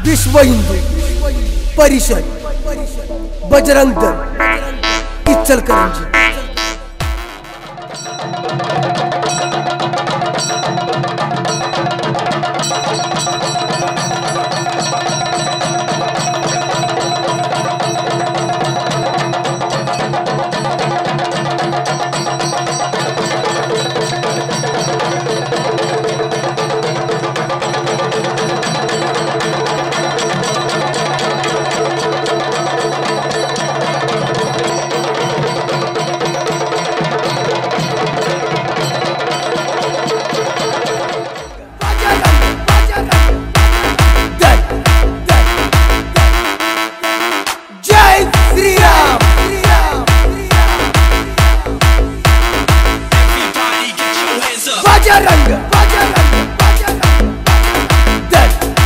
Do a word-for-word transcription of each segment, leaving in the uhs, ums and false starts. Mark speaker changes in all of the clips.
Speaker 1: विश्व Hindu Parishad Bajrang Dal Ichalkaranji. Bajrang Dal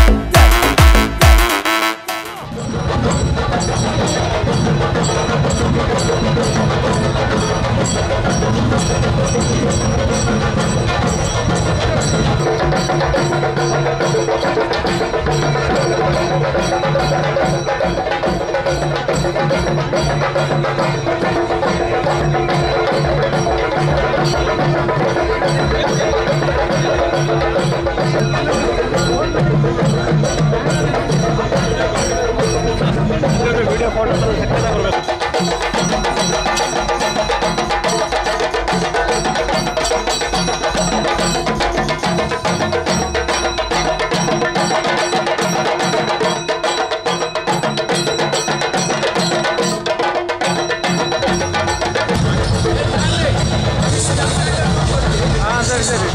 Speaker 2: video photo हाँ sir sir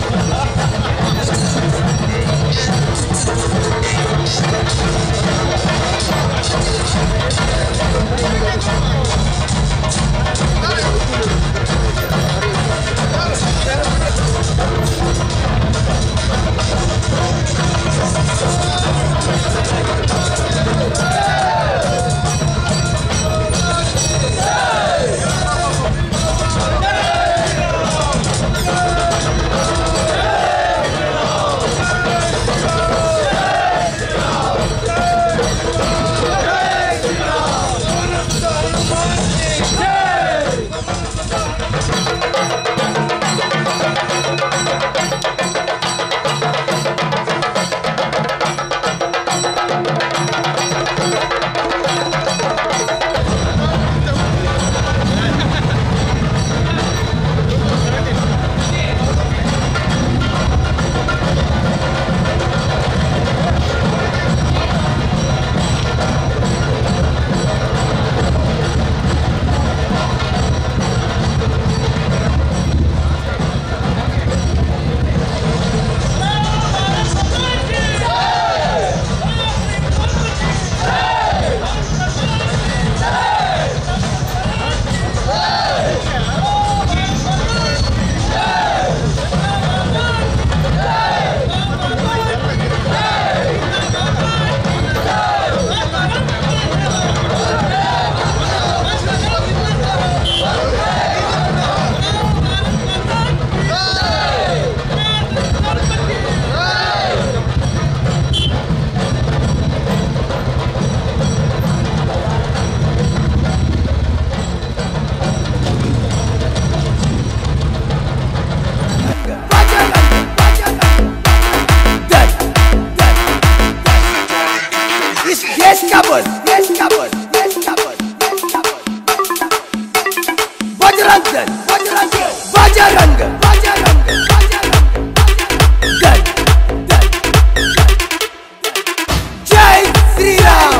Speaker 2: देश का बल देश का बल देश का बल बजरंग दल बजरंग बजरंग बजरंग दल दल जय श्री राम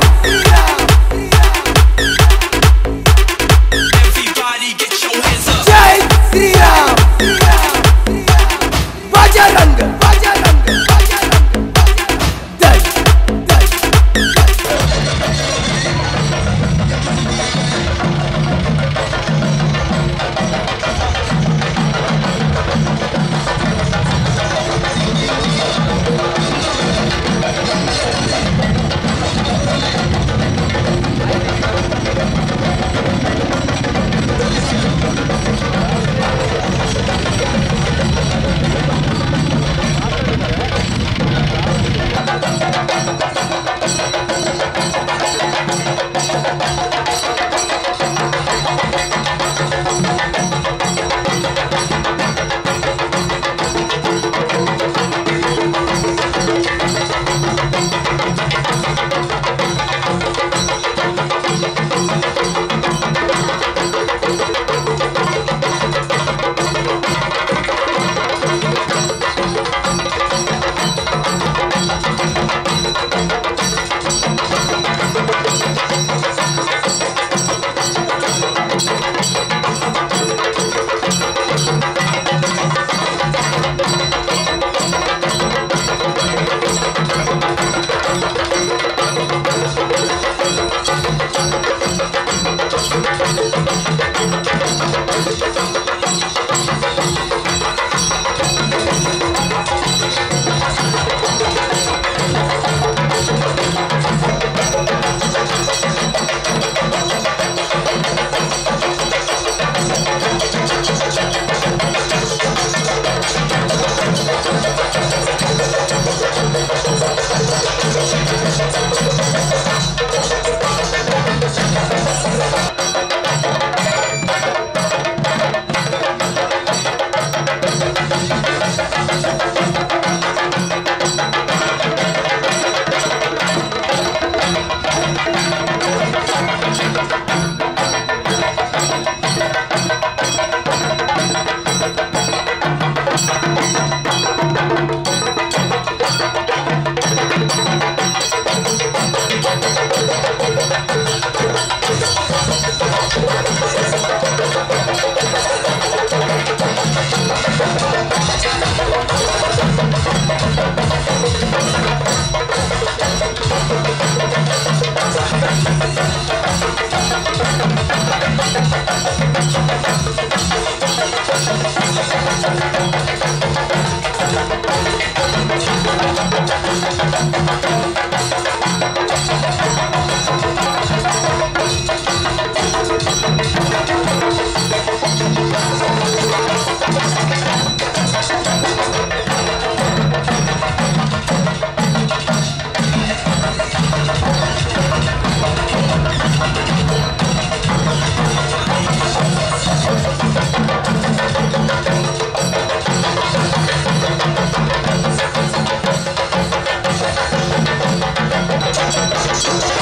Speaker 2: जय श्री राम बजरंग बजरंग बजरंग दल दल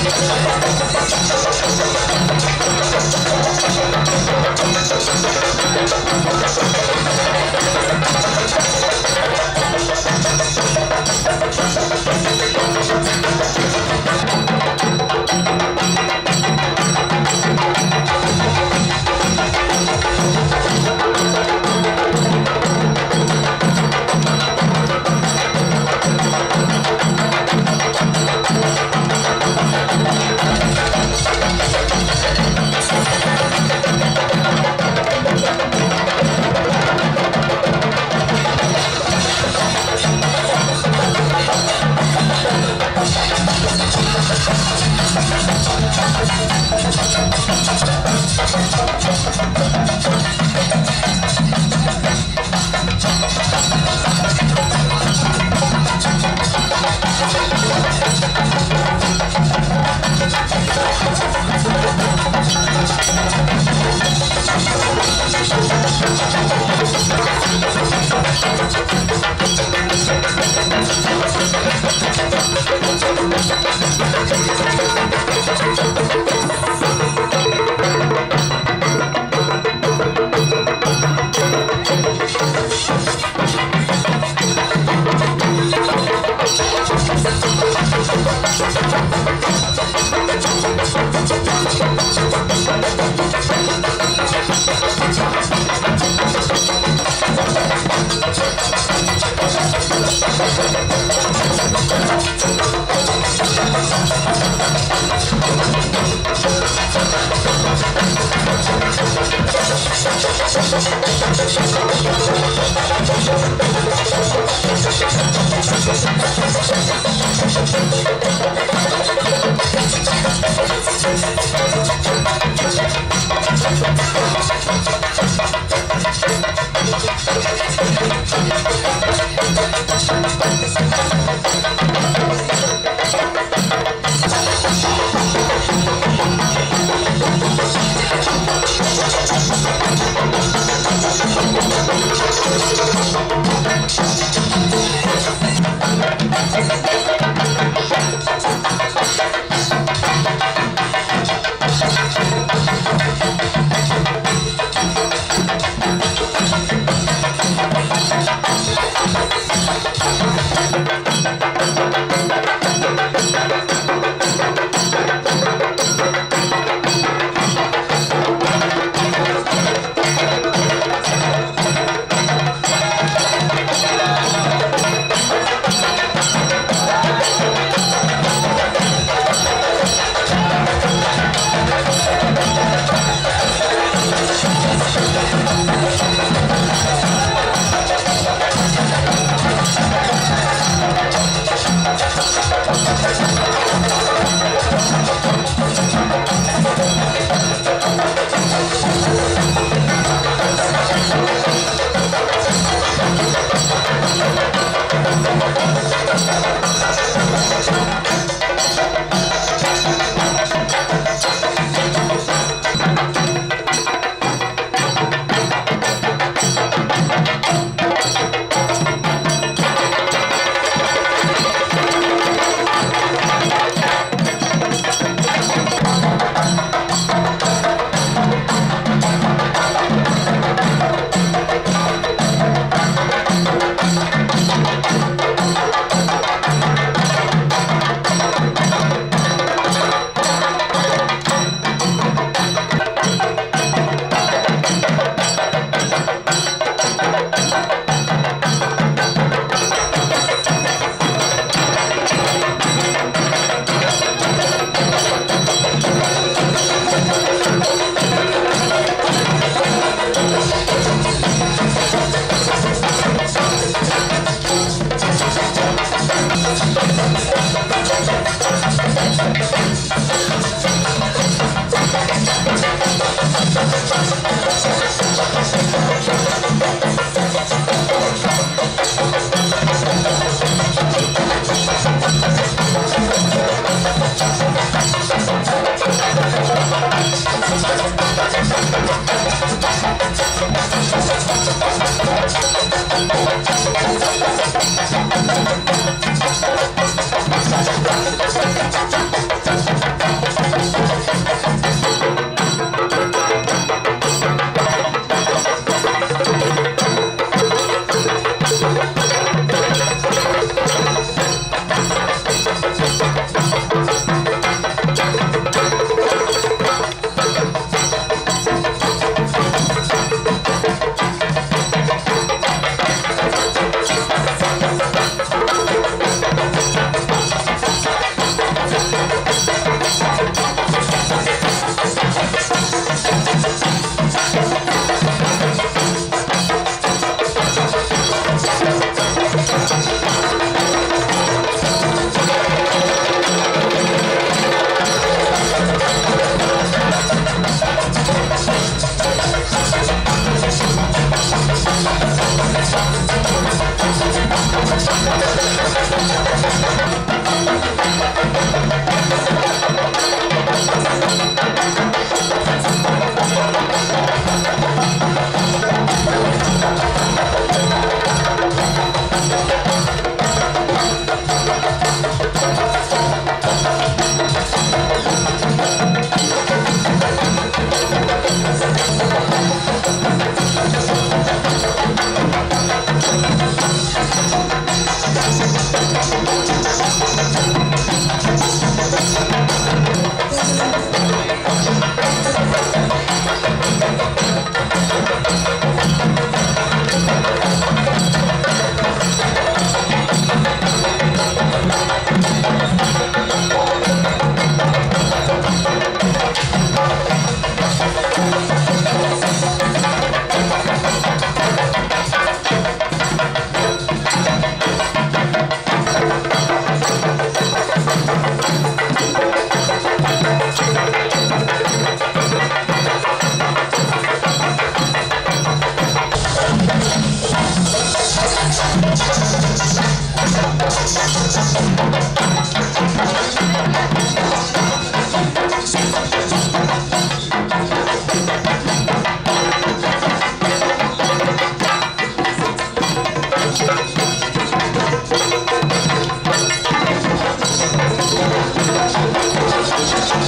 Speaker 3: Thank you.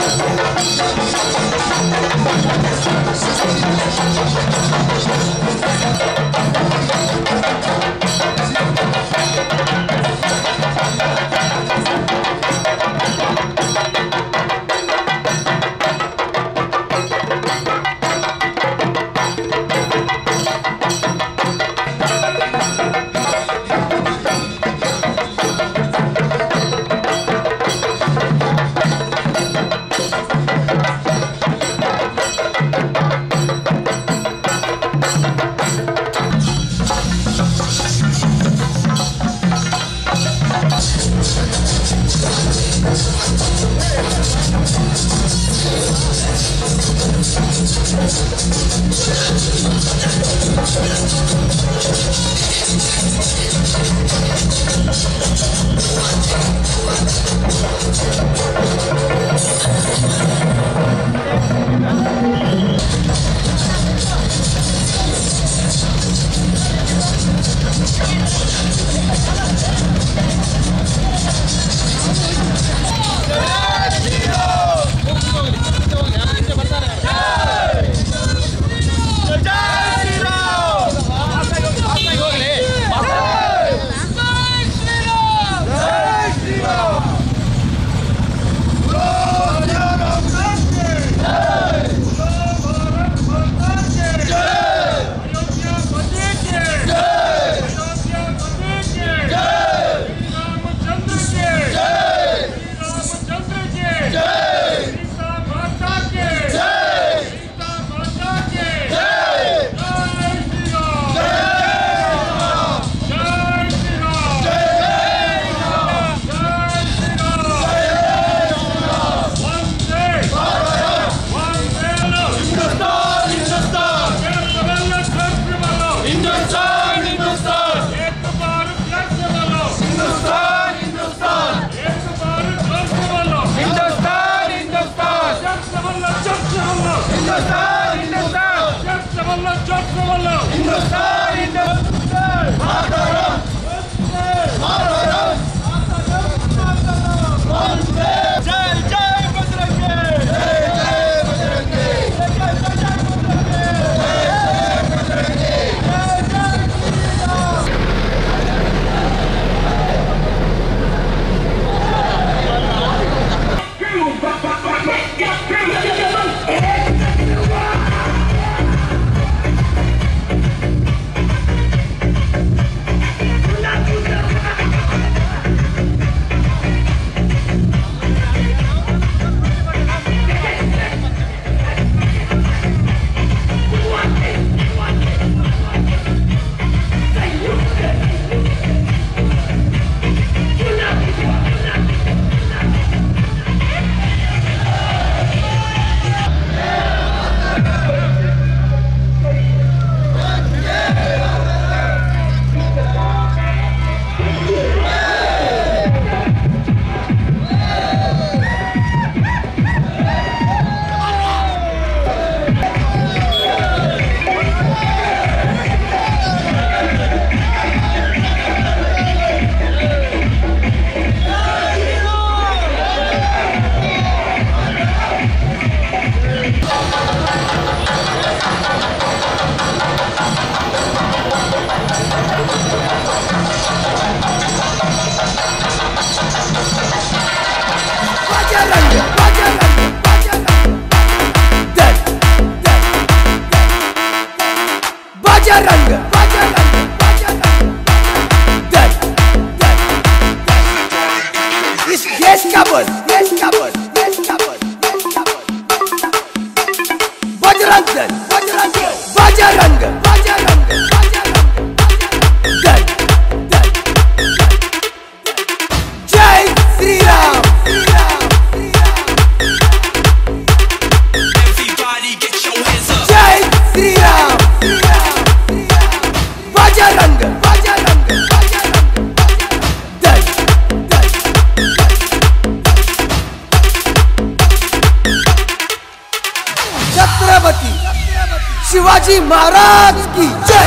Speaker 1: शिवाजी महाराज की जय।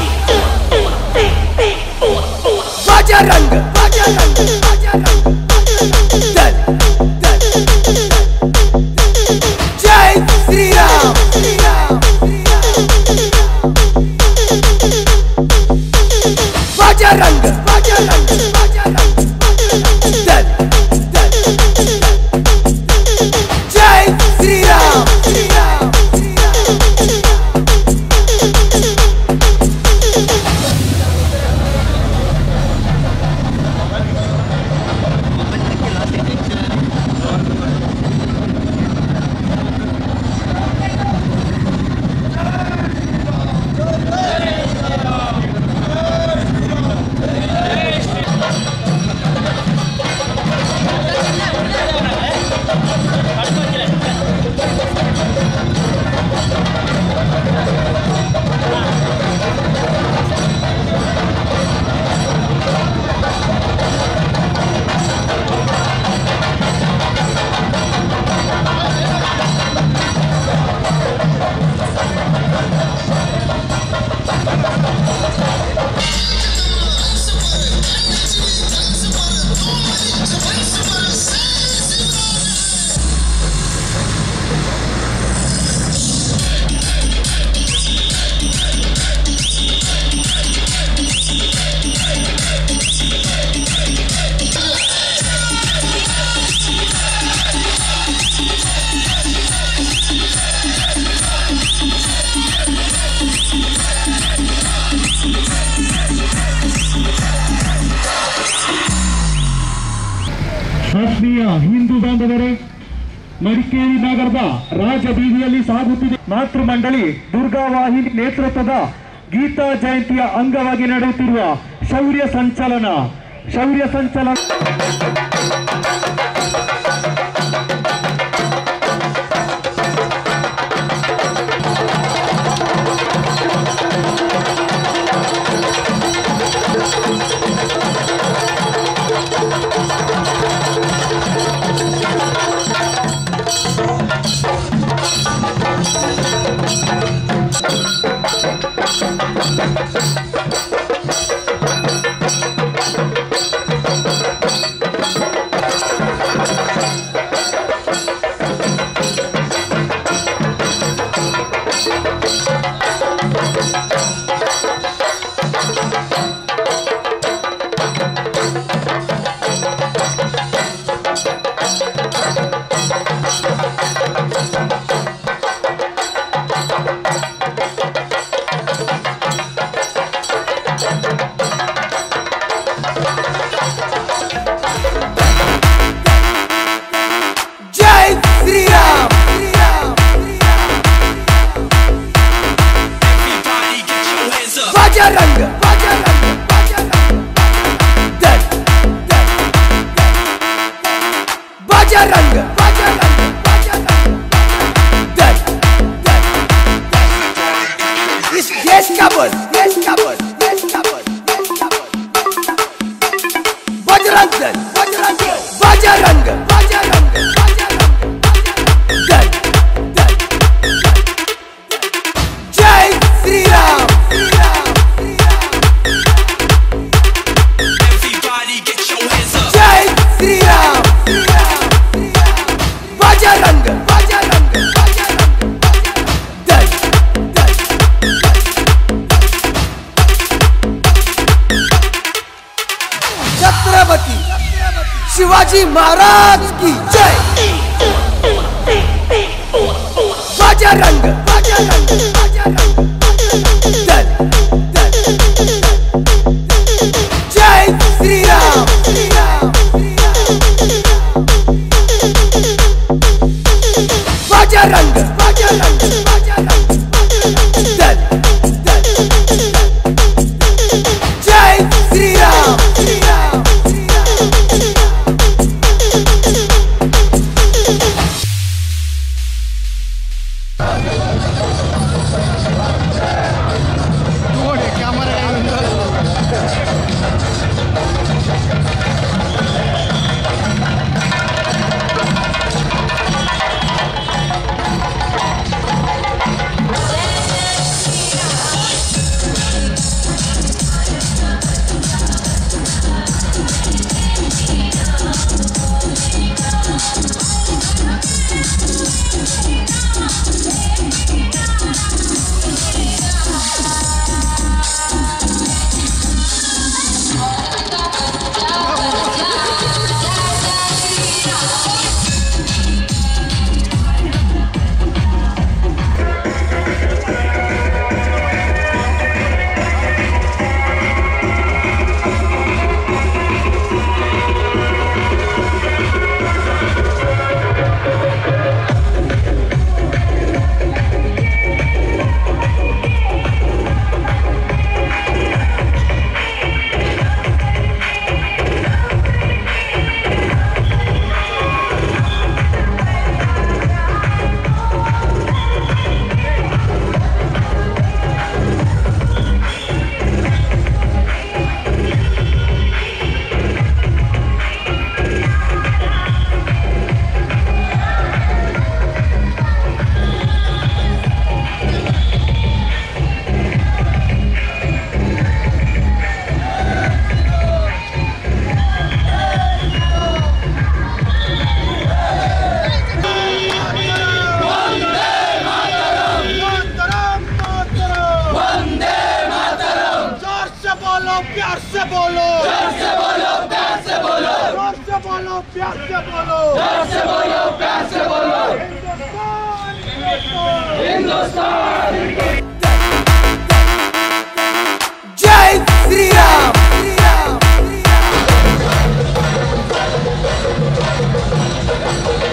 Speaker 1: बजरंग बजरंग बजरंग दल दल दल
Speaker 3: ಬಾಂಧವರೇ, ಮಡಿಕೇರಿ ನಗರದ ರಾಜಬೀದಿಯಲ್ಲಿ ಸಾಗುತ್ತಿದೆ ಮಾತೃ ಮಂಡಳಿ ದುರ್ಗಾವಾಹಿನಿ ನೇತೃತ್ವದ ಗೀತಾ ಜಯಂತಿಯ ಅಂಗವಾಗಿ ನಡೆಯುತ್ತಿರುವ ಶೌರ್ಯ ಸಂಚಲನ ಶೌರ್ಯ ಸಂಚಲನ
Speaker 1: Bajarang, Bajarang, Bajarang, Bajarang, Yes, yes, couple, yes, couple, yes, couple, yes, couple. Bajarang, Bajarang, Bajarang, Bajarang, Jai Sri Ram. Chhatrapati Shivaji Maharaj की जय। बजरंग बजरंग बजरंग दल दल जय श्री राम श्री राम बजरंग बजरंग बजरंग दल दल जय श्री राम श्री राम प्यार से बोलो, प्यार से बोलो, प्यार से बोलो, प्यार से बोलो, प्यार से बोलो, प्यार से बोलो, प्यार से बोलो। हिंदुस्तान, हिंदुस्तान। जय श्री राम, श्री राम, श्री राम।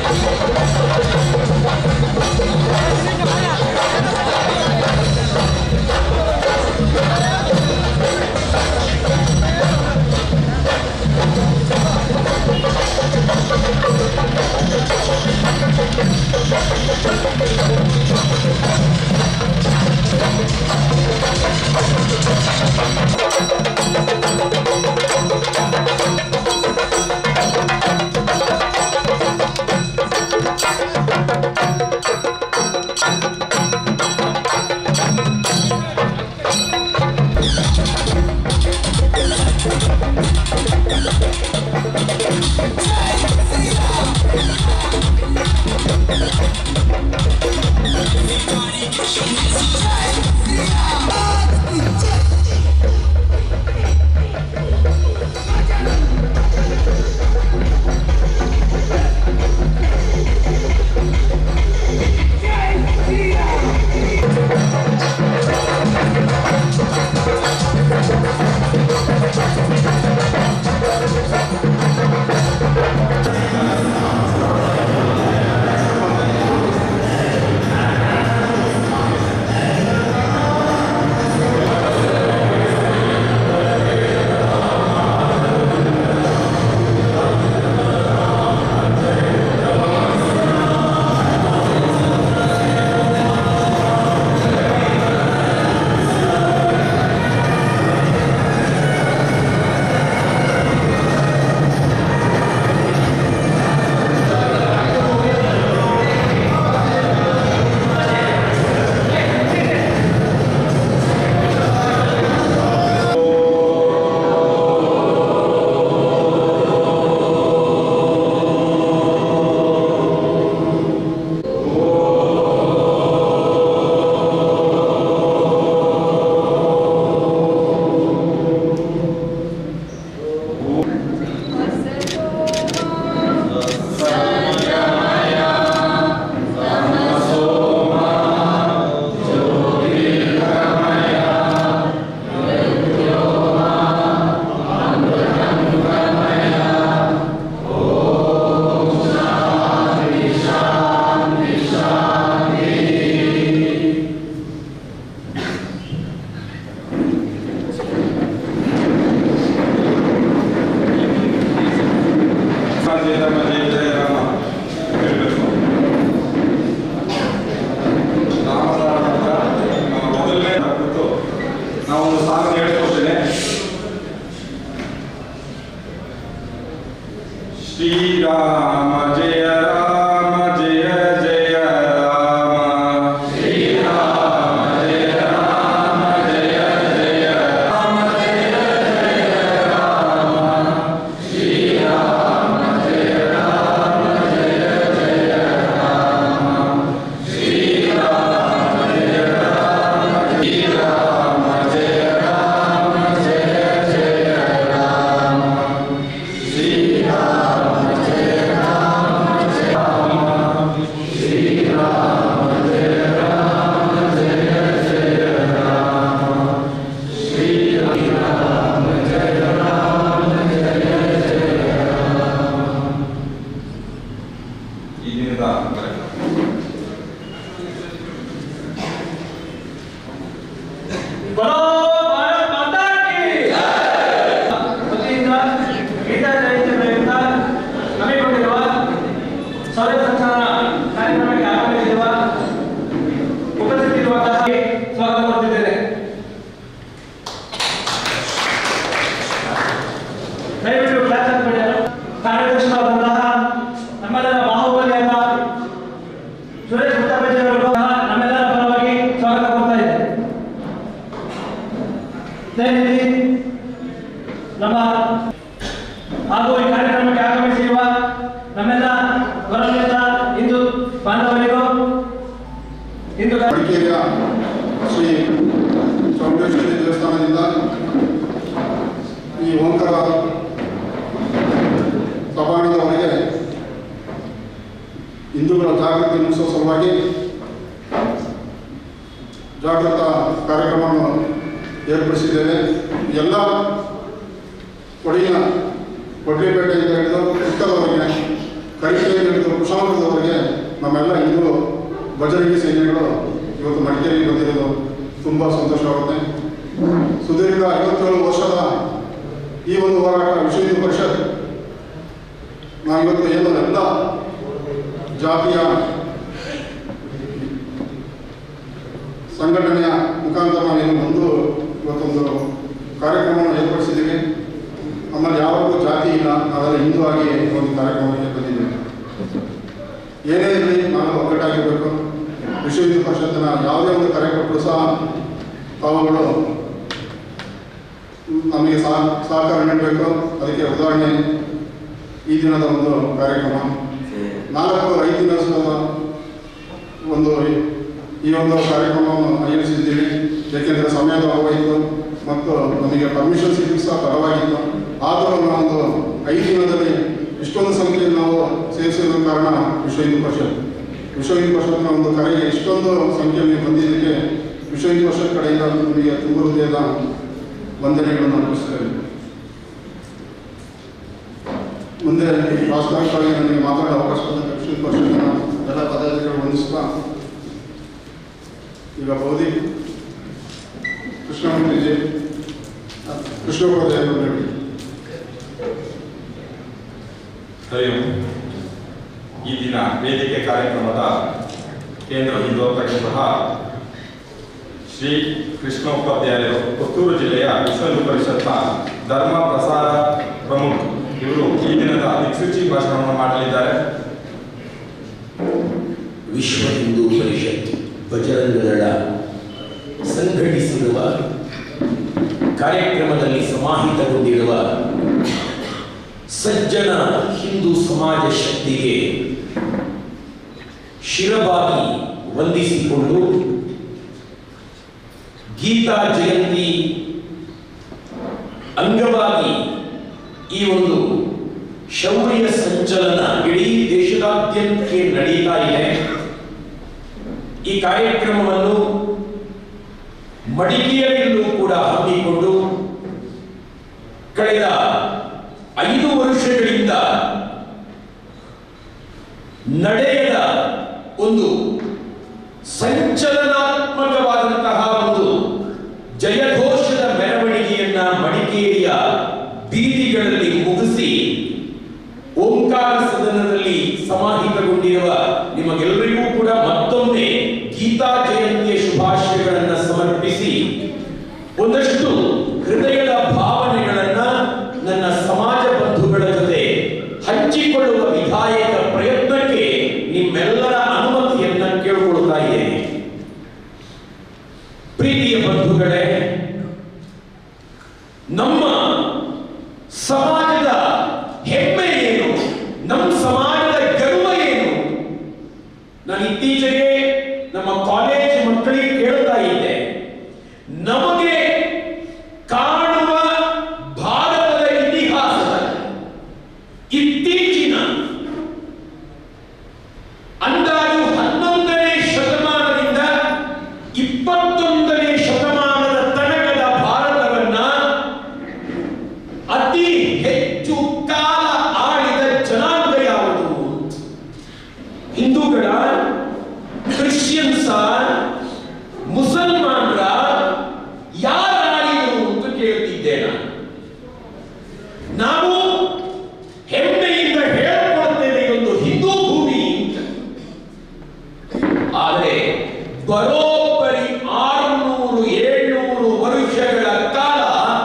Speaker 4: ಈ ದಿನದ
Speaker 5: ನಮ್ಮ ಹಾಗೂ ಈ ಕಾರ್ಯಕ್ರಮಕ್ಕೆ ಆಗಮಿಸಿರುವ ನಮ್ಮೆಲ್ಲ ಗೌರವಾನ್ವಿತ ಹಿಂದೂ ಬಾಂಧವರಿಗೂ ಹಿಂದೂ
Speaker 6: ಮಡಿಕೇರಿಯ ಶ್ರೀ ಚೌಡೇಶ್ವರಿ ದೇವಸ್ಥಾನದಿಂದ ಈ ಓಂಕಾರ ಸಭಾಂಗಣದವರೆಗೆ ಹಿಂದೂಗಳ ಜಾಗೃತಿ ಮೂಡಿಸುವ ಸಲುವಾಗಿ ಜಾಗೃತ ಕಾರ್ಯಕ್ರಮವನ್ನು ಏರ್ಪಡಿಸಿದ್ದೇವೆ. ಎಲ್ಲ ಕೊಡಿನ ಕೊಡ್ಲಿಪೇಟೆಯಿಂದ ಹಿಡಿದು ಪುತ್ತದವರೆಗೆ ಕರಿಕೆಯಿಂದ ಹಿಡಿದು ಕುಶಾಲನಗರದವರೆಗೆ ನಮ್ಮೆಲ್ಲ ಹಿಂದೂ ಬಜರಂಗಿ ಸೈನ್ಯಗಳು ಇವತ್ತು ಮಡಿಕೇರಿಗೆ ಬಂದಿರೋದು ತುಂಬ ಸಂತೋಷವಾಗುತ್ತೆ. ಸುದೀರ್ಘ ಐವತ್ತೇಳು ವರ್ಷದ ಈ ಒಂದು ಹೋರಾಟ ವಿಶ್ವ ಹಿಂದೂ ಪರಿಷತ್ ನಾವಿವತ್ತು ಏನು ಎಲ್ಲ ಜಾತಿಯ ಸಂಘಟನೆಯ ಮುಖಾಂತರ ನಾವೇನು ಒಂದು ಇವತ್ತೊಂದು ಕಾರ್ಯಕ್ರಮವನ್ನು ಏರ್ಪಡಿಸಿದ್ದೀವಿ. ನಮ್ಮಲ್ಲಿ ಯಾವಾಗಲೂ ಜಾತಿ ಇಲ್ಲ, ನಾವೆಲ್ಲ ಹಿಂದೂ ಆಗಿ ಒಂದು ಕಾರ್ಯಕ್ರಮಕ್ಕೆ ಬಂದಿದ್ದೇವೆ. ಏನೇ ಇರಲಿ ನಾವು ಒಗ್ಗಟ್ಟಾಗಿರಬೇಕು. ವಿಶ್ವ ಹಿಂದೂ ಪರಿಷತ್ತಿನ ಯಾವುದೇ ಒಂದು ಕಾರ್ಯಕ್ರಮಗಳು ಸಹ ತಾವುಗಳು ನಮಗೆ ಸಹಕಾರ ನೀಡಬೇಕು. ಅದಕ್ಕೆ ಉದಾಹರಣೆ ಈ ದಿನದ ಒಂದು ಕಾರ್ಯಕ್ರಮ ನಾಲ್ಕು ಐದು ದಿನದ ಒಂದು ಈ ಒಂದು ಕಾರ್ಯಕ್ರಮವನ್ನು ಆಯೋಜಿಸಿದ್ದೀವಿ. ಏಕೆಂದರೆ ಸಮಯದ ಅಭಾವವಿತ್ತು ಮತ್ತು ನಮಗೆ ಪರ್ಮಿಷನ್ ಸಿಗಲಿಕ್ಕೆ ಸಹ ತಡವಾಗಿತ್ತು. ಆದರೂ ನಾವೊಂದು ಐದು ದಿನದಲ್ಲಿ ಇಷ್ಟೊಂದು ಸಂಖ್ಯೆಯಲ್ಲಿ ನಾವು ಸೇರಿಸಿದ ಕಾರಣ ವಿಶ್ವ ಹಿಂದೂ ಪರಿಷತ್ ವಿಶ್ವ ಹಿಂದೂ ಪರಿಷತ್ನ ಒಂದು ಕರೆಗೆ ಇಷ್ಟೊಂದು ಸಂಖ್ಯೆಯಲ್ಲಿ ಬಂದಿದ್ದಕ್ಕೆ ವಿಶ್ವ ಹಿಂದೂ ಪರಿಷತ್ ಕಡೆಯಿಂದ ನಮಗೆ ತುಂಬ ಹೃದಯದ ವಂದನೆಗಳನ್ನು ಅರ್ಪಿಸುತ್ತೇವೆ. ಮುಂದೆ ಪ್ರಾಸ್ತಾವಿಕವಾಗಿ ನನಗೆ ಮಾತಾಡೋ ಅವಕಾಶ ವಿಶ್ವ ಹಿಂದೂ ಪರಿಷತ್ತಿನ ಎಲ್ಲ ಪದಾಧಿಕಾರಿಗಳು ವಂದಿಸುತ್ತಾ ಈಗ ಬೌದ್ಧಿ ಕೃಷ್ಣಮೂರ್ತಿಜಿ ಕೃಷ್ಣೋಪಾಧ್ಯಾಯ ಹೇಳಿ.
Speaker 4: ಹರಿ ಈ ದಿನ ವೇದಿಕೆ ಕಾರ್ಯಕ್ರಮದ ಕೇಂದ್ರ ಬಿಂದುವಾಗಿರುವಂತಹ ಶ್ರೀ ಕೃಷ್ಣೋಪಾಧ್ಯಾಯರು ಪುತ್ತೂರು ಜಿಲ್ಲೆಯ ವಿಶ್ವ ಹಿಂದೂ ಪರಿಷತ್ನ ಧರ್ಮ ಪ್ರಸಾರ ಪ್ರಮುಖ ಇವರು ಈ ದಿನದ ದಿಕ್ಸೂಚಿ ಭಾಷಣವನ್ನು ಮಾಡಲಿದ್ದಾರೆ.
Speaker 7: ವಿಶ್ವ ಹಿಂದೂ ಪರಿಷತ್ ಬಜರಂಗದಳ ಸಂಘಟಿಸಿರುವ ಕಾರ್ಯಕ್ರಮದಲ್ಲಿ ಸಮಾಹಿತಗೊಂಡಿರುವ ಸಜ್ಜನ ಹಿಂದೂ ಸಮಾಜ ಶಕ್ತಿಗೆ ಶಿರಬಾಗಿ ವಂದಿಸಿಕೊಂಡು ಗೀತಾ ಜಯಂತಿ ಅಂಗವಾಗಿ ಈ ಒಂದು ಶೌರ್ಯ ಸಂಚಲನ ಇಡೀ ದೇಶದಾದ್ಯಂತ ನಡೀತಾ ಇದೆ. ಈ ಕಾರ್ಯಕ್ರಮವನ್ನು ಮಡಿಕೇರಿಯಲ್ಲೂ ಕೂಡ ಹಮ್ಮಿಕೊಂಡು ಕಳೆದ ಐದು ವರ್ಷಗಳಿಂದ ನಡೆಯದ ಒಂದು ಸಂಚಲನಾತ್ಮಕವಾದಂತಹ ಒಂದು ಜಯಘೋಷದ ಮೆರವಣಿಗೆಯನ್ನ ಮಡಿಕೇರಿಯ ಬೀದಿಗಳಲ್ಲಿ ಮುಗಿಸಿ ಓಂಕಾರ ಸದನದಲ್ಲಿ ಸಮಾಹಿತಗೊಂಡಿರುವ ನಿಮಗೆಲ್ಲರಿಗೂ ಕೂಡ ಮತ್ತೊಮ್ಮೆ ಗೀತಾ ಜಯಂತಿಯ ಶುಭಾಶಯಗಳನ್ನು ಸಮರ್ಪಿಸಿ ಒಂದಷ್ಟು ಹೃದಯದ ಭಾವನೆಗಳನ್ನ ನನ್ನ ಸಮಾಜ ಬಂಧುಗಳ ಜೊತೆ ಹಂಚಿಕೊಳ್ಳುವ ವಿಧಾಯಕ ಪ್ರಯತ್ನಕ್ಕೆ ನಿಮ್ಮೆಲ್ಲರ ಅನುಮತಿಯನ್ನ ಕೇಳಿಕೊಳ್ತಾ ಇದ್ದೇನೆ. ಪ್ರೀತಿಯ ಬಂಧುಗಳೇ, ನಮ್ಮ ಸಮಾಜದ ಹೆಮ್ಮೆ ಏನು, ನಮ್ಮ ಸಮಾಜದ ಗರ್ವ ಏನು? ನಾನು ಇತ್ತೀಚೆಗೆ ನಮ್ಮ ಕಾಲೇಜ್ ಮಕ್ಕಳಿಗೆ ಕೇಳ್ತಾ ಇದ್ದೆ, ನಮಗೆ ಕಾಣುವ ಭಾರತದ ಇತಿಹಾಸದ ಇತ್ತೀಚಿನ ಅಂದಾಜು ಹನ್ನೊಂದನೇ ಶತಮಾನದಿಂದ ಇಪ್ಪತ್ತೊಂದನೇ ಶತಮಾನದ ತನಕದ ಭಾರತವನ್ನ ಅತಿ ಹೆಚ್ಚು ಕಾಲ ಆಳಿದ ಜನಾಂಗ ಯಾವುದು? ಹಿಂದೂಗಳ, ಕ್ರಿಶ್ಚಿಯನ್ಸ, ಮುಸಲ್ಮಾನರ ಯಾರಾಯಿತು ಅಂತ ಕೇಳ್ತಿದ್ದೆ ನಾನು. ನಾವು ಹೆಮ್ಮೆಯಿಂದ ಹೇಳಿಕೊಳ್ತೇವೆ ಇದೊಂದು ಹಿಂದೂ ಭೂಮಿ ಅಂತ. ಆದರೆ ಬರೋಬ್ಬರಿ ಆರುನೂರು ಏಳ್ನೂರು ವರ್ಷಗಳ ಕಾಲ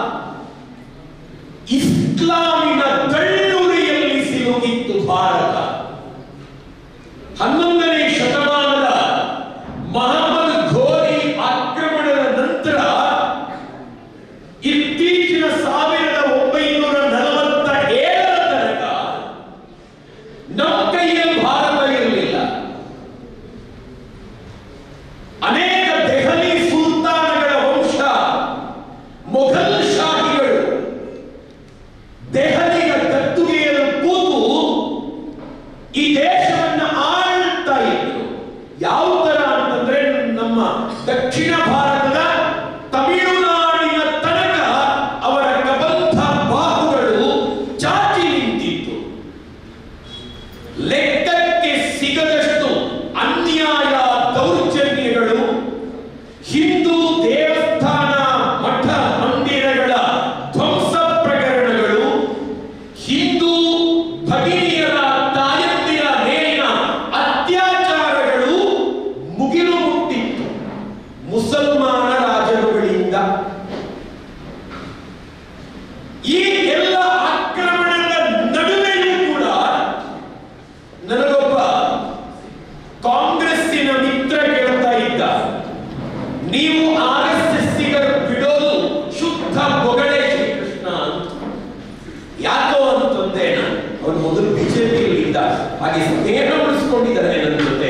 Speaker 7: ಇಸ್ಲಾಮಿನ ಕಣ್ಣುರಿಯಲ್ಲಿ ಸಿಲುಕಿತ್ತು ಭಾರತ. ಹನ್ನೊಂದನೇ ಶತಮಾನದ ಮಹಮ್ಮದ್ ಘೋರಿ ಆಕ್ರಮಣದ ನಂತರ ಇತ್ತೀಚಿನ ಸಾವಿರದ ಒಂಬೈನೂರ ನಲವತ್ತ ಏಳರ ತನಕ ನಮ್ಮ ಕೈಯಲ್ಲಿ ಭಾರತ ಇರಲಿಲ್ಲ. ಅನೇಕ ದೆಹಲಿ ಸುಲ್ತಾನಗಳ ವಂಶ ಮೊಘಲ್ ಶಾಹಿಗಳು ದೆಹಲಿಯ ಗದ್ದುಗೆಯಲ್ಲಿ ಕೂತು ಈ ದೇಶವನ್ನ ಆಳ್ತಾ ಇದ್ರು. ಯಾವ ತರ ಅಂತಂದ್ರೆ ನಮ್ಮ ದಕ್ಷಿಣ ಭಾರತದ ತಮಿಳುನಾಡಿನ ತನಕ ಅವರ ಕಬಂಧ ಬಾಹುಗಳು ಚಾಚಿ ನಿಂತಿತ್ತು. ಲೆಕ್ಕಕ್ಕೆ ಸಿಗದಷ್ಟು ಅನ್ಯಾಯ, ದೌರ್ಜನ್ಯಗಳು, ಹಿಂದೂ ದೇವಸ್ಥಾನ, ಮಠ ಮಂದಿರಗಳ ಧ್ವಂಸ ಪ್ರಕರಣಗಳು, ಹಿಂದೂ ಭಗಿನಿಯರ ತಾಯಂದಿರ ಮೇಲಿನ ಅತ್ಯಾಚಾರಗಳು ಮುಗಿಲು ಮುಟ್ಟಿತ್ತು ಮುಸಲ್ಮಾನ ರಾಜರುಗಳಿಂದ. ಈ ಎಲ್ಲ ಆಕ್ರಮಣದ ನಡುವೆಯೂ ಕೂಡ ನನಗೊಬ್ಬ ಕಾಂಗ್ರೆಸ್ಸಿನ ಮಿತ್ರ ಕೇಳ್ತಾ ಇದ್ದ, ನೀವು ಆರ್ ಎಸ್ ಎಸ್ ಬಿಡೋದು ಶುದ್ಧ ಬೊಗಳೆ ಶ್ರೀಕೃಷ್ಣ ಅಂತ. ಯಾಕೋ ಅಂತಂದೆ ನಾನು. ಅವನು ಮೊದಲು ಬಿಜೆಪಿಯಲ್ಲಿ ಇದ್ದ, ಹಾಗೆ ಸ್ನೇಹ ಉಳಿಸ್ಕೊಂಡಿದ್ದಾನೆ ನನ್ನ ಜೊತೆ.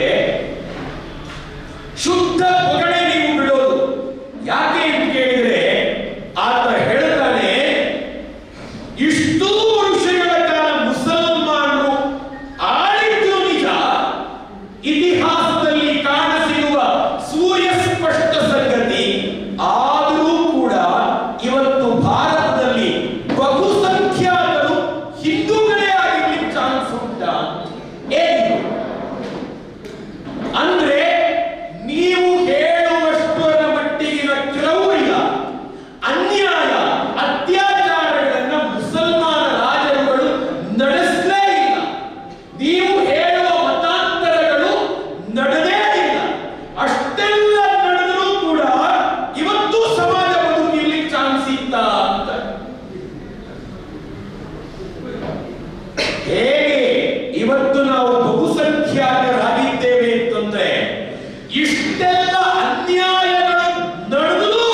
Speaker 7: ಶುದ್ಧ ಬೊಗಳೆ ನೀವು ಬಿಡೋದು ಯಾಕೆ ಅಂತ ಕೇಳಿದ್ರೆ ಆತ ಹೇಳ್ತಾನೆ, ಇಷ್ಟೂ ವರ್ಷಗಳ ಕಾಲ ಮುಸಲ್ಮಾನರು ಆಳಿದ್ದು ನಿಜ, ಇತಿಹಾಸದಲ್ಲಿ ಕಾಣಸಿಗುವ ಸೂರ್ಯ ಸ್ಪಷ್ಟ ಸಂಗತಿ. ಆದರೂ ಕೂಡ ಇವತ್ತು ಭಾರತದಲ್ಲಿ ಬಹುಸಂಖ್ಯಾತರು ಹಿಂದೂಗಳೇ ಆಗಿರ್ಲಿಕ್ಕೆ ಚಾನ್ಸ್ ಉಂಟಾ? ಏನು ಅಂದ್ರೆ ನೀವು ಹೇಳುವಷ್ಟರ ಮಟ್ಟಿಗಿನ ಕ್ರೌರ್ಯ, ಅನ್ಯಾಯ, ಅತ್ಯಾಚಾರಗಳನ್ನ ಮುಸಲ್ಮಾನ ರಾಜರುಗಳು ನಡೆಸಲೇ ಇಲ್ಲ. ನೀವು ಹೇಳುವ ಮತಾಂತರಗಳು ನಡೆದೇ ಇಲ್ಲ. ಅಷ್ಟೆಲ್ಲ ನಡೆದರೂ ಕೂಡ ಇವತ್ತು ಸಮಾಜ ಬದುಕಿರ್ಲಿಕ್ಕೆ ಚಾನ್ಸ್ ಇತ್ತ ಅಂತ. ಹೇಗೆ ಇವತ್ತು ನಾವು ಬಹುಸಂಖ್ಯಾತರಾಗಿದ್ದೇವೆ ಅಂತಂದ್ರೆ, ಇಷ್ಟೆಲ್ಲ ಅನ್ಯಾಯಗಳು ನಡೆದು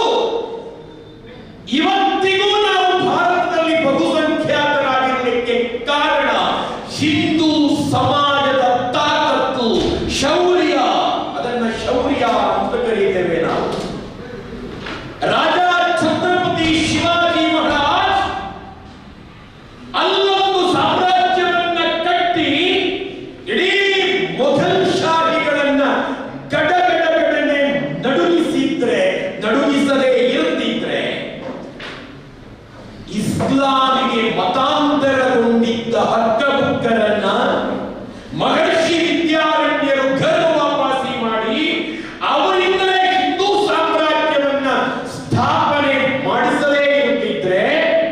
Speaker 7: ಇವತ್ತಿಗೂ ನಾವು ಭಾರತದಲ್ಲಿ ಬಹುಸಂಖ್ಯಾತರಾಗಿರಲಿಕ್ಕೆ ಕಾರಣ ಹಿಂದೂ ಸಮಾಜದ ತಾಕತ್ತು, ಶೌರ್ಯ. ಅದನ್ನ ಶೌರ್ಯ ಅಂತ ಕರೀತೇವೆ ನಾವು. ರಾಜ ಛತ್ರಪತಿ ಶಿವಾಜಿ ಮಹಾರಾಜ್ ಅಲ್ಲೊಂದು ಸಾಮ್ರಾಜ್ಯವನ್ನ ಕಟ್ಟಿ ಇಡೀ ಮೊಘಲ್ ಶಾಹಿಗಳನ್ನ ಗಡಗಡಗಡನೆ ನಡುಗಿಸಿದ್ರೆ, ನಡುಗಿಸದೇ ಇರುತ್ತಿದ್ರೆ, ಇಸ್ಲಾಮಿಗೆ ಮತಾಂತರಗೊಂಡಿದ್ದ ಹಕ್ಕಬುಕ್ಕರನ್ನ ಮಹರ್ಷಿ ವಿದ್ಯಾರಣ್ಯರು ಘರ್ ವಾಪಸಿ ಮಾಡಿ ಅವರಿಂದಲೇ ಹಿಂದೂ ಸಾಮ್ರಾಜ್ಯವನ್ನ ಸ್ಥಾಪನೆ ಮಾಡಿಸದೇ ಇರುತ್ತಿದ್ರೆ,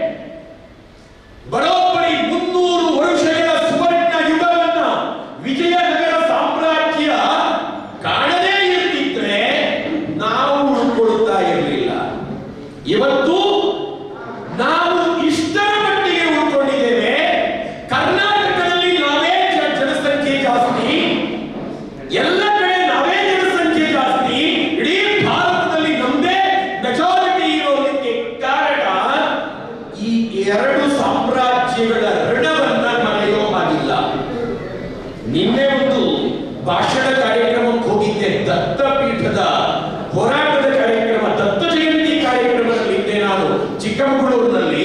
Speaker 7: ಬರೋಬ್ಬರಿ ಮುನ್ನೂರು ವರ್ಷಗಳ ಸುವರ್ಣ ಯುಗವನ್ನ ವಿಜಯನಗರ ಸಾಮ್ರಾಜ್ಯ ಕಾಣದೇ ಇರುತ್ತಿದ್ರೆ ನಾವು ಉಳ್ಕೊಳ್ತಾ ಇರಲಿಲ್ಲ. ಇವತ್ತು ನಾವು ಇಷ್ಟರ ಮಟ್ಟಿಗೆ ಉಳ್ಕೊಂಡಿದ್ದೇವೆ. ಕರ್ನಾಟಕದಲ್ಲಿ ನಾವೇ ಜ- ಜನಸಂಖ್ಯೆ ಜಾಸ್ತಿ, ಎಲ್ಲ ಕಡೆ ನಾವೇ ಜನಸಂಖ್ಯೆ ಜಾಸ್ತಿ. ಇಡೀ ಭಾರತದಲ್ಲಿ ನಮ್ದೇ ಮೆಜಾರಿಟಿ ಇರೋದಕ್ಕೆ ಕಾರಣ ಈ ಎರಡು ಸಾಮ್ರಾಜ್ಯಗಳ ಋಣವನ್ನ ಮರೆಯೋ ಹಾಗಿಲ್ಲ. ನಿನ್ನೆ ಒಂದು ಭಾಷಣ ಕಾರ್ಯಕ್ರಮಕ್ಕೆ ಹೋಗಿದ್ದೆ. ದತ್ತಪೀಠದ ಹೋರಾಟದ ಕಾರ್ಯಕ್ರಮ, ದತ್ತ ಜಯಂತಿ ಕಾರ್ಯಕ್ರಮದಲ್ಲಿದ್ದೆ ನಾನು ಚಿಕ್ಕಮಗಳೂರಿನಲ್ಲಿ.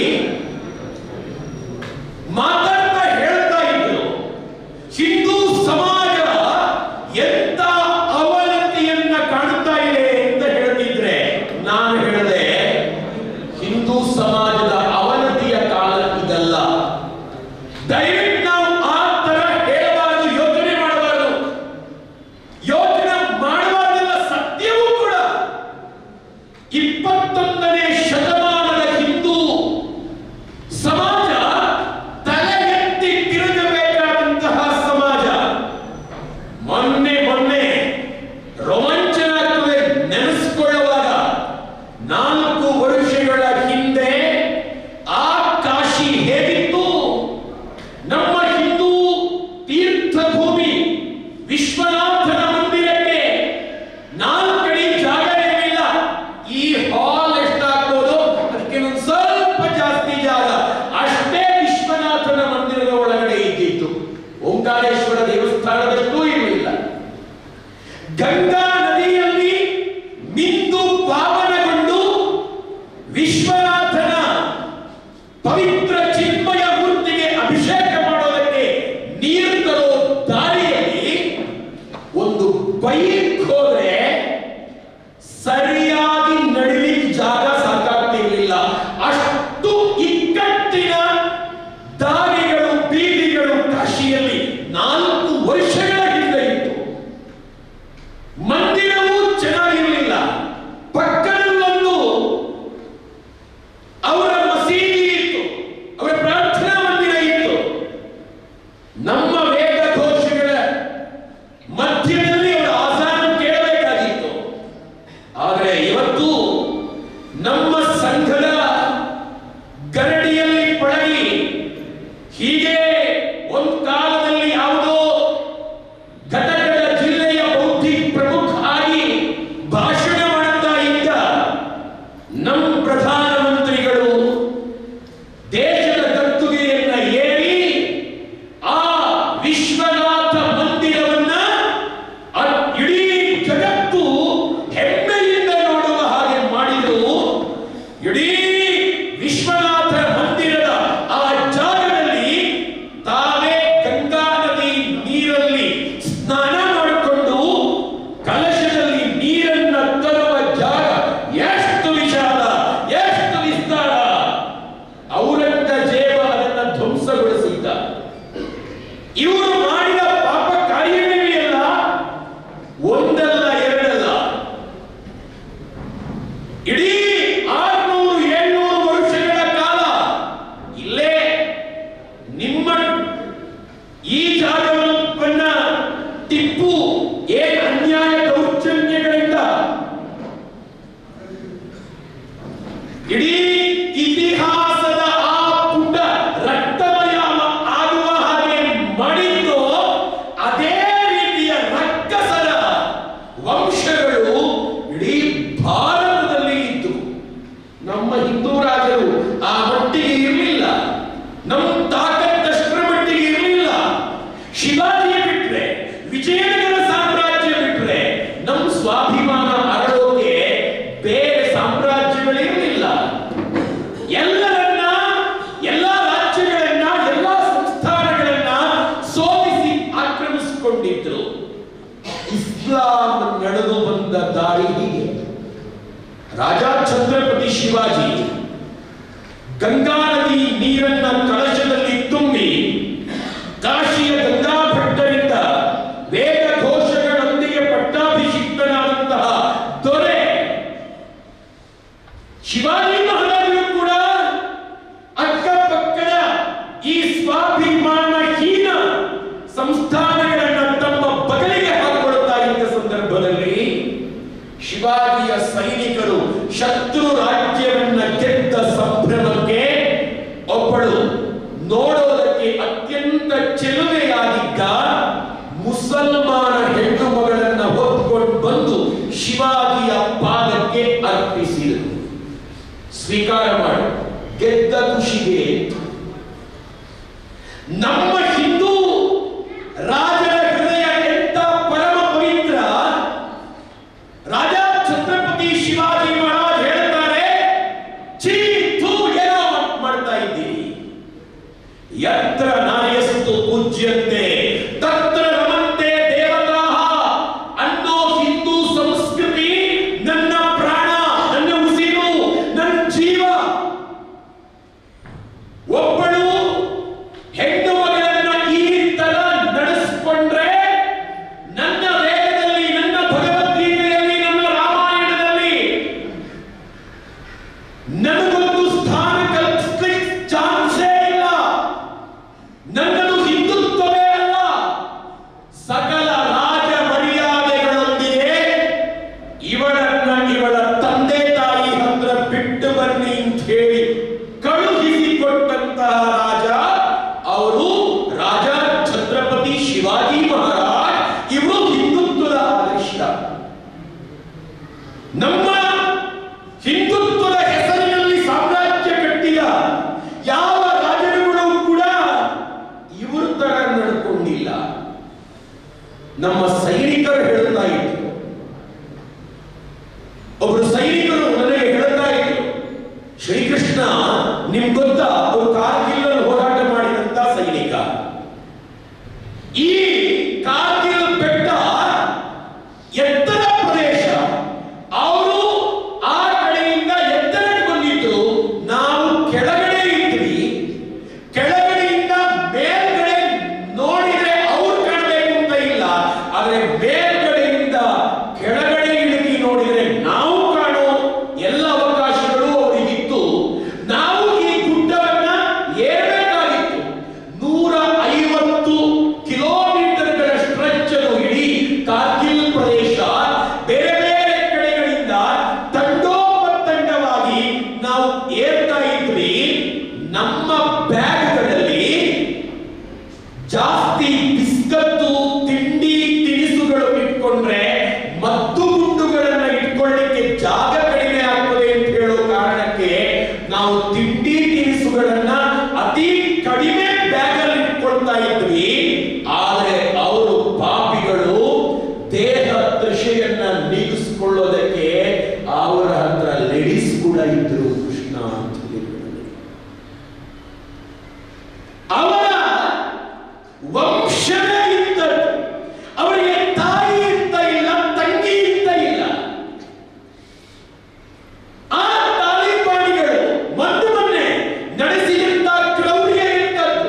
Speaker 7: ಮಾತಾಡ್ತಾ ಹೇಳ್ತಾ ಇದ್ರು, ಹಿಂದೂ ಸಮಾಜ ಎಂತ ಅವನತಿಯನ್ನ ಕಾಣ್ತಾ ಇದೆ ಅಂತ ಹೇಳ್ತಿದ್ರೆ ನಾನು ಹೇಳಿದೆ, ಹಿಂದೂ ಸಮಾಜದ ಅವನತಿಯ ಕಾಲ ಇದಲ್ಲ. ದಯವಿಟ್ಟು ನಾವು ಆ ತರ ಹೇಳಬಾರದು, ಯೋಚನೆ ಮಾಡಬಾರದು. ಮೊನ್ನೆ ಮೊನ್ನೆ ರೋಮಾಂಚನ ಆಗ್ತದೆ ನೆನೆಸ್ಕೊಳ್ಳುವಾಗ. ನಾಲ್ಕು ವರ್ಷಗಳ ಹಿಂದೆ ಆ ಕಾಶಿ ಹೇಗಿತ್ತು? ನಮ್ಮ ಹಿಂದೂ ತೀರ್ಥ ಭೂಮಿ ವಿಶ್ವನಾಥನ ಮಂದಿರಕ್ಕೆ ನಾಲ್ಕಡಿ ಜಾಗ ಇರಲಿಲ್ಲ. ಈ ಹಾಲ್ ಎಷ್ಟಾಗ್ಬೋದು ಅದಕ್ಕೆ ಒಂದು ಸ್ವಲ್ಪ ಜಾಸ್ತಿ ಜಾಗ ಅಷ್ಟೇ ವಿಶ್ವನಾಥನ ಮಂದಿರದ ಒಳಗಡೆ ಇದ್ದಿತ್ತು. ಓಂಕಾರೇಶ್ವರ ದೇವಸ್ಥಾನದಷ್ಟೂ ಇರಲಿಲ್ಲ. ಗಂಗಾ ನದಿಯಲ್ಲಿ ಮಿಂದು ಪಾವನಗೊಂಡು ವಿಶ್ವನಾಥನ ಪವಿತ್ರ ಚಿನ್ಮಯ ಮೂರ್ತಿಗೆ ಅಭಿಷೇಕ ಮಾಡೋದಕ್ಕೆ ನೀರು ತರೋ ದಾರಿಯಲ್ಲಿ ಒಂದು ಬೈಕ್ ಹೋದ್ರೆ ಸರಿಯಾಗಿ ನಡಿಲಿಕ್ಕೆ ಜಾಗ ಸಾಕಾಗ್ತಿರ್ಲಿಲ್ಲ. ಅಷ್ಟು ಇಕ್ಕಟ್ಟಿನ ದಾರಿಗಳು ಬೀದಿಗಳು ಕಾಶಿಯಲ್ಲಿ ನಾಲ್ಕು ವರ್ಷಗಳ ಹಿಂದೆ ಇತ್ತು. ಮಂದಿರವೂ ಚೆನ್ನಾಗಿರಲಿಲ್ಲ. ಪಕ್ಕದಲ್ಲೊಂದು ಅವರ ಮಸೀದಿ ಇತ್ತು, ಅವರ ಪ್ರಾರ್ಥನಾ ಮಂದಿರ ಇತ್ತು. ನಮ್ಮ ವೇದ ಘೋಷಗಳ ಮಧ್ಯದಲ್ಲಿ ಅವರ ಆಸಾನ ಕೇಳಬೇಕಾಗಿತ್ತು. ಆದರೆ ಇವತ್ತು ನಮ್ಮ ಸಂಘದ ಗರಡಿಯಲ್ಲಿ ಪಳಗಿ ಹೀಗೆ ಒಂದು ಕಾಲದಲ್ಲಿ ಯಾವುದೋ ಘಟಕದ ಜಿಲ್ಲೆಯ ಬೌದ್ಧಿಕ ಪ್ರಮುಖ ಆಗಿ ಭಾಷಣ ಮಾಡುತ್ತಾ ಇದ್ದ ನಮ್ಮ ಪ್ರಧಾನಮಂತ್ರಿಗಳು ದೇಶದ ಗದ್ದುಗೆಯನ್ನ ಏರಿ ಆ ವಿಶ್ವನಾಥ ಮಂದಿರವನ್ನ ಅ- ಇಡೀ ಜಗತ್ತು ಹೆಮ್ಮೆಯಿಂದ ನೋಡುವ ಹಾಗೆ ಮಾಡಿದರು. ಇಡೀ ವಿಶ್ವನಾಥ ಮಂದಿರದ ಆ ಜಾಗದಲ್ಲಿ ತಾವೇ ಗಂಗಾ ನದಿ ನೀರಲ್ಲಿ ಸ್ನಾನ ಮಾಡಿಕೊಂಡು ಕಲಶದಲ್ಲಿ ನೀರನ್ನ ತರುವ ಜಾಗ ಎಷ್ಟು ವಿಶಾಲ, ಎಷ್ಟು ವಿಸ್ತಾರ. ಔರಂಗಜೇಬ ಅದನ್ನ ಧ್ವಂಸಗೊಳಿಸಿದ್ದ. ಇವರು ಮಾಡಿದ ಪಾಪ ಕಾರ್ಯಗಳಿವೆಲ್ಲ ಒಂದಲ್ಲ ಎರಡಲ್ಲ, ಇಡೀ ಆರ್ನೂರು ಏಳ್ನೂರು ವರ್ಷಗಳ ಕಾಲ ಇಲ್ಲೇ ನಿಮ್ಮ ಈ ಜಾಗವನ್ನ ಟಿಪ್ಪು ಏನ್ ಅನ್ಯಾಯ ದೌರ್ಜನ್ಯಗಳಿಂದ ಇಡೀ ಇತಿಹಾಸದ ಆ ಪುಟ ರಕ್ತಮಯ ಆಗುವ ಹಾಗೆ ಮಾಡಿದ್ದು, ಅದೇ ರೀತಿಯ ರಕ್ಕಸರ ವಂಶಗಳು ಇಡೀ ಭಾರತದಲ್ಲಿ ಇದ್ದು. ನಮ್ಮ ಹಿಂದೂ ರಾಜರು ಆ ಮಟ್ಟಿಗೆ ಇರಲಿಲ್ಲ, ನಮ್ಮ ತಾಕತ್ತಷ್ಟರ ಮಟ್ಟಿಗೆ ಇರಲಿಲ್ಲ. ಶಿವಾಜಿ ಬಿಟ್ರೆ, ವಿಜಯನಗರ ಸಾಮ್ರಾಜ್ಯ ಬಿಟ್ರೆ ನಮ್ಮ ಸ್ವಾಭಿಮಾನ ಅರಳೋಕೆ ಬೇರೆ ಸಾಮ್ರಾಜ್ಯಗಳಿರಲಿಲ್ಲ. ಎಲ್ಲರನ್ನ, ಎಲ್ಲ ರಾಜ್ಯಗಳನ್ನ, ಎಲ್ಲ ಸಂಸ್ಥಾನಗಳನ್ನ ಸೋಲಿಸಿ ಆಕ್ರಮಿಸಿಕೊಂಡಿದ್ರು. ಇಸ್ಲಾಂ ನಡೆದು ಬಂದ ದಾರಿ ಹೀಗೆ. ರಾಜ ಛತ್ರಪತಿ ಶಿವಾಜಿ ಗಂಗಾ ನದಿ ನೀರನ್ನ ಕಲಶದಲ್ಲಿ ತುಂಬಿ ಕಾಶಿಯ ಗಂಗಾ ಭಟ್ಟರಿಂದ ವೇದ ಘೋಷಗಳೊಂದಿಗೆ ಪಟ್ಟಾಭಿಷಿಕ್ತನಾದಂತಹ ದೊರೆ ಶಿವಾಜಿ ಮಹಾರಾಜರು ಕೂಡ ಅಕ್ಕಪಕ್ಕದ ಈ ಸ್ವಾಭಿಮಾನಹೀನ ಸಂಸ್ಥಾನಗಳನ್ನ ತಮ್ಮ ಬಗಲಿಗೆ ಹಾಕಿಕೊಳ್ಳುತ್ತಾ ಇದ್ದ ಸಂದರ್ಭದಲ್ಲಿ ಶಿವಾಜಿಯ ಸೈನಿಕರು ಶತ್ರು ರಾಜ್ಯವನ್ನ ಗೆದ್ದ ಸಂಭ್ರಮಕ್ಕೆ ಒಬ್ಬಳು ನೋಡೋದಕ್ಕೆ ಅತ್ಯಂತ ಚೆಲುವೆಯಾಗಿದ್ದ ಮುಸಲ್ಮಾನ ಹೆಣ್ಣು ಮಗಳನ್ನ ಹೊತ್ಕೊಂಡು ಬಂದು ಶಿವಾಜಿಯ ಪಾದಕ್ಕೆ ಅರ್ಪಿಸಿದರು. ಸ್ವೀಕಾರ ಮಾಡಿ ಗೆದ್ದ ಖುಷಿಗೆ ನಮ್ಮ ಹಿಂದೂ ರಾಜರ ಹೃದಯ ಎಂತ ಪರಮ ಪವಿತ್ರ. ರಾಜ ಛತ್ರಪತಿ ಶಿವಾಜಿ ಮಹಾರಾಜ್ ಹೇಳ್ತಾರೆ, ಛೀ ಥೂ ಏನೋ ಮಾಡ್ತಾ ಇದ್ದೀರಿ. ಯತ್ರ ನಾರ್ಯಸ್ತು ಪೂಜ್ಯಂತೆ ತತ್ರ ರಮಂತೆ ದೇವತಾಃ ಅನ್ನೋ ಹಿಂದೂ ಸಂಸ್ಕೃತಿ ನನ್ನ ಪ್ರಾಣ, ನನ್ನ ಉಸಿರು, ನನ್ನ ಜೀವ. ಒಬ್ಬಳು ಹೆಣ್ಣು ಮಗಳ ನಮ್ಮ ಸೈನಿಕರು ಹೇಳುತ್ತಾ ಇದ್ರು. ಒಬ್ಬರು ಸೈನಿಕರು ನನಗೆ ಹೇಳುತ್ತಾ ಇದ್ರು, ಶ್ರೀಕೃಷ್ಣ ನಿಮ್ ಗೊತ್ತಾ ಅವರು ಕಾರ್ಗಿಲ್ ಹೋರಾಟ ಮಾಡಿದಂತ ಸೈನಿಕ. ಈ ಕಾರ್ಗಿಲ್ ಬೆಟ್ಟ ಎತ್ತರ ಪ್ರದೇಶ, ಅವರು ಆ ಕಡೆಯಿಂದ ಎತ್ತರಕ್ಕೆ ಬಂದಿದ್ದು, ನಾವು ಕೆಳಗಡೆ ಇದ್ವಿ. ಕೆಳಗಡೆಯಿಂದ ಮೇಲ್ಗಡೆ ನೋಡಿದ್ರೆ ಅವ್ರು ಕಾಣಬೇಕು ಅಂತ ಇಲ್ಲ, ಆದ್ರೆ ಮೇಲ್ಗಡೆಯಿಂದ ಕೆಳಗಡೆ ಇಳಿದು ನೋಡಿದ್ರೆ ನಾವು ಕಾಣೋ ಎಲ್ಲ ಅವಕಾಶಗಳು ಅವರಿಗಿತ್ತು. ನಾವು ಈ ಗುಡ್ಡವನ್ನ ಏರಬೇಕಾಗಿತ್ತು. ನೂರ ಐವತ್ತು ಕಿಲೋಮೀಟರ್ಗಳ ಸ್ಟ್ರೆಚ್ ಅನ್ನು ಇಡೀ ಕಾರ್ಗಿಲ್ ಪ್ರದೇಶ ಬೇರೆ ಬೇರೆ ಕಡೆಗಳಿಂದ ತಂಡೋಪತಂಡವಾಗಿ ನಾವು ಏರ್ತಾ ಇದ್ವಿ. ನಮ್ಮ ಬ್ಯಾಗ್ಗಳಲ್ಲಿ ಜಾಸ್ತಿ ಬಿಸ್ಕತ್ತು ತಿಂಡಿ ತಿನಿಸುಗಳು ಇಟ್ಕೊಂಡ್ರೆ ಮದ್ದು ಗುಂಡುಗಳನ್ನ ಇಟ್ಕೊಳ್ಳಿಕ್ಕೆ ಜಾಗ ಕಡಿಮೆ ಆಗ್ತದೆ ಅಂತ ಹೇಳೋ ಕಾರಣಕ್ಕೆ ನಾವು ತಿಂಡಿ ತಿನಿಸುಗಳನ್ನ ಅತಿ ಕಡಿಮೆ ಬ್ಯಾಗ್ ಅಲ್ಲಿ ಇಟ್ಕೊಳ್ತಾ ಇದ್ವಿ. ಆದ್ರೆ ಅವರು ಪಾಪಿಗಳು ದೇಹ ದಶೆಯನ್ನ ನೀಗಿಸಿಕೊಳ್ಳೋದಕ್ಕೆ ಅವರ ಹತ್ರ ಲೇಡೀಸ್ ಕೂಡ ಇದ್ರು. ಕೃಷ್ಣ ಅಂತ ಅವರ ವಂಶವೇ ಇದ್ದರು. ಅವರಿಗೆ ತಾಯಿ ಅಂತ ಇಲ್ಲ, ತಂಗಿ ಅಂತ ಇಲ್ಲ. ಆ ತಾಲಿಬಾನಿಗಳು ಮೊನ್ನೆ ಮೊನ್ನೆ ನಡೆಸಿದಂತ ಕ್ರೌರ್ಯ ಇದ್ದದ್ದು.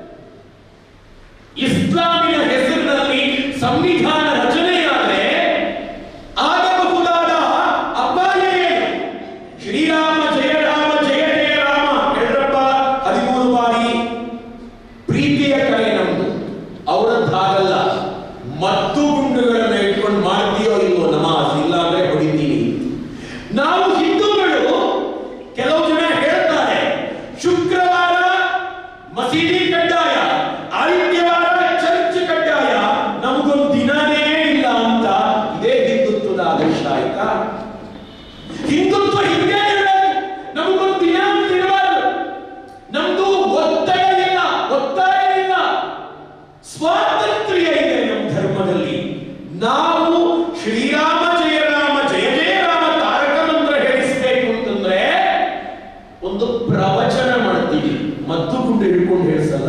Speaker 7: ಇಸ್ಲಾಮಿನ ಹೆಸರಿನಲ್ಲಿ ಸಂವಿಧಾನ ರಚನೆಯಾದರೆ ಆಗಬಹುದಾದ ಅಪಾಯ ಏನು? ಶ್ರೀರಾಮ ಜಯ ರಾಮ ಜಯ ಜಯ ರಾಮ ಹೇಳ್ರಪ್ಪ ಹದಿಮೂರು ಬಾರಿ. ಪ್ರೀತಿಯ ಕಲೆ ನಮ್ದು, ಅವರದ್ದಾಗಲ್ಲ. ಮದ್ದು ಗುಂಡುಗಳನ್ನ ಇಟ್ಕೊಂಡು ಮಾಡ್ತೀಯೋ ಇಲ್ವೋ ನಮಾಜ್, ಇಲ್ಲ ಅಂದ್ರೆ ಹೊಡಿತೀವಿ. ನಾವು ಹಿಂದೂಗಳು ಕೆಲವು ಜನ ಹೇಳ್ತಾರೆ ಶುಕ್ರವಾರ ಮಸೀದಿ ಕಡ್ಡಾಯ, ಆದಿತ್ಯವಾರ ಚರ್ಚ್ ಕಡ್ಡಾಯ, ನಮಗೊಂದು ದಿನನೇ ಇಲ್ಲ ಅಂತ. ಇದೇ ಹಿಂದುತ್ವದ ಆದರ್ಶ ಆಯ್ತಾ? ಹಿಂದುತ್ವ ಹಿಂದೆ ಇರಬೇಕು, ನಮಗೊಂದು ದಿನ ಇರಬಾರದು. ನಮ್ದು ಒತ್ತಡ ಇಲ್ಲ, ಒತ್ತಾಯ ಇಲ್ಲ, ಸ್ವಾತಂತ್ರ್ಯ ಇದೆ ನಮ್ಮ ಧರ್ಮದಲ್ಲಿ. ನಾವು ಶ್ರೀರಾಮ ಜಯ ರಾಮ ಜಯ ಜಯ ರಾಮ ತಾರಕ ಮಂತ್ರ ಹೇಳಿಸ್ಬೇಕು ಅಂತಂದ್ರೆ ಒಂದು ಪ್ರವಚನ ಮಾಡ್ತೀವಿ. ಮದ್ದು ಗುಂಡು ಹಿಡ್ಕೊಂಡು ಹೇಳಿಸಲ್ಲ,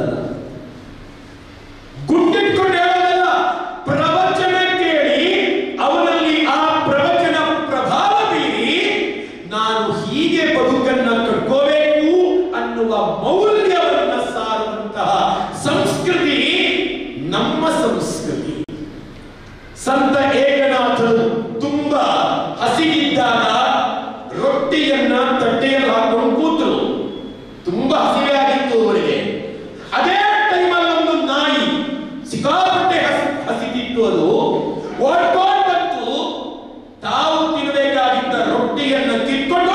Speaker 7: ಗುಂಡಿಟ್ಕೊಂಡು ಹೇಳೋದಲ್ಲ. ಪ್ರವಚನ ಕೇಳಿ ಅವನಲ್ಲಿ ಆ ಪ್ರವಚನ ಪ್ರಭಾವ ಬೀರಿ ನಾನು ಹೀಗೆ ಬದುಕನ್ನ ಕಟ್ಕೋಬೇಕು ಅನ್ನುವ ಮೌಲ್ಯವನ್ನ ಸಾರುವಂತಹ ಸಂಸ್ಕೃತಿ ನಮ್ಮ ಸಂಸ್ಕೃತಿ. ಸಂತ ಏಕನಾಥರು ತುಂಬಾ ಹಸಿವಿದ್ದಾಗ ರೊಟ್ಟಿಯನ್ನ ತಟ್ಟೆಯಲ್ಲಿ ಹಾಕೊಂಡು ಕೂತರು. ತುಂಬಾ ಹಸಿವೆ ಆಗಿತ್ತು ಅವರಿಗೆ. ಅದೇ ಟೈಮಲ್ಲಿ ಒಂದು ನಾಯಿ ಸಿಕ್ಕಾಪಟ್ಟೆ ಹಸಿದಿತ್ತು. ಅದು ಓಡ್ಕೊಂಡು ಬಂತು, ತಾವು ತಿನ್ನಬೇಕಾಗಿದ್ದ ರೊಟ್ಟಿಯನ್ನ ಕಿತ್ಕೊಂಡು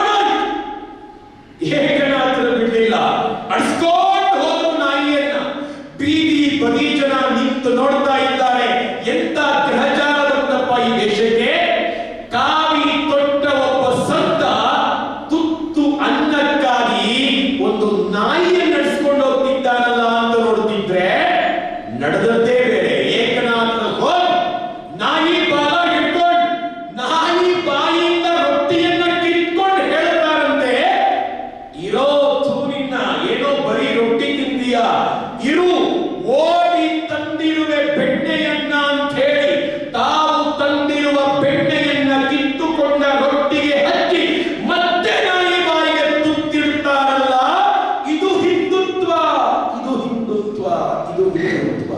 Speaker 7: ಏಕನಾಥರು ಬಿಡಲಿಲ್ಲ, ಅಡಿಸ್ಕೊಂಡು ಹೋದ್ರು ನಾಯಿಯನ್ನ. ಬೀದಿ ಬದಿ ಜನ ನಿಂತು ನೋಡ್ತಾ ಇದ್ದಾರೆ. ಎಂತ ಗ್ರಹಚಾರ ಬಂತಪ್ಪ ಈ ದೇಶಕ್ಕೆ. ಕಾವಿ ತೊಟ್ಟ ಒಬ್ಬ ಸಂತ ತುತ್ತು ಅನ್ನಕ್ಕಾಗಿ ಒಂದು ನಾಯಿಯನ್ನು ನಡೆಸ್ಕೊಂಡು ಹೋಗ್ತಿದ್ದಾನಲ್ಲ ಅಂತ ನೋಡ್ತಿದ್ರೆ ನಡೆದದ್ದೇ ಬೇರೆ. ಏಕನಾಥನ ಹೋಗಿ ನಾಯಿ ಬಾಲ ಹಿಡ್ಕೊಂಡು ನಾಯಿ ಬಾಯಿಯಿಂದ ರೊಟ್ಟಿಯನ್ನ ಕಿತ್ಕೊಂಡು ಹೇಳ್ತಾರಂತೆ, ಇರೋ ತೂನಿನ್ನ ಏನೋ ಬರೀ ರೊಟ್ಟಿ ತಿಂದೀಯಾ, ಇರು ಓಡಿ ತಂದಿರುವೆ ಬೆಣ್ಣೆಯನ್ನ ಅಂತ ಹೇಳಿ ತಾವು ತಂದಿರುವ ಬೆಣ್ಣೆಯನ್ನ ಕಿತ್ತುಕೊಂಡ ರೊಟ್ಟಿಗೆ ಹಚ್ಚಿ ಮತ್ತೆ ನಾಯಿ ಬಾಯಿಗೆ ತುತ್ತಿಡ್ತಾರಲ್ಲ. ಇದು ಹಿಂದುತ್ವ, ಇದು ಹಿಂದುತ್ವ, ಇದು ಹಿಂದುತ್ವ.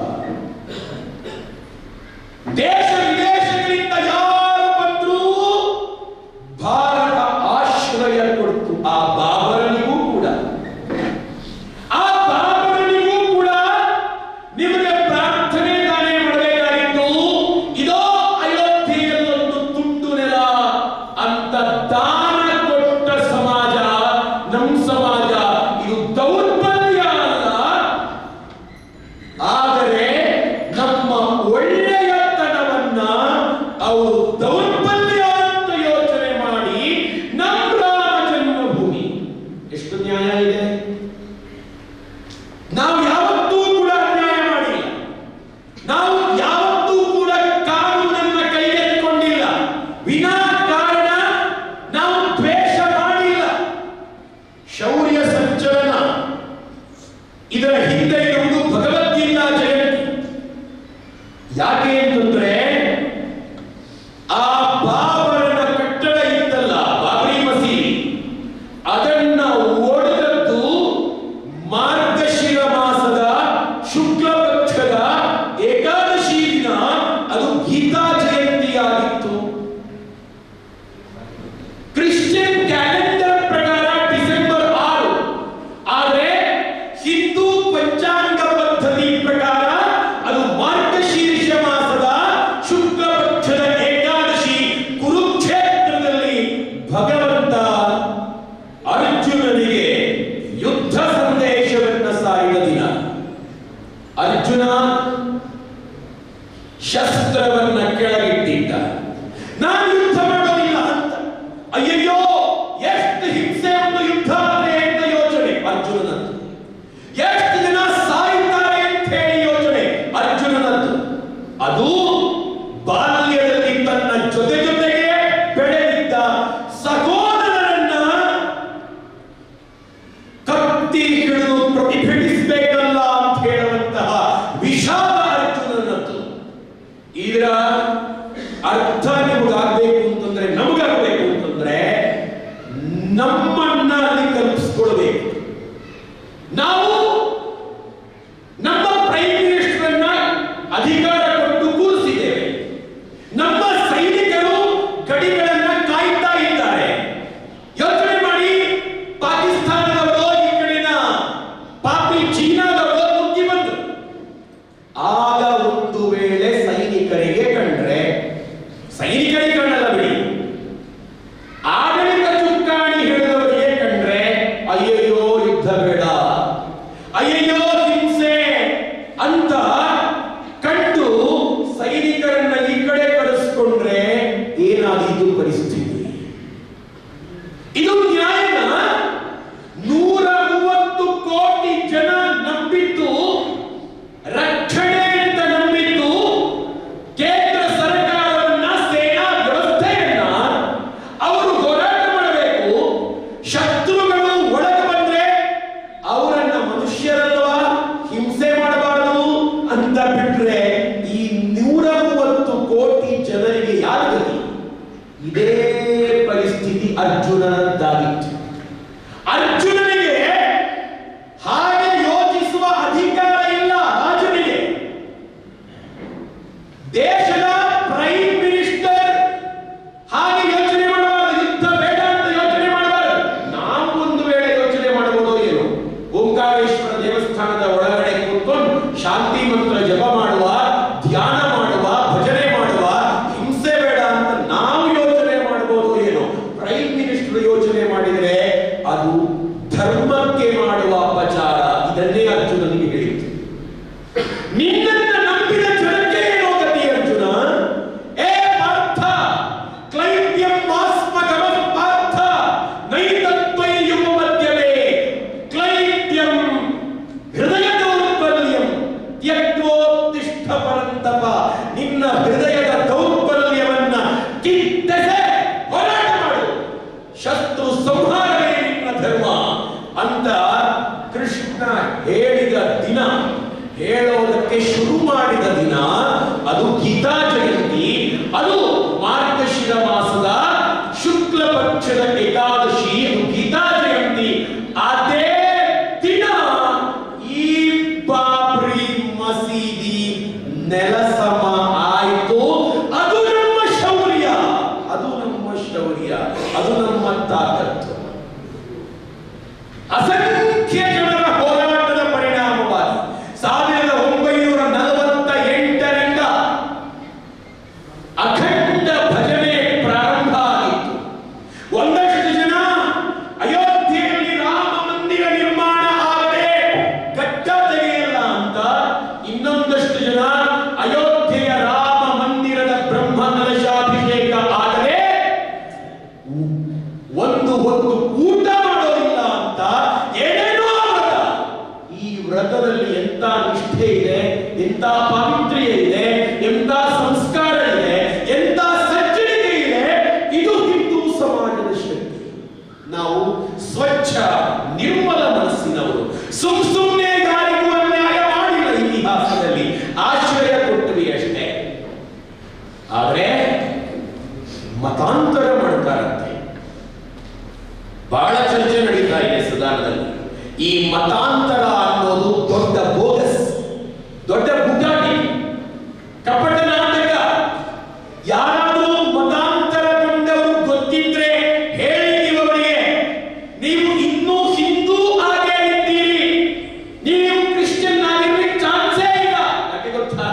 Speaker 7: ದೇಶ ವಿದೇಶಗಳಿಂದ ಯಾರು ಬಂದರೂ ಭಾರತ ಆಶ್ರಯ ಕೊಡ್ತು. ಆ ಬಾಬರನಿಗೂ ಕೂಡ ಆ ಬಾಬರನಿಗೂ ಕೂಡ ನಿಮಗೆ ಪ್ರಾರ್ಥನೆ ತಾನೇ ಮಾಡಬೇಕಾಗಿತ್ತು. ಇದೋ ಅಯೋಧ್ಯೆಯಲ್ಲೊಂದು ತುಂಡು ನೆಲ ಅಂತ ದಾನ ಕೊಟ್ಟ ಸಮಾಜ ನಮ್ಮ ಸಮಾಜ. ಇದು ದೌರ್ಬಲ್ಯ ಅಲ್ಲ, ಆದರೆ ನಮ್ಮ ಒಳ್ಳೆಯತನವನ್ನ ಶಸ್ತ್ರವನ್ನ ಕೆಳಗಿಟ್ಟಿದ್ದ. ನಾನು ಯುದ್ಧ ಮಾಡೋದಿಲ್ಲ ಅಂತ. ಅಯ್ಯಯ್ಯೋ ಎಷ್ಟು ಹಿಂಸೆ ಒಂದು ಯುದ್ಧ ಅಂದ್ರೆ ಅಂತ ಯೋಚನೆ ಅರ್ಜುನನದ್ದು. ಎಷ್ಟು ಜನ ಸಾಯುತ್ತಾರೆ ಅಂತ ಹೇಳಿ ಯೋಚನೆ ಅರ್ಜುನನದ್ದು. ಅದು ಬಾಲ್ಯದಲ್ಲಿ ತನ್ನ ಜೊತೆ ಜೊತೆಗೆ ಬೆಳೆದಿದ್ದ ಸಹೋದರರನ್ನ ಕತ್ತಿ ಹಿಡಿದು ಪ್ರತಿಭಟಿಸಬೇಕಲ್ಲ ಅಂತ ಹೇಳುವಂತಹ ವಿಷಾದ ಅರ್ಜುನನದ್ದು. ಇದರ ಅರ್ಥ ನಿಮಗಾಗಬೇಕು ಅಂತಂದ್ರೆ, ನಮಗಾಗಬೇಕು ಅಂತಂದ್ರೆ ನಮ್ಮನ್ನ ಅಲ್ಲಿ ಕಲ್ಪಿಸ್ಕೊಳ್ಬೇಕು. ನಾವು ನಮ್ಮ ಪ್ರೈಮ್ ಮಿನಿಸ್ಟರ್ನ ಅಧಿಕಾರ ಕೊಟ್ಟು ಕೂರಿಸಿದ್ದೇವೆ. ನಮ್ಮ ಸೈನಿಕರು ಗಡಿಗಳನ್ನ ಕಾಯ್ತಾ ಇದ್ದಾರೆ. ಯೋಚನೆ ಮಾಡಿ, ಪಾಕಿಸ್ತಾನದವರು ಈ ಕಡೆನ ಪಾಪಿ ಚೀನಾದವರು ನುಗ್ಗಿ ಬಂದರು. ಆಗ ಒಂದು ವೇಳೆ ಸೈನಿಕರಿಗೆ ಕಂಡ್ರೆ, ಸೈನಿಕರಿಗೆ ಕಾಣಲ್ಲ ಬಿಡಿ, ಆಡಳಿತ ಚುಕ್ಕಾಣಿ ಹಿಡಿದವರಿಗೆ ಕಂಡ್ರೆ ಅಯ್ಯಯ್ಯೋ ಯುದ್ಧ ಬೇಡ, ಅಯ್ಯಯ್ಯೋ ಹಿಂಸೆ ಅಂತ ಕಂಡು ಸೈನಿಕರನ್ನ ಈ ಕಡೆ ಕಳಿಸ್ಕೊಂಡ್ರೆ ಏನಾದೀತು ಪರಿಸ್ಥಿತಿ? ಇದು ನ್ಯಾಯನ? ನೂರ ಮೂವತ್ತು ಕೋಟಿ ಜನ ನಂಬಿದ್ದು ರಕ್ಷಣೆ ಅಂತ ನಂಬಿದ್ದು ಕೇಂದ್ರ ಸರ್ಕಾರವನ್ನ, ಸೇನಾ ವ್ಯವಸ್ಥೆಯನ್ನ ಅವರು ಹೋರಾಟ ಮಾಡಬೇಕು. ಶತ್ರುಗಳು ಒಳಗೆ ಬಂದ್ರೆ ಅವರನ್ನ ಮನುಷ್ಯರಲ್ವಾ ಹಿಂಸೆ ಮಾಡಬಾರದು ಅಂತ ಬಿಟ್ರೆ ಈ ನೂರ ಮೂವತ್ತು ಕೋಟಿ ಜನರಿಗೆ ಯಾರು ಗತಿ? ಇದೇ ಪರಿಸ್ಥಿತಿ ಅರ್ಜುನನದ್ದಾಗಿತ್ತು. ಅರ್ಜುನನಿಗೆ ಹಾಗೆ ಯೋಚಿಸುವ ಅಧಿಕಾರ ಇಲ್ಲ ರಾಜನಿಗೆ. ದೇಶದ ಪ್ರೈಮ್ ಮಿನಿಸ್ಟರ್ ಹಾಗೆ ಯೋಚನೆ ಮಾಡಬಾರದು, ಯುದ್ಧ ಬೇಡ ಅಂತ ಯೋಚನೆ ಮಾಡಬಾರದು. ನಾವು ಒಂದು ವೇಳೆ ಯೋಚನೆ ಮಾಡಬಹುದು ಏನು? ಓಂಕಾರೇಶ್ವರ ದೇವಸ್ಥಾನದ ಒಳಗಡೆ ಕೂತ್ಕೊಂಡು ಶಾಂತಿ ಮಂತ್ರ ಜಪ ಮಾಡುವ, ಧ್ಯಾನ ಮಾಡುವ, ಭಜನೆ ಮಾಡುವ, ಹಿಂಸೆ ಬೇಡ ಅಂತ ನಾವು ಯೋಚನೆ ಮಾಡಬಹುದು ಏನು? ಪ್ರೈಮ್ ಮಿನಿಸ್ಟರ್ ಯೋಚನೆ ಮಾಡಿದರೆ ಅದು ಧರ್ಮಕ್ಕೆ ಮಾಡುವ ಅಪಚಾರ. ಇದನ್ನೇ ಅರ್ಜುನನಿಗೆ ಹೇಳಿತ್ತು. ನಿನ್ನನ್ನ ನಂಬಿದ ಜನಕ್ಕೆ ಏನೋ ಗತಿ ಅರ್ಜುನ? ಏ ಪಾರ್ಥ, ಕ್ಲೈಬ್ಯಂ ಮಾಸ್ಮಗಮಃ ಪಾರ್ಥ ನೈತತ್ವೈಯುವ ಮಧ್ಯವೇ ಕ್ಲೈಬ್ಯಂ ಹೃದಯ ದೌರ್ಬಲ್ಯಂ ತ್ಯಕ್ತೋತ್ತಿಷ್ಠ ಪರಂತಪ. ನಿನ್ನ ಹೃದಯದ ದೌರ್ಬಲ್ಯವನ್ನ ಕಿತ್ತೆಸೆ ಹೋರಾಟ ಮಾಡು. ಶತ್ರು ಸಂಹಾರವೇ ನಿನ್ನ ಧರ್ಮ ಅಂತ ಕೃಷ್ಣ ಹೇಳಿದ ದಿನ, ಹೇಳೋದಕ್ಕೆ ಶುರು ಮಾಡಿದ ದಿನ ಅದು ಗೀತಾ ಜಯಂತಿ. ಅದು ಮಾರ್ಗಶಿರ ಮಾಸದ ಶುಕ್ಲ ಪಕ್ಷದ ಏಕಾದಶಿ, ಅದು ಗೀತಾ ಜಯಂತಿ. ಅದೇ ದಿನ ಈ ಬಾಬ್ರಿ ಮಸೀದಿ ನೆಲಸಮ ಆಯಿತು. ಅದು ನಮ್ಮ ಶೌರ್ಯ, ಅದು ನಮ್ಮ ಶೌರ್ಯ, ಅದು ನಮ್ಮ ತಾಕತ್ತು. ಅಸಂಖ್ಯ ಜನರ ಹೋರಾಟದ ಪರಿಣಾಮವಾಗಿ ಸಾವಿರದ ಒಂಬೈನೂರ ನಲವತ್ತ ಎಂಟರಿಂದ ಅಖಂಡ ಭಜನೆ ಪ್ರಾರಂಭ ಆಗಿತ್ತು. ಒಂದಷ್ಟು ಜನ ಅಯೋಧ್ಯೆಯಲ್ಲಿ ರಾಮ ಮಂದಿರ ನಿರ್ಮಾಣ ಆಗದೆ ಗಡ್ಡ ತೆಗೆಯಲ್ಲ ಅಂತ, ಇನ್ನೊಂದಷ್ಟು ಜನ ಅಯೋಧ್ಯೆಯ ರಾಮ ಮಂದಿರದ ಬ್ರಹ್ಮ ಕಲಶಾಭಿಷೇಕ ಆಗದೆ ಒಂದು ಹೊತ್ತು ಊಟ ಮಾಡೋದಿಲ್ಲ ಅಂತ ಏನೇನೋ ವ್ರತ. ಈ ವ್ರತದಲ್ಲಿ ಎಂತ ನಿಷ್ಠೆ ಇದೆ, ಎಂತ ಪಾವಿತ್ರ್ಯ ಇದೆ, ಎಂತ ಸಂಸ್ಕಾರ ಇದೆ, ಎಂತ ಸಜ್ಜನಿಕೆ ಇದೆ. ಇದು ಹಿಂದೂ ಸಮಾಜದ ಶಕ್ತಿ. ನಾವು ಸ್ವಚ್ಛ ನಿರ್ಮಲ ಮನಸ್ಸಿನವರು. ಸುಮ್ ಸುಮ್ಮನೆ ಯಾರಿಗೂ ಅನ್ಯಾಯ ಮಾಡಿಲ್ಲ ಇತಿಹಾಸದಲ್ಲಿ, ಆಶ್ರಯ ಕೊಟ್ಟವಿ ಅಷ್ಟೇ. ಆದ್ರೆ ಮತಾಂತರ ಮಾಡ್ತಾರಂತೆ. ಬಹಳ ಚರ್ಚೆ ನಡೀತಾ ಇದೆ ಸುಧಾರಣದಲ್ಲಿ. ಈ ಮತಾಂತರ ಅನ್ನೋದು ದೊಡ್ಡ ಬೋಗಸ್, ದೊಡ್ಡ ಬುಟಾಟಿ, ಕಪಟ ನಾಟಕ. ಯಾರಾದರೂ ಮತಾಂತರಗೊಂಡವರು ಗೊತ್ತಿದ್ರೆ ಹೇಳಿ ನೀವರಿಗೆ, ನೀವು ಇನ್ನೂ ಹಿಂದೂ ಆಗೇ ಇದ್ದೀರಿ, ನೀವು ಕ್ರಿಶ್ಚಿಯನ್ ಆಗಿರ್ಲಿಕ್ಕೆ ಚಾನ್ಸೇ ಇಲ್ಲ. ಯಾಕೆ ಗೊತ್ತಾ?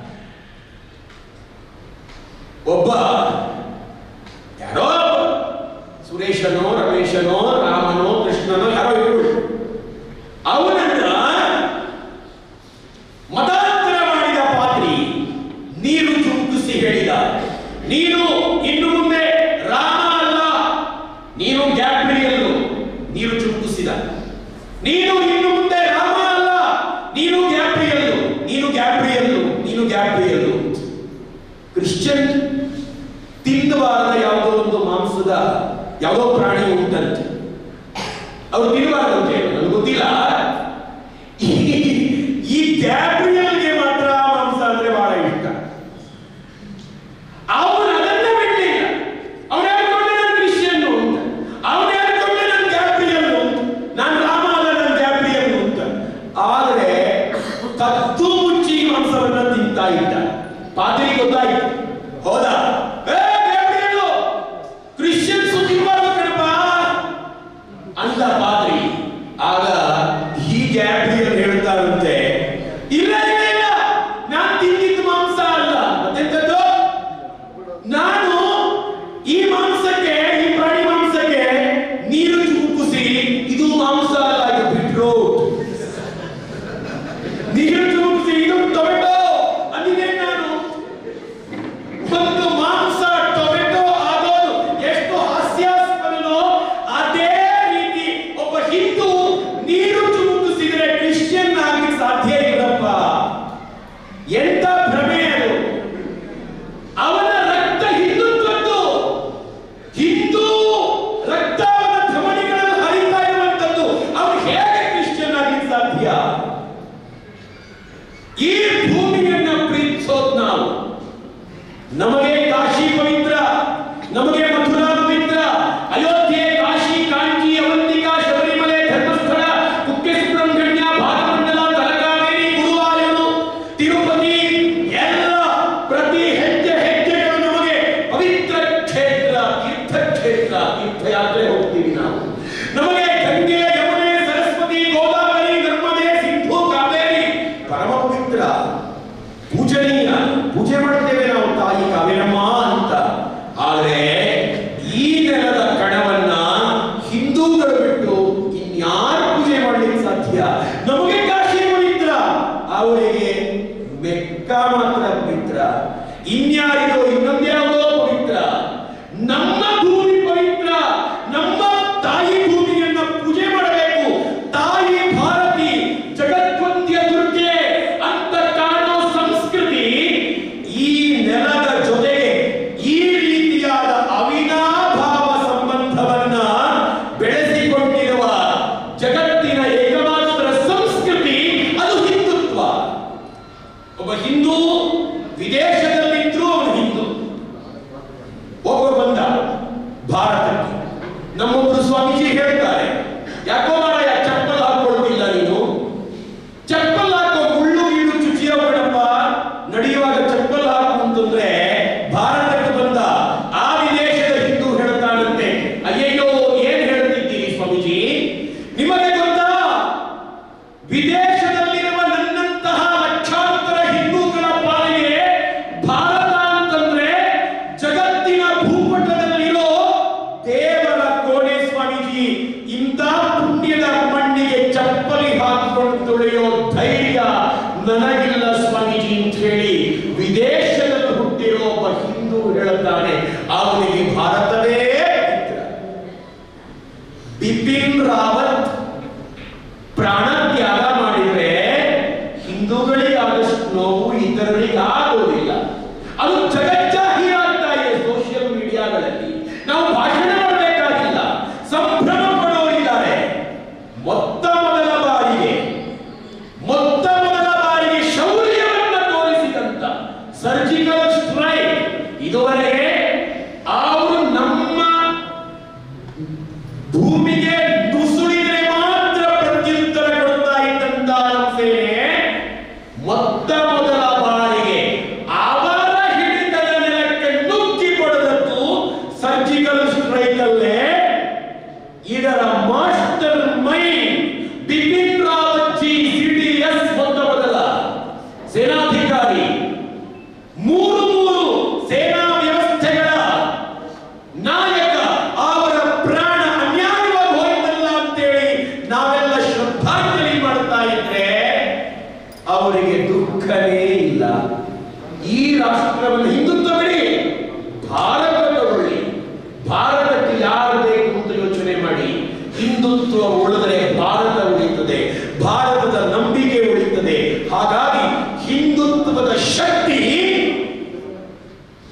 Speaker 7: ಒಬ್ಬ ಯಾರೋ ಸುರೇಶನೋ ರಮೇಶನೋ ರಾಮನೋ ಕೃಷ್ಣನೋ ಯಾರೋ ಇವರು ಅವನನ್ನ ಮತಾಂತರ ಮಾಡಿದ ಪಾದ್ರಿ ನೀರು ಚುಮುಕಿಸಿ ಹೇಳಿದ, ನೀನು ಇನ್ನು ಮುಂದೆ ರಾಮ ಅಲ್ಲ, ನೀನು ಗ್ಯಾಬ್ರಿಯಲ್ಲು. ನೀರು ಚುಂಬಿಸಿದ, ನೀನು ಇನ್ನು ಮುಂದೆ ರಾಮ ಅಲ್ಲ, ನೀನು ಗ್ಯಾಬ್ರಿಯಲ್ಲು, ನೀನು ಗ್ಯಾಬ್ರಿಯಲ್ಲು, ನೀನು ಗ್ಯಾಬ್ರಿಯಲ್ಲು. ಕ್ರಿಶ್ಚಿಯನ್ ತಿನ್ನಬಾರದ ಯಾವುದೋ ಒಂದು ಮಾಂಸದ ಯಾವುದೋ ಪ್ರಾಣಿ ಉಂಟಂತೆ, ಅವ್ರು ತಿನ್ನಬಾರದಂತೆ, ನನಗೆ ಗೊತ್ತಿಲ್ಲ. ಈ ಗ್ಯಾಬ್ರಿಯಲ್ಗೆ ಮಾತ್ರ ಮಾಂಸ ಅಂದ್ರೆ ಬಹಳ ಇಷ್ಟ. ಅವನು ಅದನ್ನೇ ಬಿಡಲಿಲ್ಲ. ಅವನು ಹೇಳ್ಕೊಂಡೆ ನಾನು ಕ್ರಿಶ್ಚಿಯನ್ ಅಂತ, ಅವನು ಹೇಳ್ಕೊಂಡೆ ನಾನು ಗ್ಯಾಬ್ರಿಯಲ್ ಅಂತ, ನಾನು ರಾಮ ಅಲ್ಲ, ನಾನು ಗ್ಯಾಬ್ರಿಯಲ್ ಅಂತ. ಆದ್ರೆ ಕದ್ದು ಮುಚ್ಚಿ ಮಾಂಸವನ್ನ ತಿಂತಾ ಇದ್ದ. ಪಾದ್ರಿ ಗೊತ್ತಾಯ್ತು, ಹೋದ, ಕ್ರಿಶ್ಚಿಯನ್ಸ್ ತಿನ್ನಬಾರ್ದು ಕಣಪ್ಪ ಅಂತ ಪಾದ್ರಿ. ಆಗ ಈ ಗ್ಯಾಬ್ರಿಯಲ್ ಹೇಳ್ತಾರಂತೆ, ಇಲ್ಲ ಇಲ್ಲ ಇಲ್ಲ, ನಾನು ತಿಂದಿದ್ದು ಮಾಂಸ ಅಲ್ಲ, ಮತ್ತೆಂತದ್ದು, ನಾನು ಈ ಮಾಂಸಕ್ಕೆ, ಈ ಪ್ರಾಣಿ ಮಾಂಸಕ್ಕೆ ನೀರು ಚುಮುಕಿಸಿ ಇದು ಮಾಂಸ ಅಲ್ಲ, ಇದು ಬೀಟ್ರೂಟ್, ನೀರು ಚುಮುಕಿಸಿ ಇದು ಟೊಮೆಟೊ ಅಂದಿದ್ದೇನೆ ನಾನು. ಒಂದು ಮಾಂಸ ಟೊಮೆಟೊ ಆಗೋದು ಎಷ್ಟು ಹಾಸ್ಯಾಸ್ಪದನೋ ಅದೇ ರೀತಿ ಒಬ್ಬ ಹಿಂದೂ ನೀರು ಚುಮುಕಿಸಿದ್ರೆ ಕ್ರಿಶ್ಚಿಯನ್ ಆಗ್ಲಿಕ್ಕೆ ಸಾಧ್ಯ ಇಲ್ಲಪ್ಪ. ಎಂತ ಭ್ರಮೆ ಅದು. ಅವನ ರಕ್ತ ಹಿಂದುತ್ವದ್ದು, ಹಿಂದೂ ರಕ್ತ ಅವನ ಧಮನಿಗಳಲ್ಲಿ ಹರಿತಾ ಇರುವಂತದ್ದು. ಅವನು ಹೇಗೆ ಕ್ರಿಶ್ಚಿಯನ್ ಆಗ್ಲಿಕ್ಕೆ ಸಾಧ್ಯ? ಈ ಭೂಮಿಯನ್ನ ಪ್ರೀತಿಸೋದು ನಾವು. ನಮಗೆ ಕಾಶಿ ಪವಿತ್ರ, ನಮಗೆ ಮಥುರಾ ಪವಿತ್ರ, ಅಯೋಧ್ಯೆ, ಕಾಶಿ, ಕಾಂಚಿ, ಅವಂತಿಕಾ, ಶಬರಿಮಲೆ, ಧರ್ಮಸ್ಥಳ, ಕುಕ್ಕೆ ಸುಬ್ರಹ್ಮಣ್ಯ, ಭಾಗಮಂಡಲ, ತಲಕಾವೇರಿ, ಗುರುವಾಯೂರು, ತಿರುಪತಿ, ಎಲ್ಲ ಪ್ರತಿ ಹೆಜ್ಜೆ ಹೆಜ್ಜೆಗಳು ನಮಗೆ ಪವಿತ್ರ ಕ್ಷೇತ್ರ, ತೀರ್ಥ ಕ್ಷೇತ್ರ. ತೀರ್ಥಯಾತ್ರೆ ಹೋಗ್ತೀವಿ ನಾವು. ನಮಗೆ ಗಂಗೆ, ಯಮುನೆ, ಸರಸ್ವತಿ, ಗೋದಾವರಿ, ನರ್ಮದೆ, ಸಿಂಧು, ಕಾವೇರಿ ಪರಮ ಪವಿತ್ರ, ಪೂಜನೀಯ. ಪೂಜೆ ಮಾಡ್ತೇವೆ ನಾವು ತಾಯಿ ಕಾವೇರಮ್ಮ ಅಂತ. ಆದ್ರೆ ಈ ನೆಲದ ಕಣವನ್ನ ಹಿಂದೂಗಳು ಬಿಟ್ಟು ಇನ್ಯಾರು ಪೂಜೆ ಮಾಡ್ಲಿಕ್ಕೆ ಸಾಧ್ಯ? ನಮಗೆ ಕಾಶಿ ಪವಿತ್ರ, ಅವರಿಗೆ ಮೆಕ್ಕಾ ಮಾತ್ರ ಪವಿತ್ರ. ಇನ್ಯಾರಿಗೋ ಇನ್ನೊಂದ್ಯಾವುದೋ ಪವಿತ್ರ. ನಮ್ಮ ಭೂಮಿ ಪವಿತ್ರ, ನಮ್ಮ ತಾಯಿ ಭೂಮಿಯನ್ನ ಪೂಜೆ ಮಾಡಬೇಕು. ತಾಯಿ ಭಾರತಿ, ಜಗದ್ವಂದ್ಯ ದುರ್ಗೆ ಅಂತ ಕಾಣೋ ಸಂಸ್ಕೃತಿ ಈ ನೆಲದ ಜೊತೆಗೆ ಈ ರೀತಿಯಾದ ಅವಿನಾಭಾವ ಸಂಬಂಧವನ್ನ ಬೆಳೆಸಿಕೊಂಡಿರುವ ಜಗತ್ತಿನ ಏಕಮಾತ್ರ ಸಂಸ್ಕೃತಿ ಅದು ಹಿಂದುತ್ವ. ಒಬ್ಬ ಹಿಂದೂ ವಿದೇಶದಲ್ಲಿದ್ರೂ ಅವನು ಹಿಂದೂ. ಒಬ್ಬ ಬಂದ ಭಾರತಕ್ಕೆ, ನಮ್ಮೊಬ್ಬರು ಸ್ವಾಮೀಜಿ ಹೇಳ್ತಾರೆ, ಯಾಕೋ ಮಾರಾಯ ಚಪ್ಪಲ್ ಹಾಕೊಳ್ಳುತ್ತಿಲ್ಲ ನೀನು, ಚಪ್ಪಲ್ ಹಾಕೋ ಮುಳ್ಳು ಗೀಳು ಚುಚಿಯ ಬೇಡಪ್ಪ, ನಡೆಯುವಾಗ ಚಪ್ಪಲ್ ಹಾಕು ಅಂತಂದ್ರೆ ಭಾರತಕ್ಕೆ ಬಂದ ಆ ವಿದೇಶದ ಹಿಂದೂ ಹೇಳ್ತಾನಂತೆ, ಅಯ್ಯಯ್ಯೋ ಏನ್ ಹೇಳ್ತಿದ್ದೀರಿ ಸ್ವಾಮೀಜಿ, ನಿಮಗೆ ಗೊತ್ತಾ ವಿದೇಶದಲ್ಲಿರುವ ನನ್ನಂತಹ ಲಕ್ಷಾಂತರ ಹಿಂದೂಗಳ ಪಾಲಿಗೆ ಭಾರತ ಅಂತಂದ್ರೆ ಜಗತ್ತಿನ ಭೂಪಟದಲ್ಲಿರೋ ದೇವರ ಕೋಣೆ ಸ್ವಾಮೀಜಿ. ಇಂಥ ಪುಣ್ಯದ ಮಣ್ಣಿಗೆ ಚಪ್ಪಲಿ ಹಾಕಿಕೊಂಡು ತುಳಿಯೋ ಧೈರ್ಯ ನನಗಿಲ್ಲ ಸ್ವಾಮೀಜಿ ಅಂತ ಹೇಳಿ ವಿದೇಶದಲ್ಲಿ ಹುಟ್ಟಿರೋ ಒಬ್ಬ ಹಿಂದೂ ಹೇಳುತ್ತಾನೆ. ಅವನಿಗೆ ಭಾರತವೇ ಪವಿತ್ರ. ಬಿಪಿನ್ ರಾವತ್ ಪ್ರಾಣ ತ್ಯಾಗ ಮಾಡಿದ್ರೆ ಹಿಂದೂಗಳಿಗೆ ಆದಷ್ಟು ನೋವು ಇತರರಿಗೆ ಆಗೋದಿಲ್ಲ. ಅದು ಜಗಜ್ಜಾಹೀರ್ ಆಗ್ತಾ ಇದೆ ಸೋಷಿಯಲ್ ಮೀಡಿಯಾಗಳಲ್ಲಿ. ನಾವು ಭಾಷಣ ಮಾಡಬೇಕಾಗಿಲ್ಲ, ಸಂಭ್ರಮ ಪಡೋರಿದ್ದಾರೆ. ಮೊತ್ತ ಮೊದಲ ಬಾರಿಗೆ ಮೊತ್ತ ಮೊದಲ ಬಾರಿಗೆ ಶೌರ್ಯವನ್ನ ತೋರಿಸಿದಂತ ಸರ್ಜಿಕಲ್ ಸ್ಟ್ರೈಕ್. ಇದುವರೆಗೆ ಅವರು ನಮ್ಮ ಭೂಮಿಗೆ ನುಸುಳಿದ್ರೆ ಮಾತ್ರ ಪ್ರತ್ಯುತ್ತರ ಕೊಡ್ತಾ ಇದ್ದಂತ ಸೇನೆ ಮೊತ್ತ ಮೊದಲ ಬಾರಿಗೆ ಅವರ ಹಿಡಿತದ ನೆಲಕ್ಕೆ ನುಗ್ಗಿ ಕೊಡದದ್ದು ಸರ್ಜಿಕಲ್ ಸ್ಟ್ರೈಕ್ ಅಲ್ಲೇ. ಇದರ master mind Bipin Rawat ji, CDS ಮೊತ್ತ ಮೊದಲ ಸೇನಾಧಿಕಾರಿ. ಮೂರು ಮೂರು ಸೇನಾ ವ್ಯವಸ್ಥೆ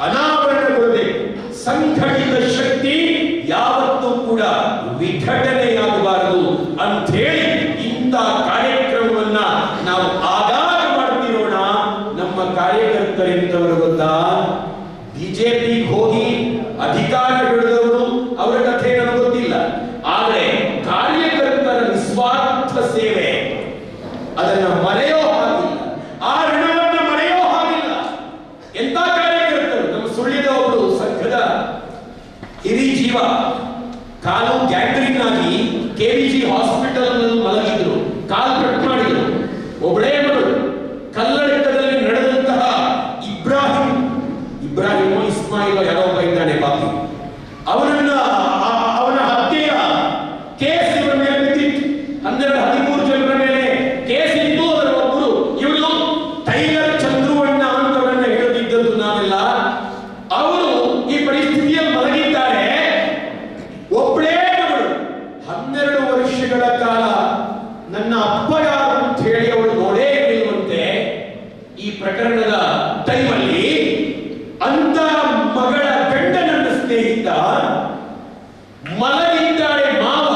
Speaker 7: ಅನಾವರಣಗೊಳ್ಳಬೇಕು. ಸಂಘಟಿತ ಶಕ್ತಿ ಯಾವತ್ತೂ ಕೂಡ ವಿಘಟನೆಯಾಗಬಾರದು ಅಂಥೇಳಿ ಇಂಥ ಕಾರ್ಯಕ್ರಮವನ್ನ ನಾವು ಆಗಾಗ ಮಾಡ್ತಿರೋಣ. ನಮ್ಮ ಕಾರ್ಯಕರ್ತರೆಂತವರು ಗೊತ್ತಾ, ಬಿಜೆಪಿ ಹೋಗಿ ಅಧಿಕಾರ ಹಿಡಿದವರು, ಅವರ ಕಥೆ ನನಗೆ ಗೊತ್ತಿಲ್ಲ. ಆದರೆ ಕಾರ್ಯಕರ್ತರ ನಿಸ್ವಾರ್ಥ ಸೇವೆ ಅದನ್ನ ಮರೆಯೋ ಹಾಗಿಲ್ಲ, ಆ ಋಣವನ್ನ ಮರೆಯೋ ಹಾಗಿಲ್ಲ. ಎಂತ ಕಾರ್ಯಕರ್ತರು! ನಮ್ಮ ಸುಳ್ಳಿದ ಒಬ್ಬರು ಸಂಘದ ಹಿರಿ ಜೀವ ಕಾಲು ಗ್ಯಾಂಗ್ರೀನ್ ಆಗಿ ಕೆವಿಜಿ ಹಾಸ್ಪಿಟಲ್ ನಲ್ಲಿ ಮಲಗಿದ್ರು, ಕಾಲು ಕಟ್ ಮಾಡಿದ್ರು. ಒಬ್ಬಳೇ ಮಗಳು ಕಲ್ಲಡಕದಲ್ಲಿ ನಡೆದಂತಹ ಇಬ್ರಾಹಿಂ ಇಬ್ರಾಹಿಂ ಇಸ್ಮಾಯಿಲ್ ಯಾರೋ ಒಬ್ಬ ಇದ್ದಾನೆ ಬಾಕಿ, ಅವನನ್ನ ಅವನ ಹತ್ಯೆಯ ಕೇಸ್ ಇವರ ಮೇಲೆ ಬಿದ್ದಿತ್ತು. ಹನ್ನೆರಡು ಹದಿಮೂರು ಜನರ ಮೇಲೆ ಕೇಸ್ ಇದ್ದು ಅದರ ಒಬ್ಬರು ಇವನು ಟೈಲರ್ ಚಂದ್ರುವಣ್ಣ ಅಂತವರನ್ನ ಹೇಳುತ್ತಿದ್ದದ್ದು ನಾವೆಲ್ಲ. ಅವರು ಈ ಪರಿಸ್ಥಿತಿಯಲ್ಲಿ ಮಲಗಿದ್ದಾರೆ. ಒಬ್ಬಳೇ ಮಗಳು ಹನ್ನೆರಡು ವರ್ಷಗಳ ಕಾಲ ನನ್ನ ಅಪ್ಪ ಯಾರು ಅಂತ ಹೇಳಿ ಅವಳು ನೋಡೇ ಇರುವಂತೆ ಈ ಪ್ರಕರಣದ ಟೈಮಲ್ಲಿ ಅಂತ ಮಗಳ ಗಂಡ ನನ್ನ ಸ್ನೇಹಿತ ಮಲಗಿದ್ದಾಳೆ. ಮಾವ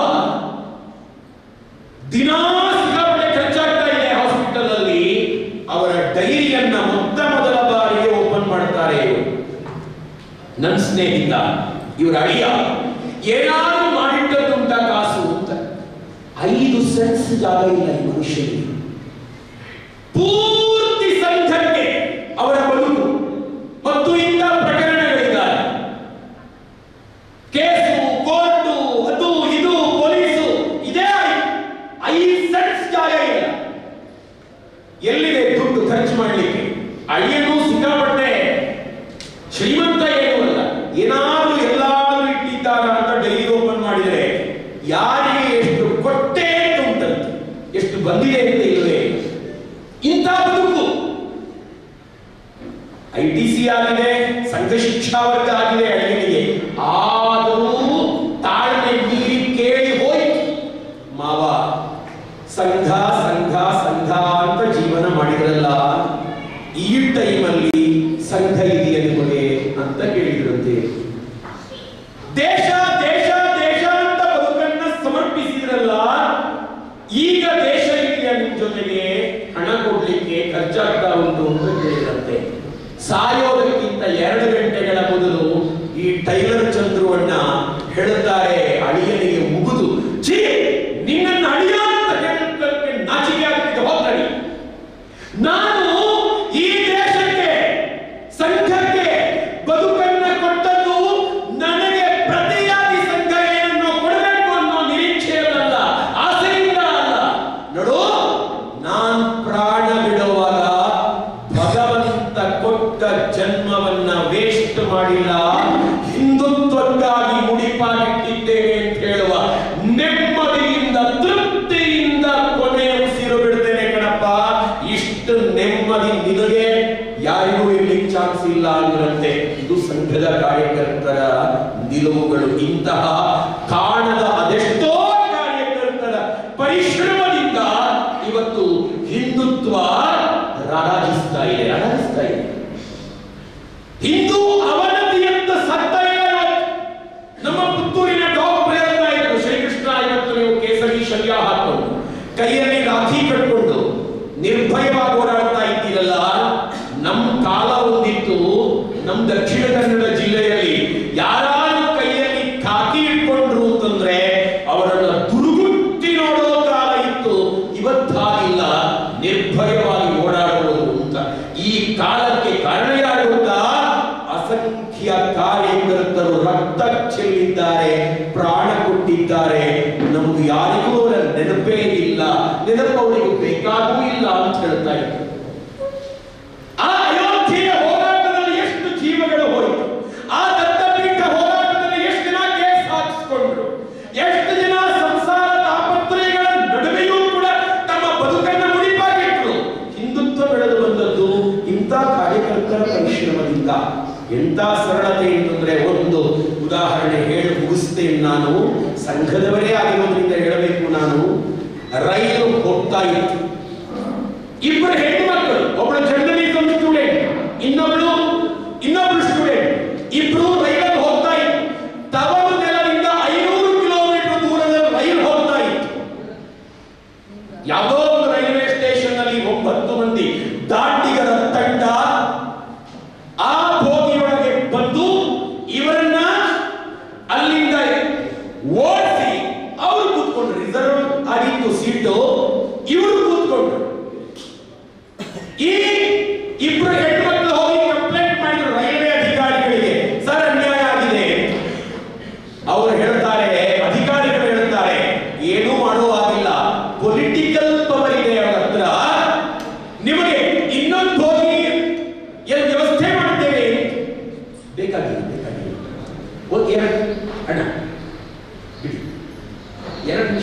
Speaker 7: ದಿನಾ ಸಿಕ್ಕಾಪಟ್ಟೆ ಖರ್ಚಾಗ್ತಾ ಇದೆ ಹಾಸ್ಪಿಟಲ್ ಅಲ್ಲಿ. ಅವರ ಡೈರಿಯನ್ನ ಮೊತ್ತ ಮೊದಲ ಬಾರಿಗೆ ಓಪನ್ ಮಾಡ್ತಾರೆ ಇವರು. ನನ್ನ ಸ್ನೇಹಿತ ಇವರ ಅಳಿಯ ಏನಾದ್ರೂ ಮಾಡಿಟ್ಟದ್ದುಂಟ ಕಾಸು ಅಂತ. ಐದು ಸೆನ್ಸ್ ಜಾಗ ಇಲ್ಲ ಈ ಮನುಷ್ಯನಿಗೆ. ಪೂರ್ತಿ ಸಂಘಕ್ಕೆ ಅವರ ಬದುಕು ಮತ್ತು ಇಂಥ ಪ್ರಕರಣಗಳಿದ್ದಾರೆ. ಕೇಸು, ಕೋರ್ಟು, ಅದು ಇದು, ಪೊಲೀಸು, ಇದೇ ಐದು ಸೆನ್ಸ್ ಜಾಗ ಇಲ್ಲ. ಎಲ್ಲಿದೆ ದುಡ್ಡು ಖರ್ಚು ಮಾಡಲಿಕ್ಕೆ? ಅಳಿಯನು ಸಿಕ್ಕಾಪಟ್ಟೆ ಶ್ರೀಮಂತ ಏನೂ ಅಲ್ಲ. ಏನಾದ್ರೂ ಎಲ್ಲಾದ್ರೂ ಇಟ್ಟಿದ್ದಾರ ಅಂತ ಡೈರಿ ಓಪನ್ ಮಾಡಿದರೆ ಯಾರಿಗೆ ಎಷ್ಟು ಕೊಟ್ಟೆ ಉಂಟಂತೆ, ಎಷ್ಟು ಬಂದಿದೆ ಅಂತ ಇಲ್ಲವೇ. ಇಂಥ ಬದುಕು ಐ ಟಿ ಸಿ ಆಗಿದೆ, ಸಂಘ ಶಿಕ್ಷಾ ವರ್ಗ ಆಗಿದೆ ಅಳಿಯನಿಗೆ. ಆದರೂ ತಾಳ್ಮೆ ಮೀರಿ ಕೇಳಿ ಹೋಯ್ತು. ಮಾವ ಸಂಘ ಸಂಘ ಸಂಘ ಅಂತ ಜೀವನ ಮಾಡಿದ್ರಲ್ಲ, ಈ ಟೈಮಲ್ಲಿ ಸಂಘ ಇದೆಯಾ ನಿಮಗೆ ಅಂತ ಕೇಳಿದ್ರಂತೆ. ದೇಶ ದೇಶ ದೇಶ ಅಂತ ಬದುಕನ್ನ ಸಮರ್ಪಿಸಿದ್ರಲ್ಲ, ಈಗ ದೇಶ ಇದೆಯಾ ನಿಮ್ ಜೊತೆಗೆ? ಹಣ ಕೊಡ್ಲಿಕ್ಕೆ ಖರ್ಚಾಗ್ತಾ ಉಂಟು ಅಂತ ಕೇಳಿದಂತೆ. ಸಾಯೋದಕ್ಕಿಂತ ಎರಡು ಗಂಟೆಗಳ ಮೊದಲು ಈ ಟೈಲರ್ ಚಂದ್ರುವಣ್ಣ ಹೇಳುತ್ತಾರೆ ಅಳಿಯನಿಗೆ ಮುಗಿದು, ಛೀ ನಿನ್ನನ್ನು ಅಳಿಯ ಅಂತ ಹೇಳೋದಕ್ಕೆ ನಾಚಿಕೆ ಆಗ್ತಿದೆ, ಹೋಗ್ತಾನೆ. ನಾನು ಈ ದೇಶಕ್ಕೆ ಸಂಘಕ್ಕೆ ಬದುಕನ್ನ ಕೊಟ್ಟದ್ದು ನನಗೆ ಪ್ರತಿಯಾಗಿ ಸಂಘ ಏನನ್ನು ಕೊಡಬೇಕು ಅನ್ನೋ ನಿರೀಕ್ಷೆಯಲ್ಲ, ಆಸೆಯಿಂದ ಅಲ್ಲ. ನೋಡು, ನಾನ್ ಪ್ರಾಣ ಬಿಡುವಾಗ ಭಗವಂತ ಕೊಟ್ಟ ಜನ್ಮವನ್ನ ವೇಸ್ಟ್ ಮಾಡಿಲ್ಲ, ಹಿಂದುತ್ವಕ್ಕಾಗಿ ಮುಡಿಪಾಗಿಟ್ಟಿದ್ದೇವೆ ಅಂತ ಹೇಳುವ ನೆಮ್ಮದಿಯಿಂದ ತೃಪ್ತಿಯಿಂದ ಕೊನೆ ಉಸಿರು ಬಿಡ್ತೇನೆ ಕಣಪ್ಪ. ಇಷ್ಟು ನೆಮ್ಮದಿ ನಿನಗೆ ಯಾರಿಗೂ ಇರ್ಲಿಕ್ಕೆ ಚಾನ್ಸ್ ಇಲ್ಲ ಅಂದ್ರಂತೆ. ಇದು ಸಂಘದ ಕಾರ್ಯಕರ್ತರ ನಿಲುವುಗಳು. ಇಂತಹ ಕಾಣದ ಅದೆಷ್ಟೋ ಕಾರ್ಯಕರ್ತರ ಪರಿಶ್ರಮದಿಂದ ಇವತ್ತು ಹಿಂದುತ್ವ ರಾರಾಜಿಸ್ತಾ ಇದೆ ರಾರಾಜಿಸ್ತಾ ಇದೆ ಹಿಂದೂ ಅವನತಿಯಂತ ಸತ್ತ ಇಲ್ಲ. ನಮ್ಮ ಪುತ್ತೂರಿನ ಡಾಕ್ಟರ್ ಹೇಳ್ತಾ ಇದ್ರು, ಶ್ರೀಕೃಷ್ಣ ಇವತ್ತು ನೀವು ಕೇಸರಿ ಶಲ್ಯ ಹಾಕೊಂಡು ಕೈಯಲ್ಲಿ ರಾಖಿ ಕಟ್ಕೊಂಡು ನಿರ್ಭಯವಾಗಿ ಓಡಾಡ್ತಾ ಇದ್ದೀರಲ್ಲ, ನಮ್ಮ ಕಾಲ ಒಂದಿತ್ತು ನಮ್ಮ ದಕ್ಷಿಣ ಕನ್ನಡ ಜಿಲ್ಲೆಯಲ್ಲಿ ಯಾರಾದ್ರೂ ಕೈಯಲ್ಲಿ ಖಾಕಿ ಇಟ್ಕೊಂಡ್ರು ಅಂತಂದ್ರೆ ಅವರನ್ನ ದುರುಗುಟ್ಟಿ ನೋಡೋ ಕಾಲ ಇತ್ತು. ಇವತ್ತಾಗಿಲ್ಲ, ನಿರ್ಭಯವಾಗಿ ಓಡಾಡುವುದು ಅಂತ. ಈ ಕಾಲಕ್ಕೆ ಕಾರಣ ಯಾರು ಗೊತ್ತಾ? ಅಸಂಖ್ಯ ಕಾರ್ಯಕರ್ತರು ರಕ್ತ ಚೆಲ್ಲಿದ್ದಾರೆ, ಪ್ರಾಣ ಕೊಟ್ಟಿದ್ದಾರೆ. ನಮ್ಗೆ ಯಾರಿಗೂ ಅವರ ನೆನಪೇ ಇಲ್ಲ, ನೆನಪು ಅವರಿಗೆ ಬೇಕಾಗೂ ಇಲ್ಲ ಅಂತ ಹೇಳ್ತಾ ಇದ್ರು. ಆ ಅಯೋಧ್ಯೆಯ ಹೋರಾಟದಲ್ಲಿ ಎಷ್ಟು ಜೀವಗಳು ಹೋಯಿತು, ಆ ದತ್ತಪೀಠ ಹೋರಾಟದಲ್ಲಿ ಎಷ್ಟು ಜನ ಕೇಸ್ ಹಾಕಿಸ್ಕೊಂಡ್ರು, ಎಷ್ಟು ಜನ ಸಂಸಾರ ತಾಪತ್ರಯಗಳ ನಡುವೆಯೂ ಕೂಡ ತಮ್ಮ ಬದುಕನ್ನು ಮುಡಿಪಾಗಿಟ್ರು. ಹಿಂದುತ್ವ ಬೆಳೆದು ಬಂದದ್ದು ಇಂಥ ಕಾರ್ಯಕರ್ತರ ಪರಿಶ್ರಮದಿಂದ. ಎಂತ ಸರಳತೆ ಅಂತಂದ್ರೆ, ಒಂದು ಉದಾಹರಣೆ ಹೇಳಿ ಮುಗಿಸ್ತೇನೆ ನಾನು, ಸಂಘದವರೇ ಆಗಿರೋದ್ರಿಂದ ಹೇಳಬೇಕು ನಾನು. ರೈಲು ಹೋಗ್ತಾ ಇತ್ತು, ಇಬ್ಬರು ಹೆಣ್ಣು ಮಕ್ಕಳು, ಒಬ್ಬಳು ಜರ್ನಲಿಸಂ ಸ್ಟೂಡೆಂಟ್, ಇನ್ನೊಬ್ಳು ಇನ್ನೊಬ್ಳು ಸ್ಟೂಡೆಂಟ್. ಇಬ್ರು ರೈಲಲ್ಲಿ ಹೋಗ್ತಾ ಇತ್ತು. ತವರು ನೆಲದಿಂದ ಐನೂರು ಕಿಲೋಮೀಟರ್ ದೂರದ ರೈಲು ಹೋಗ್ತಾ ಇತ್ತು. ಯಾವುದೋ ಒಂದು ರೈಲ್ವೆ ಸ್ಟೇಷನ್ ನಲ್ಲಿ ಒಂಬತ್ತು ಮಂದಿ ದಾಂಡಿಗರ ತಂಡ ಆ ಬೋಗಿಯೊಳಗೆ ಬಂದು ಇವರನ್ನ ಅಲ್ಲಿಂದ ಓಡಿಸಿ ಅವರು ಕೂತ್ಕೊಂಡ್ರು. ರಿಸರ್ವ್ ಆಗಿತ್ತು ಸೀಟು, ಇವರು ಕೂತ್ಕೊಂಡ್ರು. ಈ ಇಬ್ರು ಹೆಣ್ಮಕ್ಳು ಹೋಗಿ ಕಂಪ್ಲೇಂಟ್ ಮಾಡಿದ್ರು ರೈಲ್ವೆ ಅಧಿಕಾರಿಗಳಿಗೆ, ಸರ್ ಅನ್ಯಾಯ ಆಗಿದೆ. ಅವರು ಹೇಳ್ತಾರೆ, ಅಧಿಕಾರಿಗಳು ಹೇಳ್ತಾರೆ, ಏನೂ ಮಾಡುವಾಗಿಲ್ಲ, ಪೊಲಿಟಿಕಲ್ ಪವರ್ ಇದೆ ಅವರ ಹತ್ರ, ನಿಮಗೆ ಇನ್ನೊಂದು ಹೋಗಿ ಏನು ವ್ಯವಸ್ಥೆ ಮಾಡ್ತೇವೆ. ಬೇಕಾಗಿಲ್ಲ ಬೇಕಾಗಿಲ್ಲ ಓಕೆ ಅಣ್ಣ ಬಿಡಿ, ಎರಡು ನಿಮಿಷ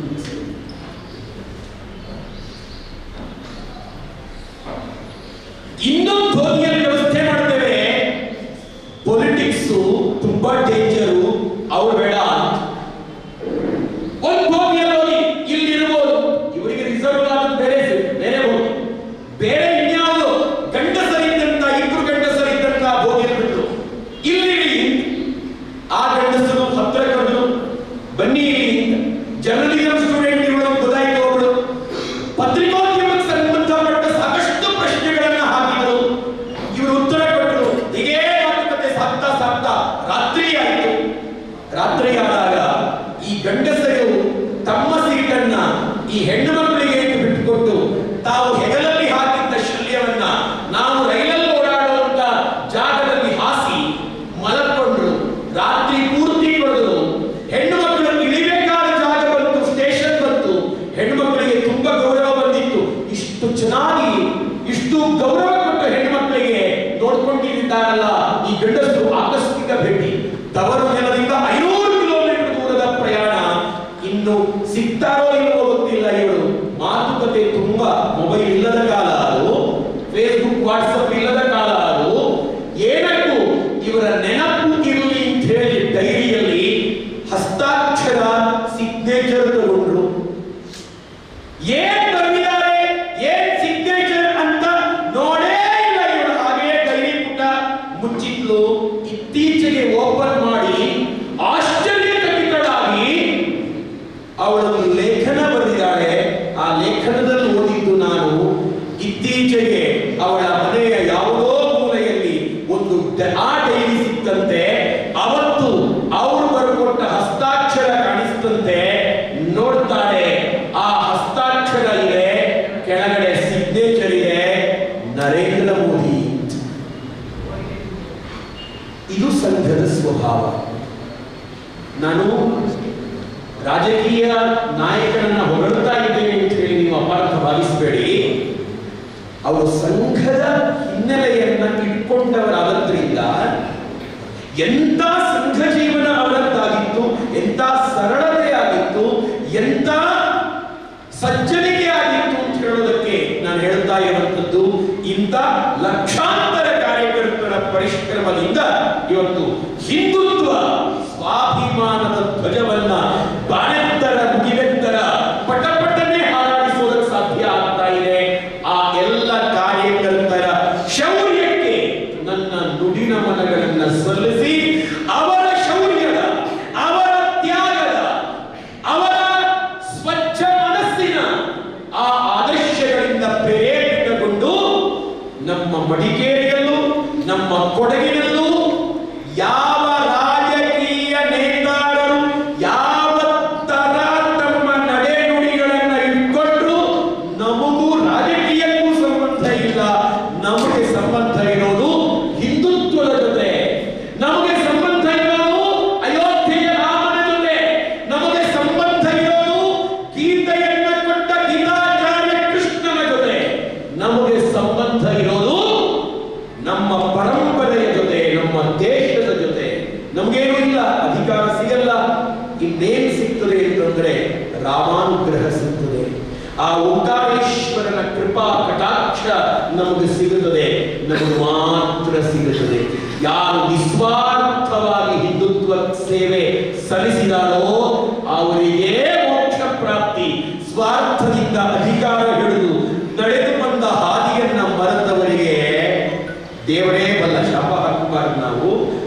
Speaker 7: ಇನ್ನೊಂದು ಧ್ವನಿಯಲ್ಲಿ ವ್ಯವಸ್ಥೆ ಮಾಡ್ತೇವೆ. ಪೊಲಿಟಿಕ್ಸ್ ತುಂಬಾ ಡೇಂಜರು, ಅವ್ರು ಬೇಡ. ಒಂದು ಬೋಗಿಯಲ್ಲಿ ಹೋಗಿ ಇಲ್ಲಿರ್ಬೋದು, ಇವರಿಗೆ ರಿಸರ್ವ್ ಆದ ಬೇರೆ ಬೇರೆ ಹೋಗಿ ಬೇರೆ ಇನ್ಯಾವುದು ಗಂಡಸರಿದ್ದಂತ ಇಬ್ರು ಗಂಡಸರಿದ್ದಂತ ಬೋಗಿಯಲ್ಲಿ ಬಿಟ್ರು. ಇಲ್ಲಿ ಆ ಗಂಡಸರು ಹತ್ರ ಕರೆದ್ರು, ಬನ್ನಿ ಜರ್ನಲಿಸಂ ಸ್ಟೂಡೆಂಟ್ ಇವರು ಗೊತ್ತಾಯ್ತು. ಒಬ್ಳು ಪತ್ರಿಕೋದ್ಯಮಕ್ಕೆ ಸಂಬಂಧಪಟ್ಟ ಸಾಕಷ್ಟು ಪ್ರಶ್ನೆಗಳನ್ನ ಹಾಕಿದರು. ಇವರು ಉತ್ತರ ಕೊಟ್ಟರು. ಹೀಗೆ ಮಾತುಕತೆ ಸಾಕ್ತಾ ಸಾಕ್ತಾ ರಾತ್ರಿ ಆಯಿತು. ರಾತ್ರಿ ಆದಾಗ ಈ ಗಂಡಸರು ತಮ್ಮ ಸೀಟನ್ನ ಈ ಹೆಣ್ಣು ಮಕ್ಕಳಿಗೆ ಬಿಟ್ಟುಕೊಟ್ಟು ತಾವು ಹೆಗಲಲ್ಲಿ ಹಾಕಿದ್ದ ಶಲ್ಯವನ್ನ ನಾವು ರೈಲಲ್ಲಿ ಓಡಾಡುವಂತ ಜಾಗದಲ್ಲಿ ಹಾಸಿ ಮಲಕೊಂಡ್ರು. ರಾತ್ರಿ ಪೂರ್ತಿ ಕೊಡಲು ಹೆಣ್ಣು ಮಕ್ಕಳು ಇಳಿಬೇಕಾದ ಜಾಗ ಬಂತು, ಸ್ಟೇಷನ್ ಬಂತು. ಹೆಣ್ಣು ಮಕ್ಕಳಿಗೆ ತುಂಬಾ ಗೌರವ ಬಂದಿತ್ತು. ಇಷ್ಟು ಚೆನ್ನಾಗಿ ಇಷ್ಟು ಗೌರವ ಕೊಟ್ಟು ಹೆಣ್ಣು ಮಕ್ಕಳಿಗೆ ನೋಡ್ಕೊಂಡಿದ್ದಾರಲ್ಲ ಈ ಗಂಡಸರು. ಆಕಸ್ಮಿಕ ಭೇಟಿ, ತವರು ನೆಲದಿಂದ ಐನೂರು ಕಿಲೋಮೀಟರ್ ದೂರದ ಪ್ರಯಾಣ. ಇನ್ನು ಸಿಗ್ತಾರೋ ಇಲ್ಲವೋ ಗೊತ್ತಿಲ್ಲ. ಇವರು ಮಾತುಕತೆ ತುಂಬಾ, ಮೊಬೈಲ್ ಇಲ್ಲದ ಕಾಲ ಅದು, ಫೇಸ್ಬುಕ್ ವಾಟ್ಸಪ್ ಇಲ್ಲದ ಕಾಲ ಅದು. ಏನಕ್ಕೂ ಇವರ ನೆನಪು ಇರಲಿ ಅಂತ ಹೇಳಿ ಡೈರಿಯಲ್ಲಿ ಹಸ್ತಾಕ್ಷರ ಸಿಗ್ನೇಚರ್ ತಗೊಂಡ್ರು. ಏನ್ ಬರೆದಿದ್ದಾರೆ, ಏನ್ ಸಿಗ್ನೇಚರ್ ಅಂತ ನೋಡೇ ಇಲ್ಲ ಇವರು. ಹಾಗೆ ಡೈರಿ ಪುಟ ಮುಚ್ಚಿದ್ಲು. ಇತ್ತೀಚೆಗೆ ಓಪನ್ ಮಾಡಿ ಆಶ್ಚರ್ಯಚಕಿತಳಾಗಿ ಅವಳೊಂದು ಲೇಖನ ಬರೆದಿದ್ದಾಳೆ. ಆ ಲೇಖನದಲ್ಲಿ ಓದಿದ್ದು ನಾನು, ಇತ್ತೀಚೆಗೆ ಅವಳ ಮನೆಯ ಯಾವುದೋ ಮೂಲೆಯಲ್ಲಿ ಒಂದು ಆ ಡೈರಿ ಸಿಕ್ಕಂತೆ. ಅವತ್ತು ಅವರು ಬರೆಕೊಟ್ಟ ಹಸ್ತಾಕ್ಷರ ಕಾಣಿಸ್ತಂತೆ. ನೋಡ್ತಾಳೆ, ಆ ಹಸ್ತಾಕ್ಷರ ಇದೆ, ಕೆಳಗಡೆ ಸಿಗ್ನೇಚರ್ ಇದೆ, ನರೇಂದ್ರ ಮೋದಿ. ಇದು ಸಂಘದ ಸ್ವಭಾವ. ನಾನು ರಾಜಕೀಯ ನಾಯಕರನ್ನ ಹೊಗಳ್ತಾ ಇದ್ದೇನೆ ಅಂತ ಹೇಳಿ ನೀವು ಅಪಾರ್ಥ ಭಾವಿಸಬೇಡಿ. ಅವರು ಸಂಘದ ಹಿನ್ನೆಲೆಯನ್ನ ಇಟ್ಕೊಂಡವರಾದ್ರಿಂದ ಎಂತ ಸಂಘ ಜೀವನ ಅವರದ್ದಾಗಿತ್ತು, ಎಂತ ಸರಳತೆ ಆಗಿತ್ತು, ಎಂತ ಸಜ್ಜನಿಕೆ ಆಗಿತ್ತು ಅಂತ ಹೇಳೋದಕ್ಕೆ ನಾನು ಹೇಳ್ತಾ ಇರುವಂತದ್ದು. ಇಂಥ ಲಕ್ಷಾಂತರ ಕಾರ್ಯಕರ್ತರ ಪರಿಶ್ರಮದಿಂದ ಇವತ್ತು ಹಿಂದುತ್ವ ಸ್ವಾಭಿಮಾನದ ಧ್ವಜವನ್ನ ಬಾಣೆತ್ತರ ಮುಗಿಲೆತ್ತರ ಪಟಪಟನೆ ಹಾರಾಡಿಸೋದಕ್ಕೆ ಸಾಧ್ಯ ಆಗ್ತಾ ಇದೆ. ಆ ಎಲ್ಲ ಕಾರ್ಯಕರ್ತರ ಶೌರ್ಯಕ್ಕೆ ನನ್ನ ನುಡಿ ನಮನಗಳನ್ನ ಸಲ್ಲಿಸಿ, ಅವರ ಶೌರ್ಯದ, ಅವರ ತ್ಯಾಗದ, ಅವರ ಸ್ವಚ್ಛ ಮನಸ್ಸಿನ ಆ ಆದರ್ಶಗಳಿಂದ ಪ್ರೇರೇಪಿತಗೊಂಡು ನಮ್ಮ ಮಡಿಕೇರಿಯಲ್ಲೂ ನಮ್ಮ ಕೊಡಗಿನಲ್ಲೂ ಯಾವ ರಾಜಕೀಯ ನೇತಾರರು ಯಾವ ತರ ತಮ್ಮ ನಡೆನುಡಿಗಳನ್ನ ಇಟ್ಕೊಂಡ್ರು ನಮಗೂ ರಾಜಕೀಯಕ್ಕೂ ಸಂಬಂಧ ಇಲ್ಲ. ನಮಗೆ ಸಂಬಂಧ ಇರೋದು ಹಿಂದುತ್ವದ ಜೊತೆ, ನಮಗೆ ಸಂಬಂಧ ಇರೋದು ಅಯೋಧ್ಯೆಯ ರಾಮನ ಜೊತೆ, ನಮಗೆ ಸಂಬಂಧ ಇರೋದು ಗೀತೆಯನ್ನ ಕೊಟ್ಟ ಗೀತಾಚಾರ್ಯ ಕೃಷ್ಣನ ಜೊತೆ, ನಮಗೆ ಸಂಬಂಧ ಇರೋದು ನಮ್ಮ ಪರಂಪರೆಯ ಜೊತೆ, ನಮ್ಮ ದೇಶದ ಜೊತೆ. ನಮಗೇನು ಇಲ್ಲ, ಅಧಿಕಾರ ಸಿಗಲ್ಲ, ಇನ್ನೇನು ಸಿಗ್ತದೆ ಅಂತಂದ್ರೆ ರಾಮಾನುಗ್ರಹ ಸಿಗ್ತದೆ. ಆ ಓಂಕಾರೇಶ್ವರನ ಕೃಪಾ ಕಟಾಕ್ಷ ನಮಗೆ ಸಿಗುತ್ತದೆ, ನಮಗೆ ಮಾತ್ರ ಸಿಗುತ್ತದೆ. ಯಾರು ನಿಸ್ವಾರ್ಥವಾಗಿ ಹಿಂದುತ್ವ ಸೇವೆ ಸಲ್ಲಿಸಿದಾರೋ ಅವರಿಗೆ ಮೋಕ್ಷ ಪ್ರಾಪ್ತಿ. ಸ್ವಾರ್ಥದಿಂದ ಅಧಿಕಾರ ಹಿಡಿದು ನಡೆದು ಬಂದ ಹಾದಿಯನ್ನ ಮರೆತವರಿಗೆ ದೇವರೇ ಬಲ್ಲ, ಶಾಪ ಹಾಕಬಾರದು ನಾವು.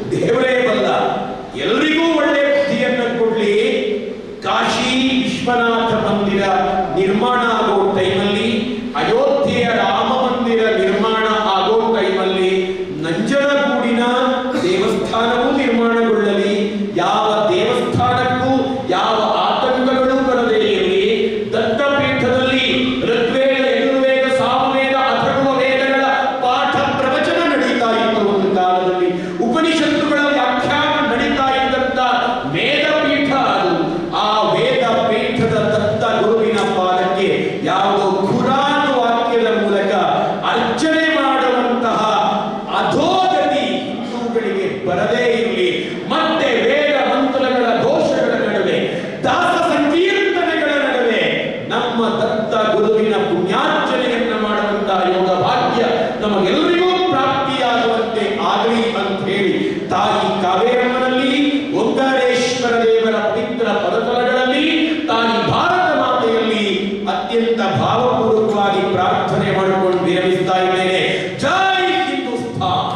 Speaker 7: ದೇವರೇ ಬಲ್ಲ. ಎಲ್ರಿಗೂ ಒಳ್ಳೆ ಬುದ್ಧಿಯನ್ನು ಕೊಡ್ಲಿ. ಕಾಶಿ ವಿಶ್ವನಾಥ ಮಂದಿರ ನಿರ್ಮಾಣ ಆಗೋ ಟೈಮಲ್ಲಿ, ಅಯೋಧ್ಯೆಯ ರಾಮ ಮಂದಿರ ನಿರ್ಮಾಣ ಆಗೋ ಟೈಮಲ್ಲಿ ನಂಜನಗೂಡಿನ ದೇವಸ್ಥಾನವೂ ನಿರ್ಮಾಣಗೊಳ್ಳಲಿ. ಯಾವ ದೇವಸ್ಥಾನಕ್ಕೂ ಯಾವ ಆತಂಕಗಳು ಬರದೇ ಇರಲಿ. ದತ್ತಪೀಠದಲ್ಲಿ ಋಗ್ವೇದ, ಯಜುರ್ವೇದ, ಸಾಮವೇದ, ಅಥರ್ವ ವೇದಗಳ ಪಾಠ ಪ್ರವಚನ ನಡೀತಾ ಇತ್ತು ಒಂದು ಕಾಲದಲ್ಲಿ. ಉಪನಿಷತ್ತುಗಳ ವ್ಯಾಖ್ಯಾನ ನಡೀತಾ ಇದ್ದಂತ ವೇದ ಪೀಠ ಅದು. ಆ ವೇದ ಪೀಠದ ದತ್ತ ಗುರುವಿನ ಪಾದಕ್ಕೆ ಯಾವುದೋ ಖುರಾನ್ ವಾಕ್ಯದ ಮೂಲಕ ಅರ್ಚನೆ ಮಾಡುವಂತಹ ಅಧೋಗತಿ ಹಿಂದೂಗಳಿಗೆ ಬರದೇ ಇರಲಿ. ಮತ್ತೆ ವೇದ ಮಂತ್ರಗಳ ದೋಷಗಳ ನಡುವೆ, ದಾಸ ಸಂಕೀರ್ತನೆಗಳ ನಡುವೆ ನಮ್ಮ ದತ್ತ ಗುರುವಿನ ಪುಣ್ಯಾರ್ಚನೆಯನ್ನ ಮಾಡುವಂತಹ ಯೋಗ ಭಾಗ್ಯ ನಮಗೆಲ್ಲರಿಗೂ ಪ್ರಾಪ್ತಿಯಾಗುವಂತೆ ಆಗಲಿ ಅಂತ ಹೇಳಿ ತಾಯಿ ಕಾವೇರಮ್ಮನಲ್ಲಿ, ಓಂಕಾರೇಶ್ವರ ದೇವರ ಪವಿತ್ರ ಪದತಲಗಳಲ್ಲಿ, ತಾಯಿ ಭಾರತ ಮಾತೆಯಲ್ಲಿ ಅತ್ಯಂತ ಭಾವಪೂರ್ವಕವಾಗಿ ಪ್ರಾರ್ಥನೆ ಮಾಡಿಕೊಂಡು ವಿರಮಿಸ್ತಾ ಇದ್ದೇನೆ. ಜೈ ಹಿಂದೂಸ್ತಾನ್.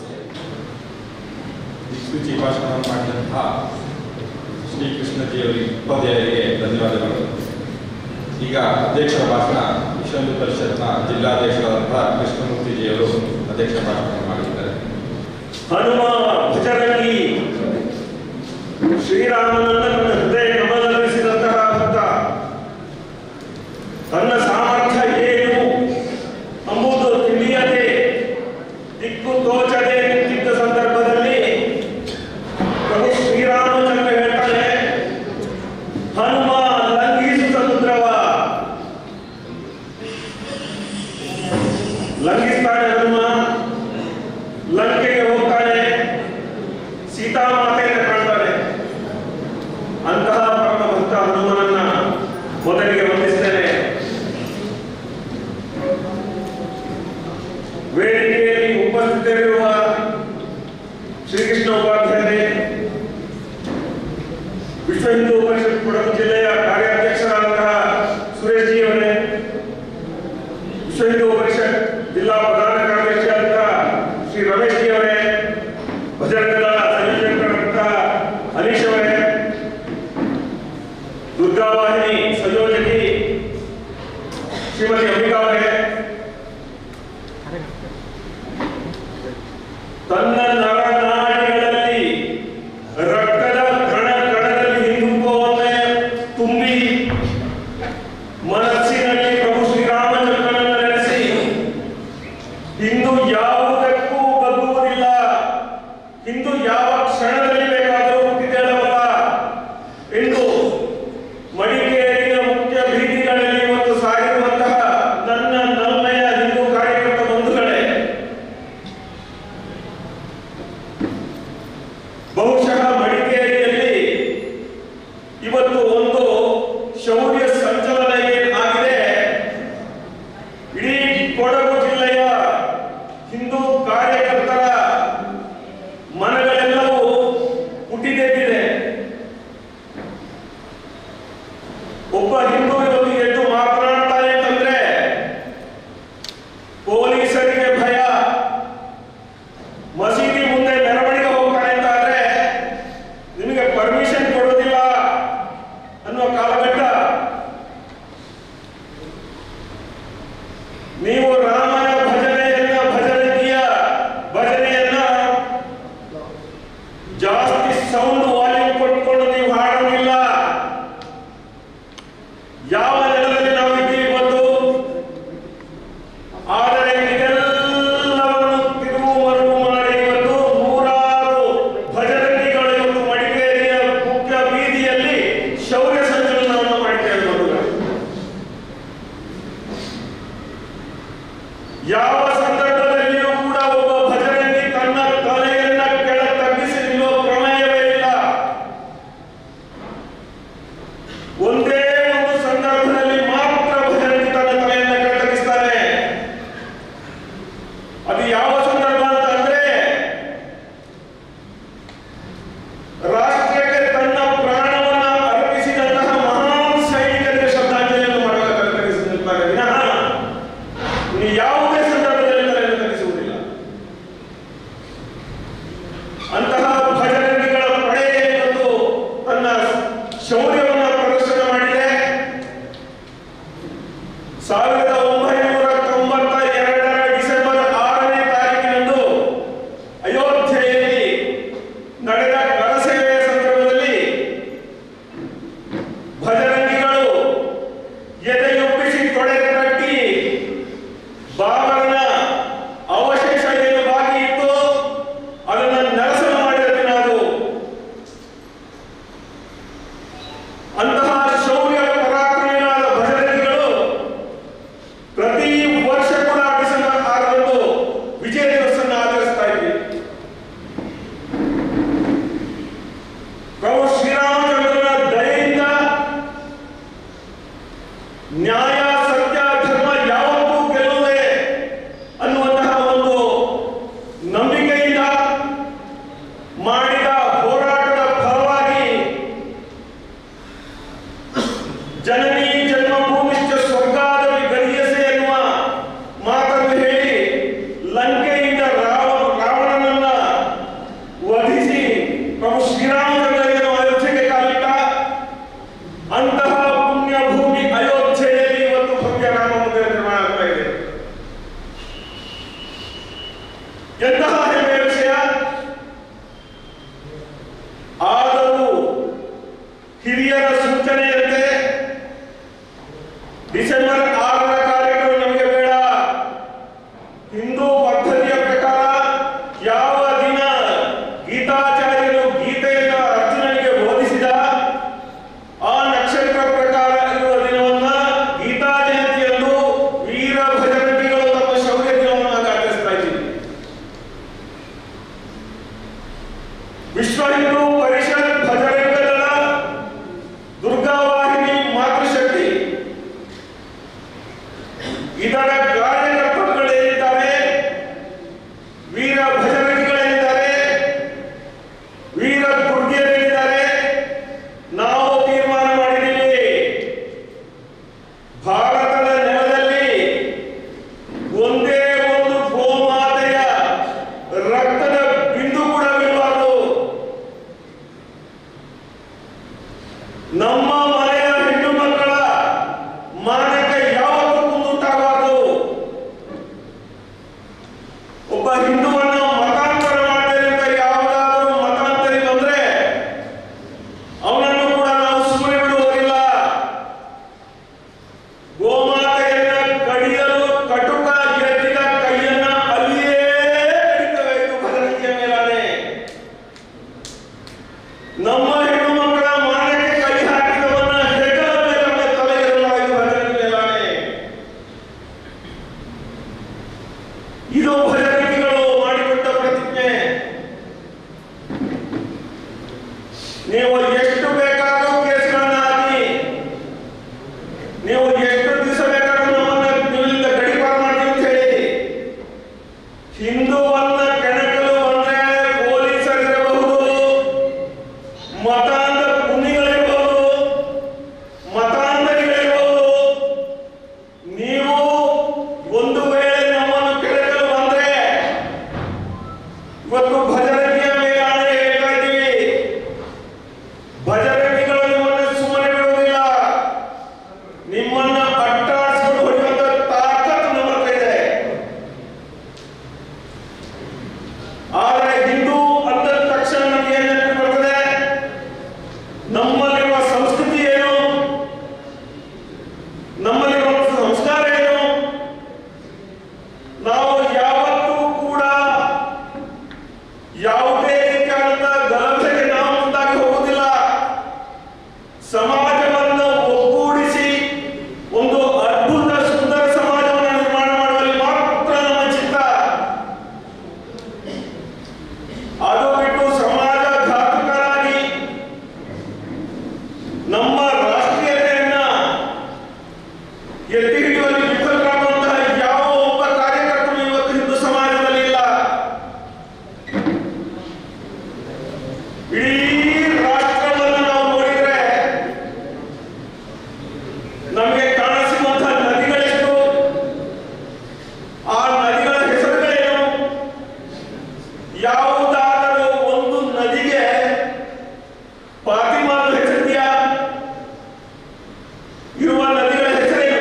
Speaker 4: ದಿಕ್ಸೂಚಿ ಭಾಷಣ ಮಾಡಿದಂತಹ ಶ್ರೀಕೃಷ್ಣಜಿಯವರಿಗೆ ಉಪಾಧ್ಯಾಯರಿಗೆ ಧನ್ಯವಾದಗಳು. ಈಗ ಅಧ್ಯಕ್ಷರ ಭಾಷಣ ವಿಶ್ವ ಹಿಂದೂ ಪರಿಷತ್ನ ಜಿಲ್ಲಾಧ್ಯಕ್ಷರಾದಂತಹ ಕೃಷ್ಣಮೂರ್ತಿಜಿಯವರು ಅಧ್ಯಕ್ಷ ಭಾಷಣ ಮಾಡಿದ್ದಾರೆ.
Speaker 8: ಹನುಮ ಭಜರಂಗಿ ಶ್ರೀರಾಮನನ್ನ ತನ್ನ ಹೃದಯ ಕಮಲರಿಸಿದಂತಹ ಭಕ್ತ ತನ್ನ ಸಾಮರ್ಥ್ಯ ಏನು ಎಂಬುದು ತಿಳಿಯದೆ ದಿಕ್ಕು ತೋಚದೆ ನಿಂತಿದ್ದ ಸಂದರ್ಭದಲ್ಲಿ ಪ್ರಭು ಶ್ರೀರಾಮಚಂದ್ರ ಹೇಳ್ತಾನೆ, ಹನುಮ ಲಂಘಿಸು ಸಮುದ್ರವ. ಲಂಘಿಸ್ತಾನೆ ಹನುಮ, ಲಂಕೆಗೆ ಹೋಗ್ತಾನೆ, ಸೀತಾಮಾತೆಯನ್ನು ಕಾಣ್ತಾನೆ. ಅಂತಹ ಪರಮ ಭಕ್ತ ಹನುಮನನ್ನ ಮೊದಲಿಗೆ ವಂದಿಸ್ತೇನೆ. ವೇದಿಕೆಯಲ್ಲಿ ಉಪಸ್ಥಿತರಿರುವ ಶ್ರೀಕೃಷ್ಣ ಉಪಾಧ್ಯಾಯರೇ, ವಿಶ್ವ ಹಿಂದೂ ಪರಿಷತ್ ಕೊಡಗು ಜಿಲ್ಲೆಯ ಕಾರ್ಯಾಧ್ಯಕ್ಷರಾದಂತಹ ಸುರೇಶ್ ಜಿ ಅವರೇ, ವಿಶ್ವ ಹಿಂದೂ ಪರಿಷತ್ ಜಿಲ್ಲಾ ಪ್ರಧಾನ ಕಾರ್ಯದರ್ಶಿಯಾದಂತಹ ಶ್ರೀ ರಮೇಶ್ ಜಿ ಅವರೇ, ಭಜರಂಗದ ಸಂಯೋಜಕರಾದಂತಹ ಹರೀಶ್ ಅವರೇ, ದುರ್ಗಾವಾಹಿನಿ ಸಂಯೋಜಕಿ ಶ್ರೀಮತಿ ಅಂಬಿಕಾ ಅವರೇ, ತನ್ನ ನರನಾಡಿಗಳಲ್ಲಿ ರಕ್ತದ ಕಣ ಕಣದಲ್ಲಿ ಹಿಂದುತ್ವವನ್ನೇ ತುಂಬಿ ಮನಸ್ಸಿನಲ್ಲಿ ಪ್ರಭು ಶ್ರೀರಾಮಚಂದ್ರನನ್ನು ನೆನೆಸಿ ಹಿಂದೂ ಯಾವುದಕ್ಕೂ ಬಗ್ಗುವುದಿಲ್ಲ, ಹಿಂದೂ ಯಾವ ಕ್ಷಣದಲ್ಲಿ ಬೇಕಾದರೂ ಹುಟ್ಟಿದೇಳಬಲ್ಲ ಎಂದು ಮಡಿಕೇರಿಯ ಮುಖ್ಯ ಬೀದಿಗಳಲ್ಲಿ ಇವತ್ತು ಸಾಗಿರುವಂತಹ ನನ್ನ ನಲ್ಮೆಯ ಹಿಂದೂ ಕಾರ್ಯಕರ್ತ ಬಂಧುಗಳೇ, ಬಹುಶಃ ಮಡಿಕೇರಿಯಲ್ಲಿ ಇವತ್ತು ಒಂದು ಶೌರ್ಯ ಸಂಚಲನ ಆಗಿದೆ. ಇಡೀ ಕೊಡಗು ಜಿಲ್ಲೆಯ ಹಿಂದೂ ಕಾರ್ಯಕರ್ತರ ಮನಗಳೆಲ್ಲವೂ ಹುಟ್ಟಿದೆದ್ದಿದೆ. ಒಬ್ಬ ಹಿಂದೂ ವಿರೋಧಿ ಎದ್ದು ಮಾತನಾಡ್ತಾನೆ ಅಂತಂದ್ರೆ ಪೊಲೀಸರಿಗೆ ಭಯ, ಮಸೀದಿ ಮುಂದೆ ಮೆರವಣಿಗೆ ಹೋಗ್ತಾನೆ ಅಂತ ಆದ್ರೆ ನಿಮಗೆ ಪರ್ಮಿಷನ್ ಕೊಡೋದಿಲ್ಲ ಅನ್ನುವ ಕಾಲಘಟ್ಟ. ನೀವು ರಾಮನ ಭಜನೆಯನ್ನ ಭಜನೆಯ ಭಜನೆಯನ್ನ ಜಾಸ್ತಿ ಸೌಂಡ್ ವಾಲ್ಯೂಮ್ ಕೊಟ್ಕೊಂಡು ನೀವು ಹಾಡೋದಿಲ್ಲ. ಯಾವ ನೆಲದಲ್ಲಿ ನಾವು ಇದ್ದೀವಿ ಇವತ್ತು. ಆದರೆ ಇದೆಲ್ಲವನ್ನು ತಿರುವು ಮರುವು ಮಾಡಿ ಇವತ್ತು ನೂರಾರು ಭಜರಂಗಿಗಳು ಇವತ್ತು ಮಡಿಕೇರಿಯ ಮುಖ್ಯ ಬೀದಿಯಲ್ಲಿ ಶೌರ್ಯ ಸಂಚಲನವನ್ನು ಮಾಡಿದ್ದೇವೆ. ಯಾವ ಸಂದರ್ಭದಲ್ಲಿಯೂ ಕೂಡ ಒಬ್ಬ ಭಜರಂಗಿ ತನ್ನ ತಲೆಯನ್ನ ಕೆಳ ತಗ್ಗಿಸಿ ನಿಲ್ಲುವ ಪ್ರಮೇಯವೇ ಇಲ್ಲ. ಮಾಡಿದ ಹೋರಾಟದ ಫಲವಾಗಿ ಜನನಿ ಜನ್ಮಭೂಮಿಶ್ಚ ಸ್ವರ್ಗಾದಪಿ ಗರೀಯಸೆ ಎನ್ನುವ ಮಾತನ್ನು ಹೇಳಿ ಲಂಕೆಯಿಂದ ರಾವ ರಾವಣನನ್ನ ವಧಿಸಿ ಪ್ರಭು ಶ್ರೀರಾಮಚಂದ್ರನು ಅಯೋಧ್ಯೆಗೆ ಕಾಲಿಟ್ಟ ಅಂತಹ ಪುಣ್ಯ ಭೂಮಿ ಅಯೋಧ್ಯೆಯಲ್ಲಿ ಇವತ್ತು ಭವ್ಯ ರಾಮ ಮಂದಿರ ನಿರ್ಮಾಣ ಆಗ್ತಾ ಇದೆ. ಎಂತಹ ಹೆಮ್ಮೆಯ ವಿಷಯ. ಆದರೂ ಹಿರಿಯರ ಸೂಚನೆಯಂತೆ ಡಿಸೆಂಬರ್ ಆರರ ಕಾರ್ಯಕ್ರಮ ನಮಗೆ ಬೇಡ. ಹಿಂದೂ ಪದ್ಧತಿಯ ಪ್ರಕಾರ ಯಾವ ದಿನ ಗೀತಾಚಾರ್ಯರು ಗೀತೆಯಿಂದ ಅರ್ಜುನನಿಗೆ ಬೋಧಿಸಿದ ಆ ನಕ್ಷತ್ರ ಪ್ರಕಾರ ಇರುವ ದಿನವನ್ನ ಗೀತಾ ಜಯಂತಿಯಂದು ವೀರ ಭಜರಂಗಿಗಳು ತಮ್ಮ ಶೌರ್ಯ ದಿನವನ್ನು ಆಚರಿಸ್ತಾ ಇದ್ದೀವಿ. ವಿಶ್ವ ಹಿಂದೂ ಪರಿಷತ್ ಭಜರಂಗದಳ ದುರ್ಗಾವಾಹಿನಿ ಮಾತೃಶಕ್ತಿ ಇದರ ಕಾರ್ಯಕರ್ತರುಗಳೇನಿದ್ದಾರೆ, ವೀರ ಭಜರಂಗಿಗಳೇನಿದ್ದಾರೆ, ವೀರ ದುರ್ಗಿಯರೇನಿದ್ದಾರೆ, ನಾವು ತೀರ್ಮಾನ ಮಾಡಿದ್ದೀವಿ ಭಾರತದ ನೆಲದಲ್ಲಿ ಒಂದೇ ಒಂದು ಗೋಮಾತೆಯ ರಕ್ತದ ಬಿಂದು ಕೂಡ ಬೀಳಬಾರದು. ನಮ್ಮ ಮನೆಯ ಹೆಣ್ಣು ಮಕ್ಕಳ ಮಾನಕ್ಕೆ ಯಾವತ್ತೂ ಕುಂದುಂಟಾಗಬಾರದು. ಒಬ್ಬ ಹಿಂದುವನ್ನು ಮತಾಂತರ ಮಾಡ್ತೇನೆ ಅಂತ ಯಾವುದಾದ್ರೂ ಮತಾಂತರಿ ಬಂದ್ರೆ ಅವನನ್ನು ಕೂಡ ನಾವು ಸುಮ್ಮನೆ ಬಿಡುವುದಿಲ್ಲ. ಗೋಮಾತೆಯನ್ನ ಕಡಿಯಲು ಕಟುಕ ಎತ್ತಿದ ಕೈಯನ್ನ ಅಲ್ಲಿಯೇ ಕಡಿತವೆ. ಇದು ಭಜರಂಗಿಯ ಮೇಲಾನೆ. ನಮ್ಮ ಹೆಣ್ಣು ಮಕ್ಕಳ ಮಾನಕ್ಕೆ ಕೈ ಹಾಕಿದವನ್ನ ಹೆಗಲ ಮೇಲೆ ತಲೆ ಇರಲ್ಲ. ಇದು ಭಜರಂಗಿ ಮೇಲಾನೆ. ಇದು ಭಜರಂಗಿಗಳು ಮಾಡಿಕೊಟ್ಟ ಪ್ರತಿಜ್ಞೆ. ನೀವು ಎಷ್ಟು ಬೇಕಾದರೂ ಕೇಸ್ಗಳನ್ನ ಹಾಕಿ, ನೀವು ಎಷ್ಟು ದಿವಸ ಬೇಕಾದ್ರೂ ನಮ್ಮನ್ನ ನೀವಿಂದ ಗಡಿಪಾರ ಮಾಡ್ತೀವಿ ಅಂತ ಹೇಳಿ, ಹಿಂದೂವನ್ನ ಕೆಣಕಲು ಬಂದ್ರೆ ಪೊಲೀಸರಿರಬಹುದು, ಮತಾಂಧ ಪುಣ್ಯಗಳಿರಬಹುದು, ಮತಾಂಧರಿಗಳಿರಬಹುದು. ನೀವು ಒಂದು ವೇಳೆ ನಮ್ಮನ್ನು ಕೆಣಕಲು ಬಂದ್ರೆ ಇವತ್ತು ಭಜರಂಗಿಯ ಮೇಲಾನೆ ಹೇಳ್ತಾ ಇದ್ದೀವಿ, ಭಜರಂಗಿಗಳು ನಿಮ್ಮನ್ನು ಸುಮ್ಮನೆ ಬಿಡುವುದಿಲ್ಲ. ನಿಮ್ಮನ್ನ ಅಟ್ಟಾಡಿಸಿಕೊಂಡು ಹೊಡೆಯುವಂತ ತಾಕತ್ತು ನಮ್ಮ ಹತ್ರ ಇದೆ. ಆದರೆ ಹಿಂದೂ ಅಂದ ತಕ್ಷಣ ನಮಗೆ ಏನು ನೆನಪು ಬರ್ತದೆ? ನಮ್ಮಲ್ಲಿರುವ ಸಂಸ್ಕೃತಿ ಏನು, ನಮ್ಮಲ್ಲಿರುವ ಸಂಸ್ಕಾರ ಏನು? ನಾವು ಯಾವತ್ತೂ ಕೂಡ ಯಾವುದೇ ರೀತಿಯಾದಂತ ಗಲಭೆಗೆ ನಾವು ಮುಂದಾಗಿ ಹೋಗುವುದಿಲ್ಲ. ಸಮಾಜವನ್ನು ಒಗ್ಗೂಡಿಸಿ ಒಂದು ಅದ್ಭುತ ಸುಂದರ ಸಮಾಜವನ್ನು ನಿರ್ಮಾಣ ಮಾಡುವಲ್ಲಿ ಮಾತ್ರ ನಮ್ಮ ಚಿತ್ತ. ಅದು ಬಿಟ್ಟು ಸಮಾಜ ಘಾತುಕರಾಗಿ ನಮ್ಮ ರಾಷ್ಟ್ರೀಯತೆಯನ್ನ ಎತ್ತಿ ಹಿಡಿಯುವಲ್ಲಿ ವಿಫಲರಾಗುವಂತಹ ಯಾವ ಒಬ್ಬ ಕಾರ್ಯಕರ್ತರು ಇವತ್ತು ಹಿಂದೂ ಸಮಾಜದಲ್ಲಿ ಇಲ್ಲ. ಇಡೀ ರಾಷ್ಟ್ರವನ್ನು ನಾವು ನೋಡಿದ್ರೆ ನಮಗೆ ಕಾಣಿಸುವಂತಹ ನದಿಗಳೆಷ್ಟು, ಆ ನದಿಗಳ ಹೆಸರುಗಳೇನು? ಯಾವುದಾದರೂ ಒಂದು ನದಿಗೆ ಫಾತಿಮಾ ಅಂತ ಹೆಸರಿದೆಯಾ? ಇರುವ ನದಿಗಳ ಹೆಸರೇನು?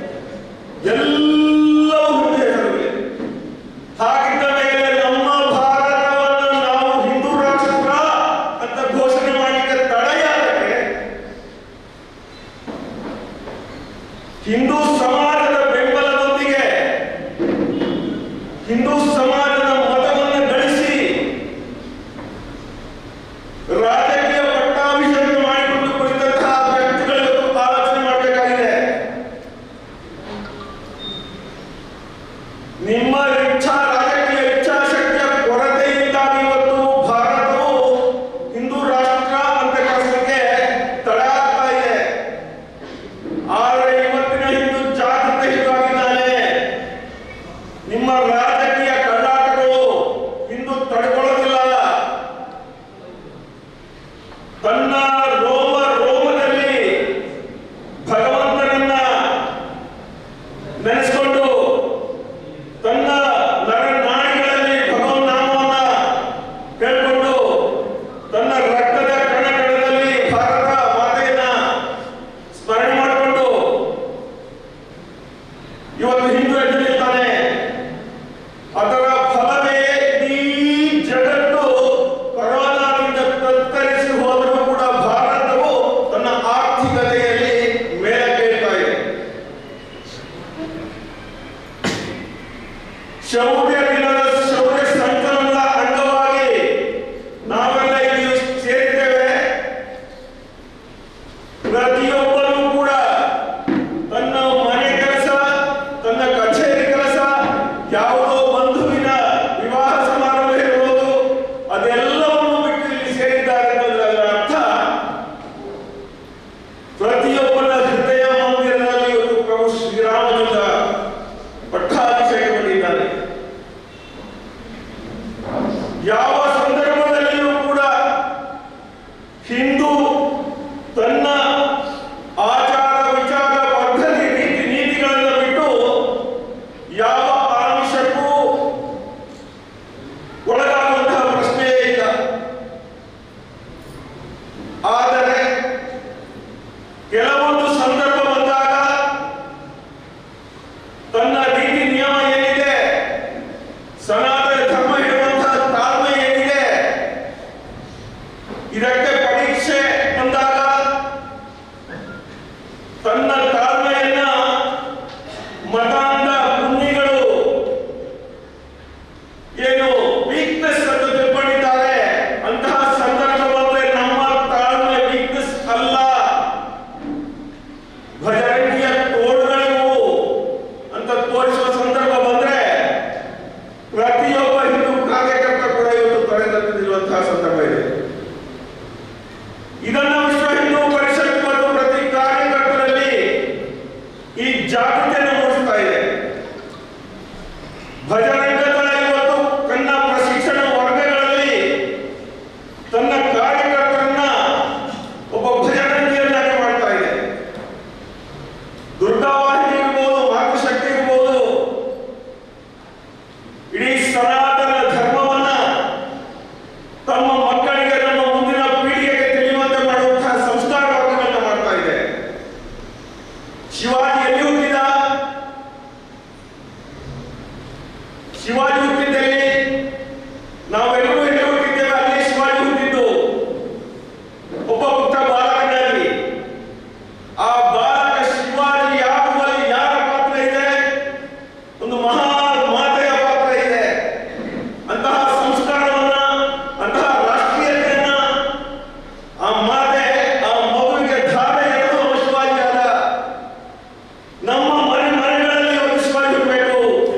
Speaker 8: ಎಲ್ಲವೂ ಹಿಂದೂ ಹೆಸರುಗಳೇ. ಹಾಗಿದ್ದ ಮೇಲೆ ನಮ್ಮ ಭಾರತವನ್ನು ನಾವು ಹಿಂದೂ ರಾಷ್ಟ್ರ ಅಂತ ಇದಕ್ಕೆ ಪರೀಕ್ಷೆ ಬಂದಾಗ ತನ್ನ ತಾಳ್ಮೆಯನ್ನ ಮತಾಂಧ ಪುಣ್ಯಗಳು ಏನು ವೀಕ್ನೆಸ್ ಅಂತ ತಿಳ್ಕೊಂಡಿದ್ದಾರೆ. ಅಂತಹ ಸಂದರ್ಭದಲ್ಲಿ ನಮ್ಮ ತಾಳ್ಮೆ ವೀಕ್ನೆಸ್ ಅಲ್ಲ, ಭಜರಂಗಿಯ ತೋಳುಗಳಿವು ಅಂತ ತೋರಿಸುವ ಸಂದರ್ಭ ಬಂದ್ರೆ ಪ್ರತಿಯೊಬ್ಬ ಹಿಂದೂ ಕಾರ್ಯಕರ್ತ ಕೂಡ ಇವತ್ತು ತೊರೆದಂತೆ ನಿಲ್ಲುವಂತಹ ಸಂದರ್ಭ ಇದೆ. ಇದನ್ನು ವಿಶ್ವ ಹಿಂದೂ ಪರಿಷತ್ ಮತ್ತು ಪ್ರತಿ ಕಾರ್ಯಕರ್ತರಲ್ಲಿ ಈ ಜಾಗೃತಿಯನ್ನು ಮೂಡಿಸ್ತಾ ಇದೆ. ಭಜರಂಗದ ಇವತ್ತು ಕನ್ನ ಪ್ರಶಿಕ್ಷಣ ವರ್ಗಗಳಲ್ಲಿ ತನ್ನ ಕಾರ್ಯಕರ್ತರನ್ನ ಒಬ್ಬ ಭಜರಂಗಿಯನ್ನಾಗಿ ಮಾಡ್ತಾ ಇದೆ. ದುರ್ಗಾವಾಹಿನಿ ಇರ್ಬೋದು, ಮಾತೃಶಕ್ತಿ ಇರ್ಬೋದು, ಇಡೀ ಸನಾತನ ಧರ್ಮವನ್ನ ತಮ್ಮ ಮಕ್ಕಳಿಗೆ, ನಮ್ಮ ಮುಂದಿನ ಪೀಳಿಗೆಗೆ ತಿಳಿಯುವಂತೆ ಮಾಡುವಂತಹ ಸಂಸ್ಕಾರ ವರ್ಗಗಳನ್ನ ಮಾಡ್ತಾ ಇದೆ. ಶಿವಾಜಿ ಎಲ್ಲಿ ಹುಟ್ಟಿದ? ಶಿವಾಜಿ ಹುಟ್ಟಿದ್ದಲ್ಲಿ ನಾವೆಲ್ಲರೂ ಎಲ್ಲಿ ಹುಟ್ಟಿದ್ದೇವೆ, ಅಲ್ಲಿ ಶಿವಾಜಿ ಹುಟ್ಟಿದ್ದು ಒಬ್ಬ ಪುಟ್ಟ ಬಾಲಕನಾಗಿ. ಆ ಬಾಲಕ ಶಿವಾಜಿ ಆಗುವಲ್ಲಿ ಯಾರ ಪಾತ್ರ ಇದೆ? ಒಂದು ಮಹಾನ್ ಮಾತೆಯ ಪಾತ್ರ ಇದೆ. ಅಂತಹ ಸಂಸ್ಕಾರವನ್ನ, ಅಂತಹ ರಾಷ್ಟ್ರೀಯತೆಯನ್ನ ಆ ಮಾತೆ ಆ ಮಗುವಿಗೆ ಧಾರೆ ಎರೆದು ಶಿವಾಜಿ ಆದ. ನಮ್ಮ ಮನೆ ಮನೆಗಳಲ್ಲಿ ಒಂದು ಶಿವಾಜಿ ಇರಬೇಕು.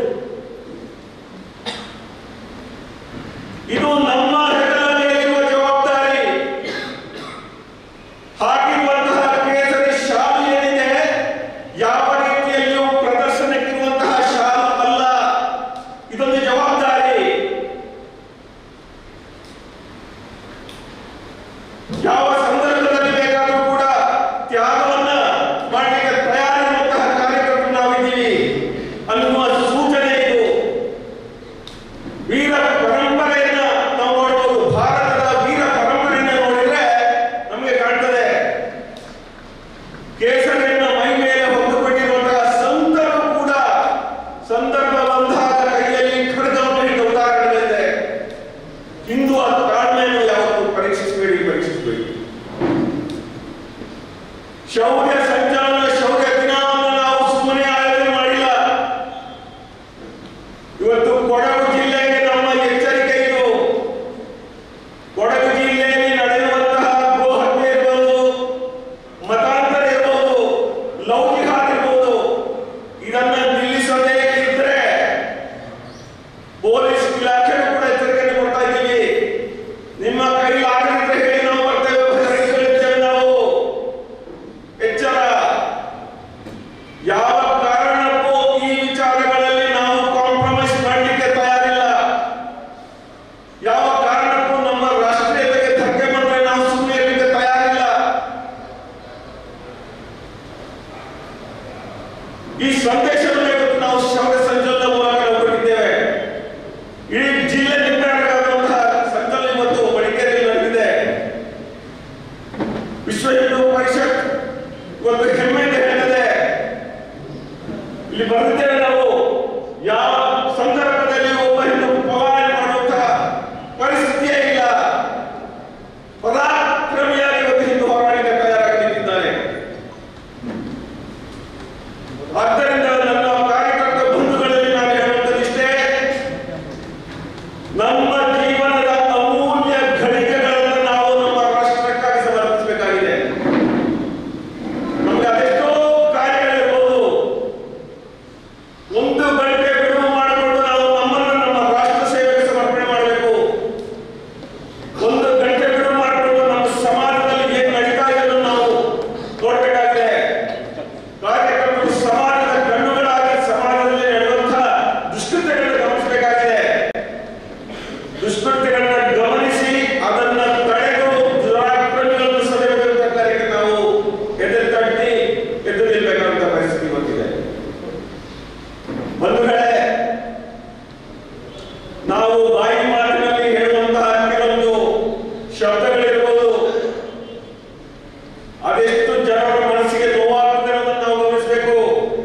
Speaker 8: ಇದು ನಮ್ಮ ಹೆಗಲಲ್ಲಿ ಇರುವ ಜವಾಬ್ದಾರಿ. ಹಾಕಿರುವಂತಹ ಕೇಸರಿ ಶಾಲು ಏನಿದೆ, ಯಾವ ರೀತಿಯಲ್ಲಿಯೂ ಪ್ರದರ್ಶನಕ್ಕಿರುವಂತಹ ಶಾಲು ಅಲ್ಲ. ಇದೊಂದು ಜವಾಬ್ದಾರಿ. ಯಾವ ಸಂದರ್ಭದಲ್ಲಿ ಬೇಕಾದರೂ ಕೂಡ ತ್ಯಾಗವನ್ನ ಮಾಡಲಿಕ್ಕೆ ತಯಾರಿರುವಂತಹ ಕಾರ್ಯಕರ್ತರು ನಾವಿದ್ದೀವಿ ಅನ್ನುವ ಸೂಚನೆ ಇದು. ವೀರ ಪರಂಪರೆಯನ್ನ ನಾವು ನೋಡಬಹುದು. ಭಾರತದ ವೀರ ಪರಂಪರೆಯನ್ನ ನೋಡಿದ್ರೆ ನಮಗೆ ಕಾಣ್ತದೆ. ಕೇಸರಿಯನ್ನ ಮೈ ಮೇಲೆ ಹೊತ್ತುಕೊಂಡಿರುವಂತಹ ಸಂತರು ಕೂಡ ಸಂದರ್ಭ ಬಂದಾಗ ಕೈಯಲ್ಲಿ ಖಡ್ಗವನ್ನು ಹಿಡಿದ ಉದಾಹರಣೆಗಳಿದೆ. ಹಿಂದೂ ಆ ತಾಳ್ಮೆಯನ್ನು ಯಾವತ್ತೂ ಪರೀಕ್ಷಿಸಬೇಡಿ, ಪರೀಕ್ಷಿಸಬೇಡಿ. ಶೌರ್ಯ ಸಂಚಲನ, ಶೌರ್ಯ ದಿನವನ್ನು ನಾವು ಸುಮ್ಮನೆ ಆಯೋಜನೆ ಮಾಡಿಲ್ಲ. ಇವತ್ತು ಕೊಡಗು ಜಿಲ್ಲೆಗೆ ನಮ್ಮ ಎಚ್ಚರಿಕೆ ಇದು. ಕೊಡಗು ಜಿಲ್ಲೆಯಲ್ಲಿ ನಡೆಯುವಂತಹ ಗೋ ಹತ್ಯೆ ಇರ್ಬೋದು, ಮತಾಂತರ ಇರ್ಬೋದು, ಲೌಕಿಕ ಇರ್ಬೋದು, ಇದನ್ನ ನಿಲ್ಲಿಸದೇ ಇದ್ರೆ ಪೊಲೀಸ್ ಇಲಾಖೆ ಕೂಡ ಎಚ್ಚರಿಕೆ ಕೊಡ್ತಾ ಇದ್ದೀವಿ. ನಿಮ್ಮ ಕೈಲಿ ಆಗದಿದ್ರೆ ಹೇಳಿ, ನಾವು ಬರ್ತೇವೆ, ಭಜರಂಗಿಗಳಿರ್ತೇವೆ ನಾವು. ಎಚ್ಚರ. ಯಾವ ಕಾರಣಕ್ಕೂ ಈ ವಿಚಾರಗಳಲ್ಲಿ ನಾವು ಕಾಂಪ್ರಮೈಸ್ ಮಾಡಲಿಕ್ಕೆ ತಯಾರಿಲ್ಲ. ಯಾವ ಕಾರಣಕ್ಕೂ ನಮ್ಮ ರಾಷ್ಟ್ರೀಯತೆಗೆ ಧಕ್ಕೆ ಬಂದ್ರೆ ನಾವು ಸುಮ್ಮನೆ ಇರಲಿಕ್ಕೆ ತಯಾರಿಲ್ಲ. ಈ ಸಂದೇಶವನ್ನು ಇವತ್ತು ನಾವು ಶೌರ್ಯ ಸಂಚಲನದ ಮೂಲಕ ನಾವು ಕೊಟ್ಟಿದ್ದೇವೆ. ಇಡೀ ಜಿಲ್ಲೆ ನಿರ್ಣಾಯಕವಾದಂತಹ ಸಂಚಲನ ಇವತ್ತು ಮಡಿಕೇರಿಯಲ್ಲಿ ನಡೆದಿದೆ. ವಿಶ್ವ ಹಿಂದೂ ಪರಿಷತ್ ಇವತ್ತು ಹೆಮ್ಮೆಯಿಂದ ಹೇಳ್ತದೆ, ಇಲ್ಲಿ ಬರೆದಿದ್ದೇವೆ ನಾವು, ಯಾವ ಸಂದರ್ಭದಲ್ಲಿ ಒಬ್ಬ ಹಿಂದೂ ಪಲಾಯನ ಮಾಡುವಂತಹ ಪರಿಸ್ಥಿತಿಯೇ ಇಲ್ಲ. ಪರಾಕ್ರಮಿಯಾಗಿ ಇವತ್ತು ಹಿಂದೂ ಹೋರಾಟಕ್ಕೆ ತಯಾರಾಗಿ ನಿಂತಿದ್ದಾರೆ. ಆದ್ದರಿಂದ ನನ್ನ ಕಾರ್ಯಕರ್ತ ಬಂಧುಗಳಲ್ಲಿ ನಾನು ಹೇಳುವಂತದಿಷ್ಟೇ, ನಮ್ಮ ಜೀವನದ ಅಮೂಲ್ಯ ಘಳಿಗೆಗಳನ್ನು ನಾವು ನಮ್ಮ ರಾಷ್ಟ್ರಕ್ಕಾಗಿ ಸಮರ್ಪಿಸಬೇಕಾಗಿದೆ. ನಮಗೆ ಅದೆಷ್ಟೋ ಕಾರ್ಯಗಳಿರ್ಬೋದು. ಒಂದು ಗಂಟೆ ಬಿಡುವು ಮಾಡಿಕೊಂಡು ನಾವು ನಮ್ಮನ್ನು ನಮ್ಮ ರಾಷ್ಟ್ರ ಸೇವೆಗೆ ಸಮರ್ಪಣೆ ಮಾಡಬೇಕು. ಒಂದು ಗಂಟೆ ಬಿಡುವು ಮಾಡಿಕೊಂಡು ನಮ್ಮ ಸಮಾಜದಲ್ಲಿ ಏನು ನಡೀತಾ ಇದೆ ನಾವು ನೋಡಬೇಕಾಗಿದೆ. ಕಾರ್ಯಕರ್ತರು ಸಮಾಜದ ಕಣ್ಣುಗಳಾಗಿ ಸಮಾಜದಲ್ಲಿ ನಡೆಯುವಂತಹ ದುಷ್ಕೃತ್ಯಗಳನ್ನು ಗಮನಿಸಬೇಕಾಗಿದೆ. ದುಷ್ಕೃತ್ಯಗಳನ್ನ ಗಮನಿಸಿ ಅದನ್ನ ತಡೆದು ದುರಾಕ್ರಮಿಗಳನ್ನು ಸದೆಬಡಿಯುವಂತ ಕಾರ್ಯಕ್ಕೆ ನಾವು ಎದುರು ತಟ್ಟಿ ಎದ್ದು ನಿಲ್ಬೇಕಾದಂತ ಪರಿಸ್ಥಿತಿ ಬಂದಿದೆ. ಬಂಧುಗಳೇ, ನಾವು ಬಾಯಿ ಮಾತಿನಲ್ಲಿ ಹೇಳುವಂತಹ ಕೆಲವೊಂದು ಶಬ್ದಗಳಿರ್ಬೋದು, ಅದೆಷ್ಟು ಜನರ ಮನಸ್ಸಿಗೆ ನೋವಾಗುತ್ತದೆ ಅನ್ನೋದನ್ನು ನಾವು ಗಮನಿಸಬೇಕು.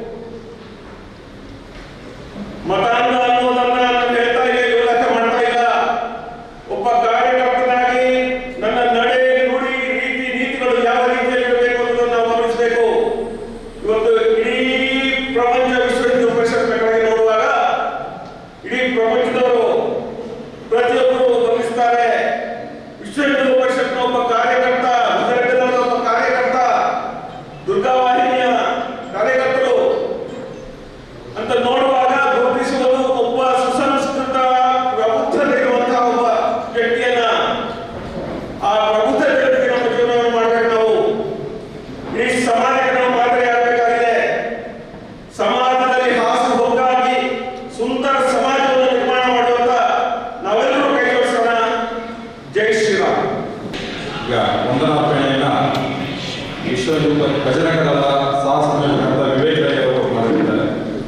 Speaker 8: ಮತಾಂಧ ಅನ್ನೋದನ್ನ ನಾನು ಹೇಳ್ತಾ ಇಲ್ಲ, ಉಲ್ಲೇಖ ಮಾಡ್ತಾ ಇಲ್ಲ. ಒಬ್ಬ ಕಾರ್ಯಕರ್ತನಾಗಿ ನನ್ನ ನಡೆ
Speaker 4: ಈಗ ವಂದನಾರ್ಪಣೆಯನ್ನು ವಿಶ್ವ ಹಿಂದೂ ಬಜರಂಗ ದಳದ ಸಹ ಸಂಯೋಜಕರಾದ ವಿವೇಕ್ ರೈ ಅವರು ಮಾಡಲಿದ್ದಾರೆ.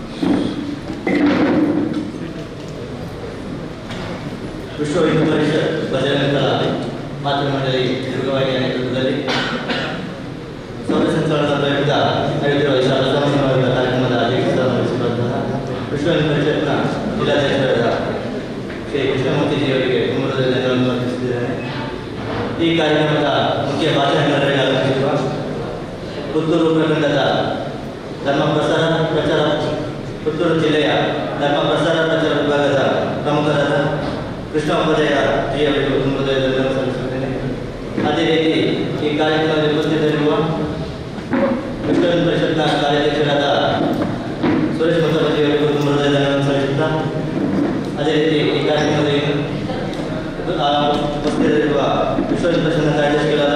Speaker 9: ವಿಶ್ವ ಹಿಂದೂ ಪರಿಷತ್ ಬಜರಂಗ ದಳ ಮಾತೃ ಮಂಡಳಿ ದುರ್ಗವಾಹಿನಿಯ ನೇತೃತ್ವದಲ್ಲಿ ಸೌರ ಸಂಚಲನದ ಪ್ರಯುಕ್ತ ನಡೆಯುತ್ತಿರುವ ಈ ಸರ್ವಸಮಾವೇಶ ಕಾರ್ಯಕ್ರಮದ ಅಧ್ಯಕ್ಷತೆ ವಹಿಸಿರುವಂತಹ ವಿಶ್ವ ಹಿಂದೂ ಪರಿಷತ್ನ ಜಿಲ್ಲಾಧ್ಯಕ್ಷರಾದ ಶ್ರೀ ಕೃಷ್ಣಮೂರ್ತಿಜಿಯವರಿಗೆ ತುಂಬ ಧನ್ಯವಾದಗಳನ್ನು ಅರ್ಪಿಸುತ್ತಿದ್ದೇನೆ. ಈ ಕಾರ್ಯಕ್ರಮದ ಮುಖ್ಯ ಭಾಷಣಕಾರರಿಗೆ ಆಗಮಿಸಿರುವ ಪುತ್ತೂರು ಪ್ರಖಂಡದ ಧರ್ಮ ಪ್ರಸಾರ ಪ್ರಚಾರ ಪುತ್ತೂರು ಜಿಲ್ಲೆಯ ಧರ್ಮ ಪ್ರಸಾರ ಪ್ರಚಾರ ವಿಭಾಗದ ಪ್ರಮುಖರಾದ ಕೃಷ್ಣ ಉಪಾಧ್ಯಾಯ ಜಿಯವರಿಗೂ ತುಂಬ ಧನ್ಯವಾದಗಳನ್ನು ಸಲ್ಲಿಸುತ್ತೇನೆ. ಅದೇ ರೀತಿ ಈ ಕಾರ್ಯಕ್ರಮದಲ್ಲಿ ಉಪಸ್ಥಿತರಿರುವ ವಿಶ್ವ ಹಿಂದೂ ಪರಿಷತ್ನ ಕಾರ್ಯಾಧ್ಯಕ್ಷರಾದ ಸುರೇಶ್ ಮುತ್ತಪ್ಪಜಿಯವರಿಗೂ ತುಂಬ ಧನ್ಯವಾದಗಳನ್ನು ಸಲ್ಲಿಸುತ್ತಾ, ಅದೇ ರೀತಿ ಈ ಕಾರ್ಯಕ್ರಮದಲ್ಲಿ ಉಪಸ್ಥಿತರಿರುವ ವಿಶ್ವ ಹಿಂದೂ ಪರಿಷತ್ನ ಕಾರ್ಯದರ್ಶಿಗಳಾದ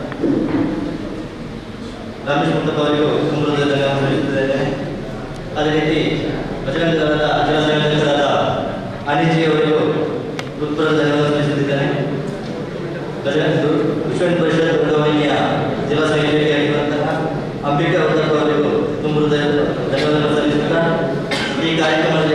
Speaker 9: ರಮೇಶ್ ಮುತ್ತಪ್ಪ ಅವರಿಗೂ ತುಂಬ ಧನ್ಯವಾದ ಸಲ್ಲಿಸುತ್ತಿದ್ದೇನೆ. ಅದೇ ರೀತಿ ಬಜರಂಗ ದಳದ ಜಿಲ್ಲಾ ಸಂಯೋಜಕರಾದ ಅನಿಜಿಯವರಿಗೂ ಹೃತ್ಪೂರ್ವಕ ಧನ್ಯವಾದ ಸಲ್ಲಿಸುತ್ತಿದ್ದೇನೆ. ಬಜರಂಗ ವಿಶ್ವ ಹಿಂದೂ ಪರಿಷತ್ ದುರ್ಗವಾಹಿನಿಯ ಜಿಲ್ಲಾ ಸಂಯೋಜಕಿಯಾಗಿರುವಂತಹ ಅಂಬಿಕಾ ಉತ್ತಪ್ಪ ಅವರಿಗೂ ತುಂಬ ಧನ್ಯವಾದಗಳನ್ನು ಸಲ್ಲಿಸುತ್ತಾ, ಈ ಕಾರ್ಯಕ್ರಮದಲ್ಲಿ